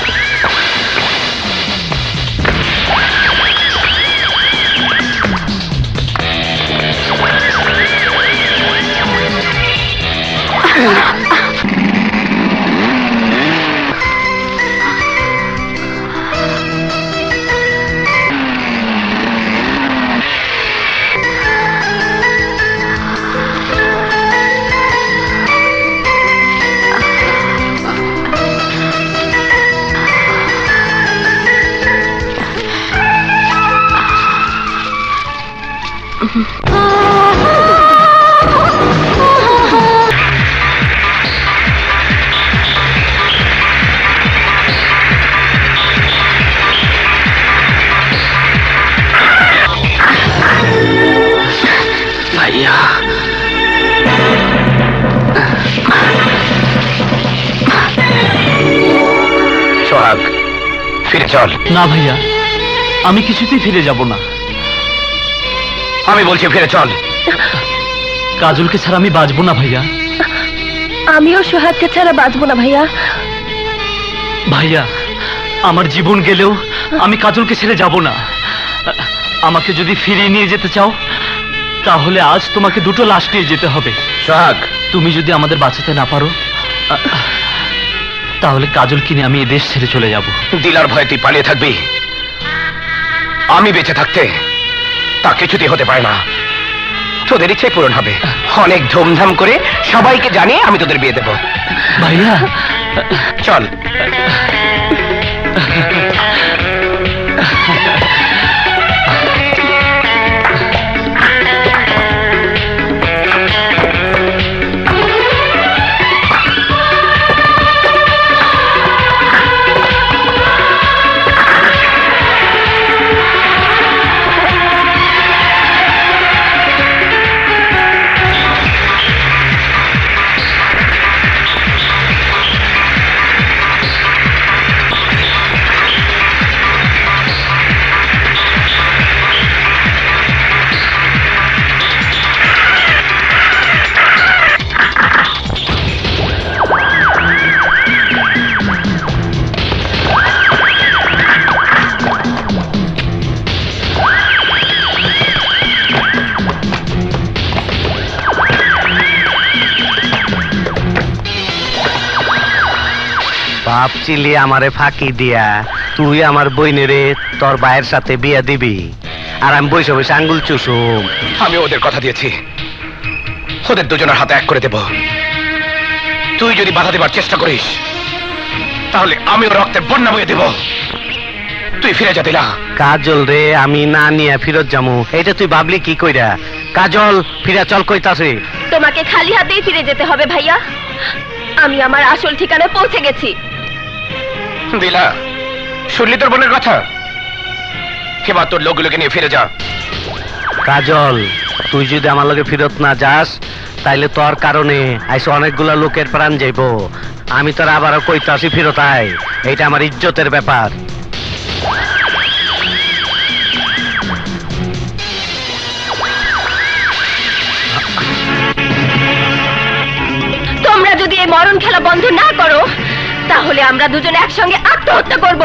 ভাইয়া সোহাগ, ফিরে চল। না ভাইয়া, আমি কিছুতেই ফিরে যাব না। আমি বলছি ফিরে চল। কাজলকে ছাড়া আমি বাঁচবো না ভাইয়া। আমিও সোহাগকে ছাড়া বাঁচবো না ভাইয়া। ভাইয়া, আমার জীবন গেলেও আমি কাজলকে ছেড়ে যাব না। আমাকে যদি ফিরিয়ে নিয়ে যেতে চাও তাহলে আজ তোমাকে দুটো লাশ নিয়ে যেতে হবে। সোহাগ, তুমি যদি আমাদের বাঁচাতে না পারো তাহলে কাজল কিনে আমি এই দেশ ছেড়ে চলে যাব। দিলার ভয়ে তুই পালিয়ে থাকবি? আমি বেঁচে থাকতে তা কিছুতেই হতে পারে না। তোদের ইচ্ছে পূরণ হবে, অনেক ধুমধাম করে সবাইকে জানিয়ে আমি তোদের বিয়ে দেব। ভাইয়া চল। ভাবছিলি আমারে ফাঁকি দিয়া তুই আমার বইনেরে তোর ভাইয়ের সাথে বিয়া দিবি, আর আমি বসে বসে আঙ্গুল চুষুম। আমি ওদের কথা দিয়েছি, ওদের দুজনের হাতে এক করে দেব। তুই যদি বাধা দেবার চেষ্টা করিস তাহলে আমিও রক্তের বন্যা বয়ে দেব। তুই ফিরে যা দিলা। কাজল রে আমি না নিয়ে ফিরত যামু, এটা তুই ভাবলি কি কইরা? কাজল ফিরা চল কইতাছে। তোমাকে খালি হাতেই ফিরে যেতে হবে ভাইয়া। আমি আমার আসল ঠিকানায় পৌঁছে গেছি। দিলা, শুনলি তোর বোনের কথা? এবার তোর লোকগুলোকে নিয়ে ফিরে যা। কাজল, তুই যদি আমার লগে ফিরত না যাস তাইলে তোর কারণে আইসে অনেকগুলা লোকের প্রাণ যাইব। আমি তোর আবারও কইতাছি ফিরত আয়, এইটা আমার ইজ্জতের ব্যাপার। তোমরা যদি এই মরণ খেলা বন্ধ না করো তাহলে আমরা দুজনে একসঙ্গে আত্মহত্যা করব।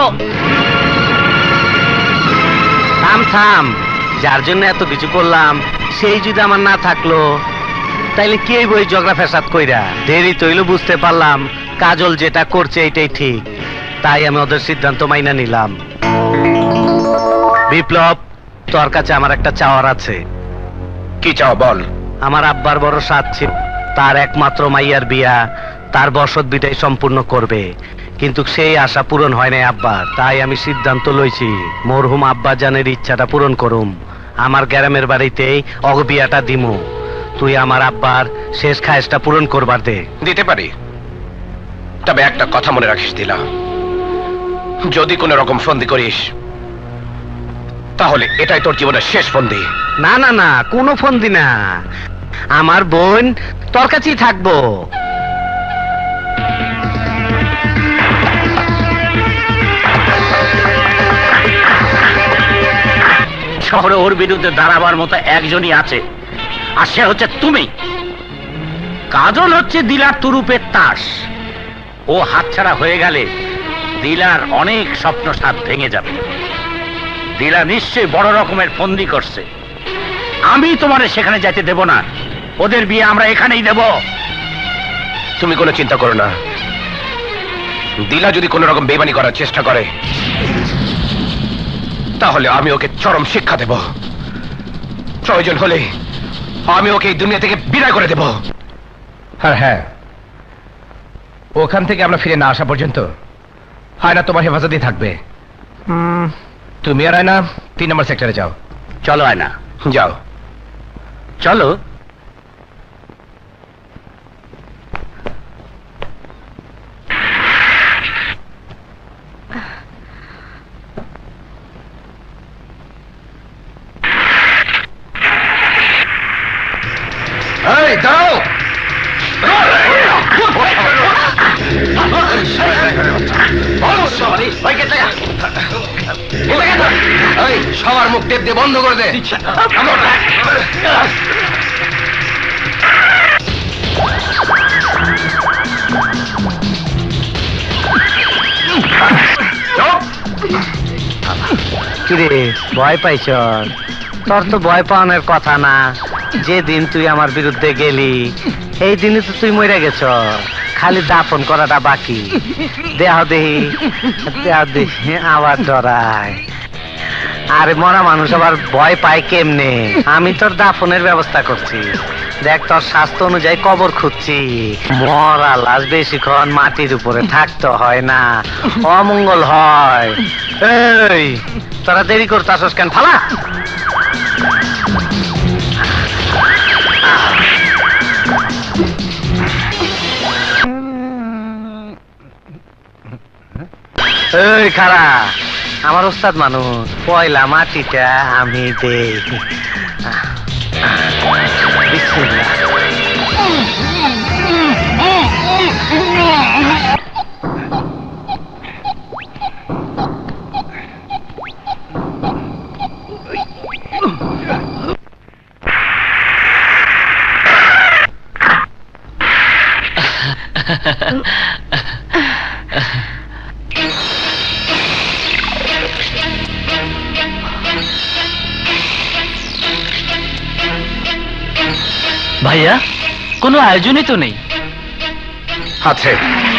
থাম থাম, যার জন্য এত কিছু করলাম সেই যদি আমার না থাকলো তাইলে কে বই ঝগড়া ফেসাদ কইরা? দেরি তৈল বুঝতে পারলাম কাজল যেটা করছে এটাই ঠিক, তাই আমি ওদের সিদ্ধান্ত মাইনা নিলাম। বিপ্লব, তোর কাছে আমার একটা চাওয়ার আছে। কি চাও বল। আমার আব্বার বড় সাথ ছিল, তার একমাত্র মাইয়ার বিয়া তার বসত বিদায় সম্পূর্ণ করবে, কিন্তু সেই আশা পূরণ হয় নাই আব্বার, তাই আমি সিদ্ধান্ত লইছি মরহুম আব্বা জানের ইচ্ছাটা পূরণ করুম। আমার গ্রামের বাড়িতেই অগবিয়াটা দিমু। তুই আমার আব্বার শেষ খায়েশটা পূরণ করবার দে। দিতে পারি, তবে একটা কথা মনে রাখিস দিলা, যদি কোনো রকম ফন্দি করিস তাহলে এটাই তোর জীবনের শেষ ফন্দি। না না না, কোনো ফন্দি না, আমার বোন তোর কাছেই থাকবো। শহরে ওর বিরুদ্ধে দাঁড়াবার মতো একজনই আছে, আর সে হচ্ছে তুমি। কাজল হচ্ছে দিলার তুরুপের তাস। ও হাতছাড়া হয়ে গেলে দিলার অনেক স্বপ্ন সাথ ভেঙে যাবে। দিলা নিশ্চয়ই বড় রকমের ফন্দি করছে। আমি তোমারে সেখানে যেতে দেব না। ওদের বিয়ে আমরা এখানেই দেব। তুমি কোনো চিন্তা করো না, দিলা যদি কোনো রকম বেইমানি করার চেষ্টা করে তাহলে আমি ওকে চরম শিক্ষা দেব। প্রয়োজন হলে আমি ওকে এই দুনিয়া থেকে বিদায় করে দেব। আর হ্যাঁ, ওখান থেকে আমরা ফিরে না আসা পর্যন্ত আয়না তোমার হেফাজতেই থাকবে। তুমি আর আয়না তিন নম্বর সেক্টরে যাও। চলো আয়না, যাও। চলো। এই দাও। সবার মুখ টেপ দিয়ে বন্ধ করে দে। কিরে ভয় পাইছ? তোর তো ভয় পাওয়ানোর কথা না। যেদিন তুই আমার বিরুদ্ধে গেলি এই দিনে তো তুই মরে গেছ, খালি দাফন করাটা বাকি। দেহ দেহি দেহ দেহি আবার ডরায়। আরে মরা মানুষ আবার ভয় পায় কেমনে? আমি তোর দাফনের ব্যবস্থা করছি। দেখ, তোর স্বাস্থ্য অনুযায়ী কবর খুঁজছি। মরা লাশ বেশিক্ষণ মাটির উপরে থাকতে হয় না, অমঙ্গল হয়। এই তোরা দেরি করতাছস কেন? ফালা। এই খারা, আমার ওস্তাদ মানুষ, পয়লা মাটিটা আমি দেই। বিসমিল্লাহ। ভাইয়া, কোনো আয়োজনই তো নেই। আছে।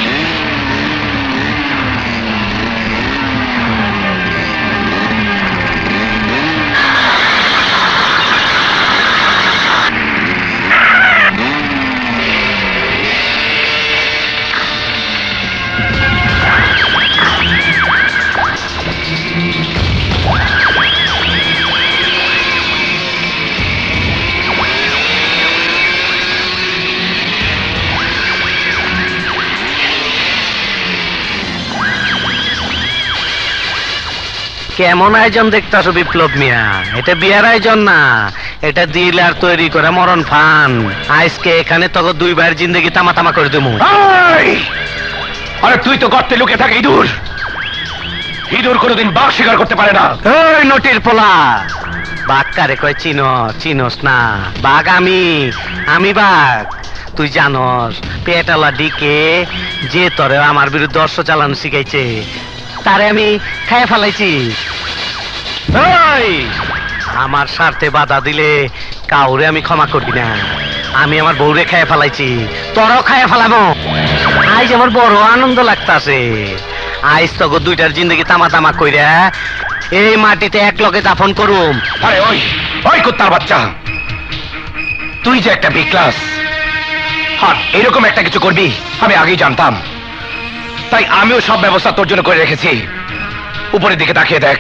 কেমন আয়োজন দেখতেছো বিপ্লব মিয়া? এটা বিয়ার আয়োজন না, এটা দিলার তৈরি করে মরণ ফান। আজকে এখানে তোকে দুই ভাইয়ের জিন্দগি তামা তামা করে দেবো। আরে তুই তো গর্তে লুকে থাকে ইঁদুর। ইঁদুর কোনোদিন বাঘ শিকার করতে পারে না। এই নটির পোলা, বাঘ কারে কয় চিনো? চিনোস না? বাঘ আমি, আমি বাঘ। তুই জানস পেটালা ডিকে যে তোরে আমার বিরুদ্ধে অস্ত্র চালানো শিখাইছে তারে আমি খাইয়ে ফেলাইছি। আমার স্বার্থে বাধা দিলে কাউরে আমি ক্ষমা করি না। আমি আমার বউরে খাইয়ে ফেলাইছি, তোরও খাইয়ে ফেলাবো। আজ আমার বড় আনন্দ লাগতাছে। আজ তোকে দুইটার জিন্দগি তামা তামা কইরা এই মাটিতে এক লগে দাফন করুম। আরে ওই ওই কুত্তার বাচ্চা, তুই যে একটা বিক্লাস আর এরকম একটা কিছু করবি আমি আগেই জানতাম। তাই আমিও সব ব্যবস্থা তোর জন্য করে রেখেছি। উপরের দিকে তাকিয়ে দেখ।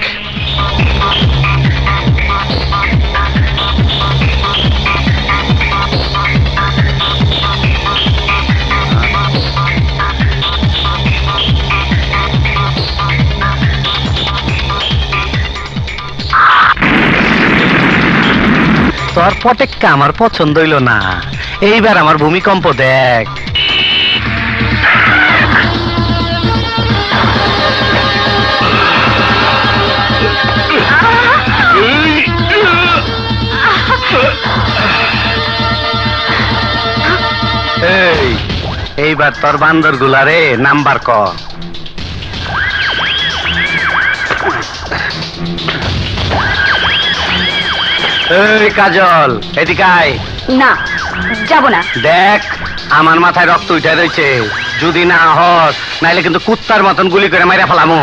তোর পটেক্কা আমার পছন্দ হইল না। এইবার আমার ভূমিকম্প দেখ। এই এইবার তোর বান্দর গুলারে নাম্বার ক। এই কাজল এদিকে আয়। না যাব না। দেখ আমার মাথায় রক্ত উঠে রয়েছে, যদি না হস নাইলে কিন্তু কুত্তার মতন গুলি করে মাইরা ফেলামো।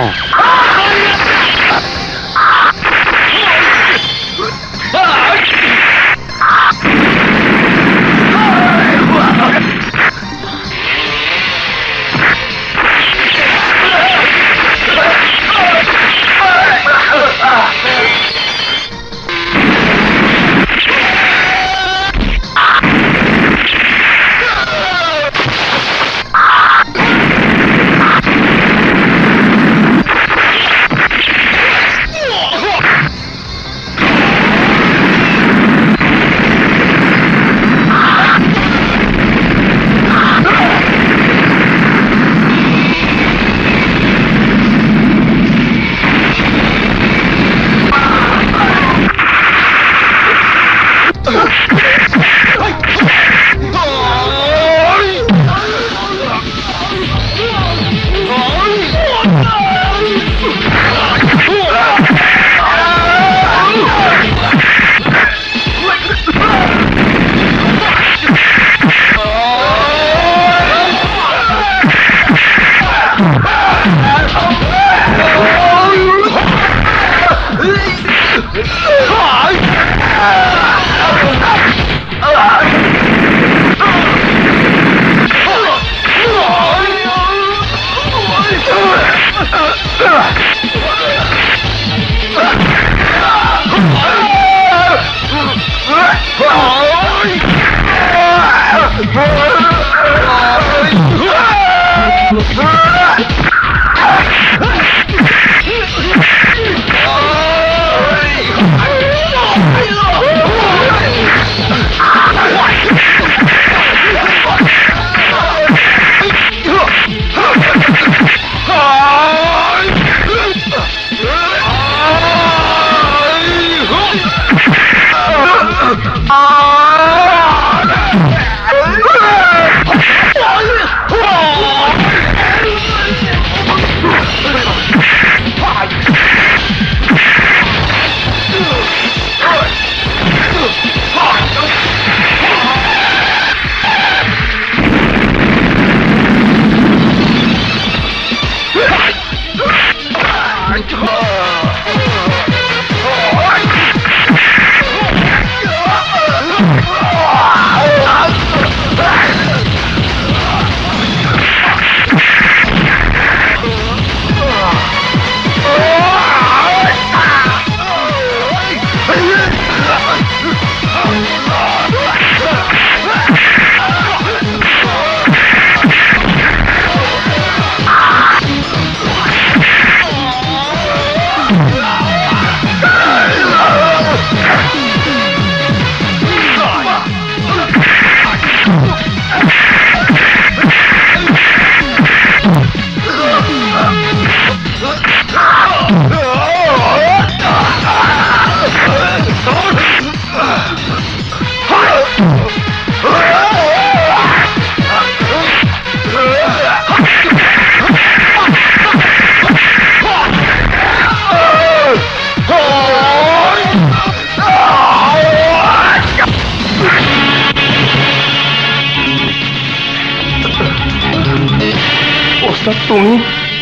তুমি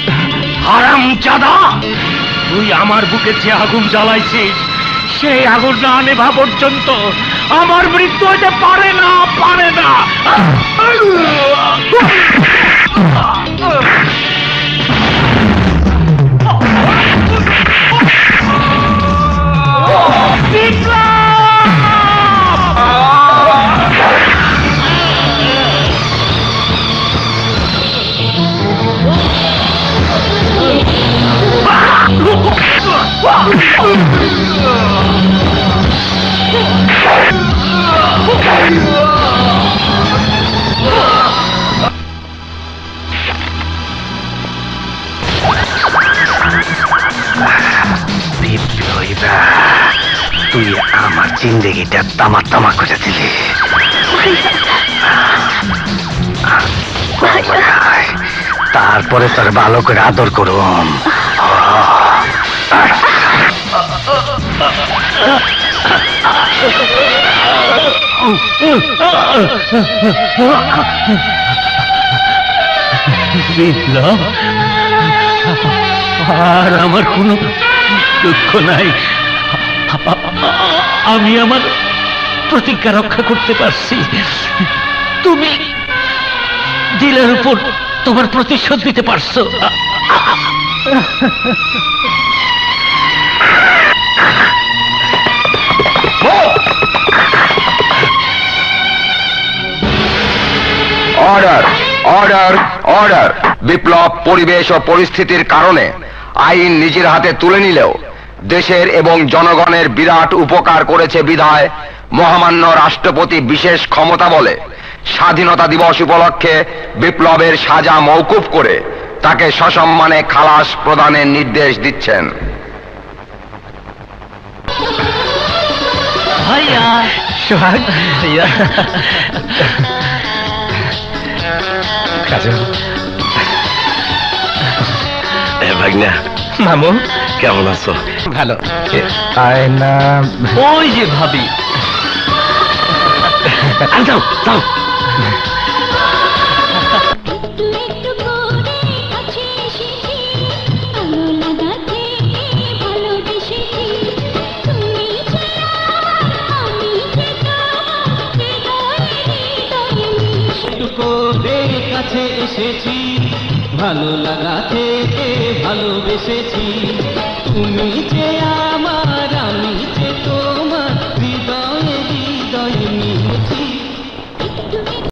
হারামজাদা, তুই আমার বুকে যে আগুন জ্বালাইছিস সেই আগুন না নেভা পর্যন্ত আমার মৃত্যু হতে পারে না, পারে না। তুই আমার জিন্দগিটা তামা তামা করে দিলি। তারপরে তোর ভালো করে আদর করুম। বিপ্লব, আর আমার কোনো দুঃখ নাই। আমি আমার প্রতিজ্ঞা রক্ষা করতে পারছি। তুমি দিলের উপর তোমার প্রতিশোধ দিতে পারছো। Order order order. বিপ্লব পরিবেশ ও পরিস্থিতির কারণে আইন নিজের হাতে তুলে নিলেও দেশের এবং জনগণের বিরাট উপকার করেছে বিধায় মহামান্য রাষ্ট্রপতি বিশেষ ক্ষমতা বলে স্বাধীনতা দিবস উপলক্ষে বিপ্লবের সাজা মওকুফ করে তাকে সসম্মানে খালাস প্রদানের নির্দেশ দিচ্ছেন। ভাইয়া সোহাগ, ভাইয়া কাজল, ভাগনা, মামু কেমন আছো? ভালো। আয়না, ওই যে ভাবি। যাও যাও। কাছে এসেছি, ভালো লাগা থেকে ভালোবেসেছি, তুমি যে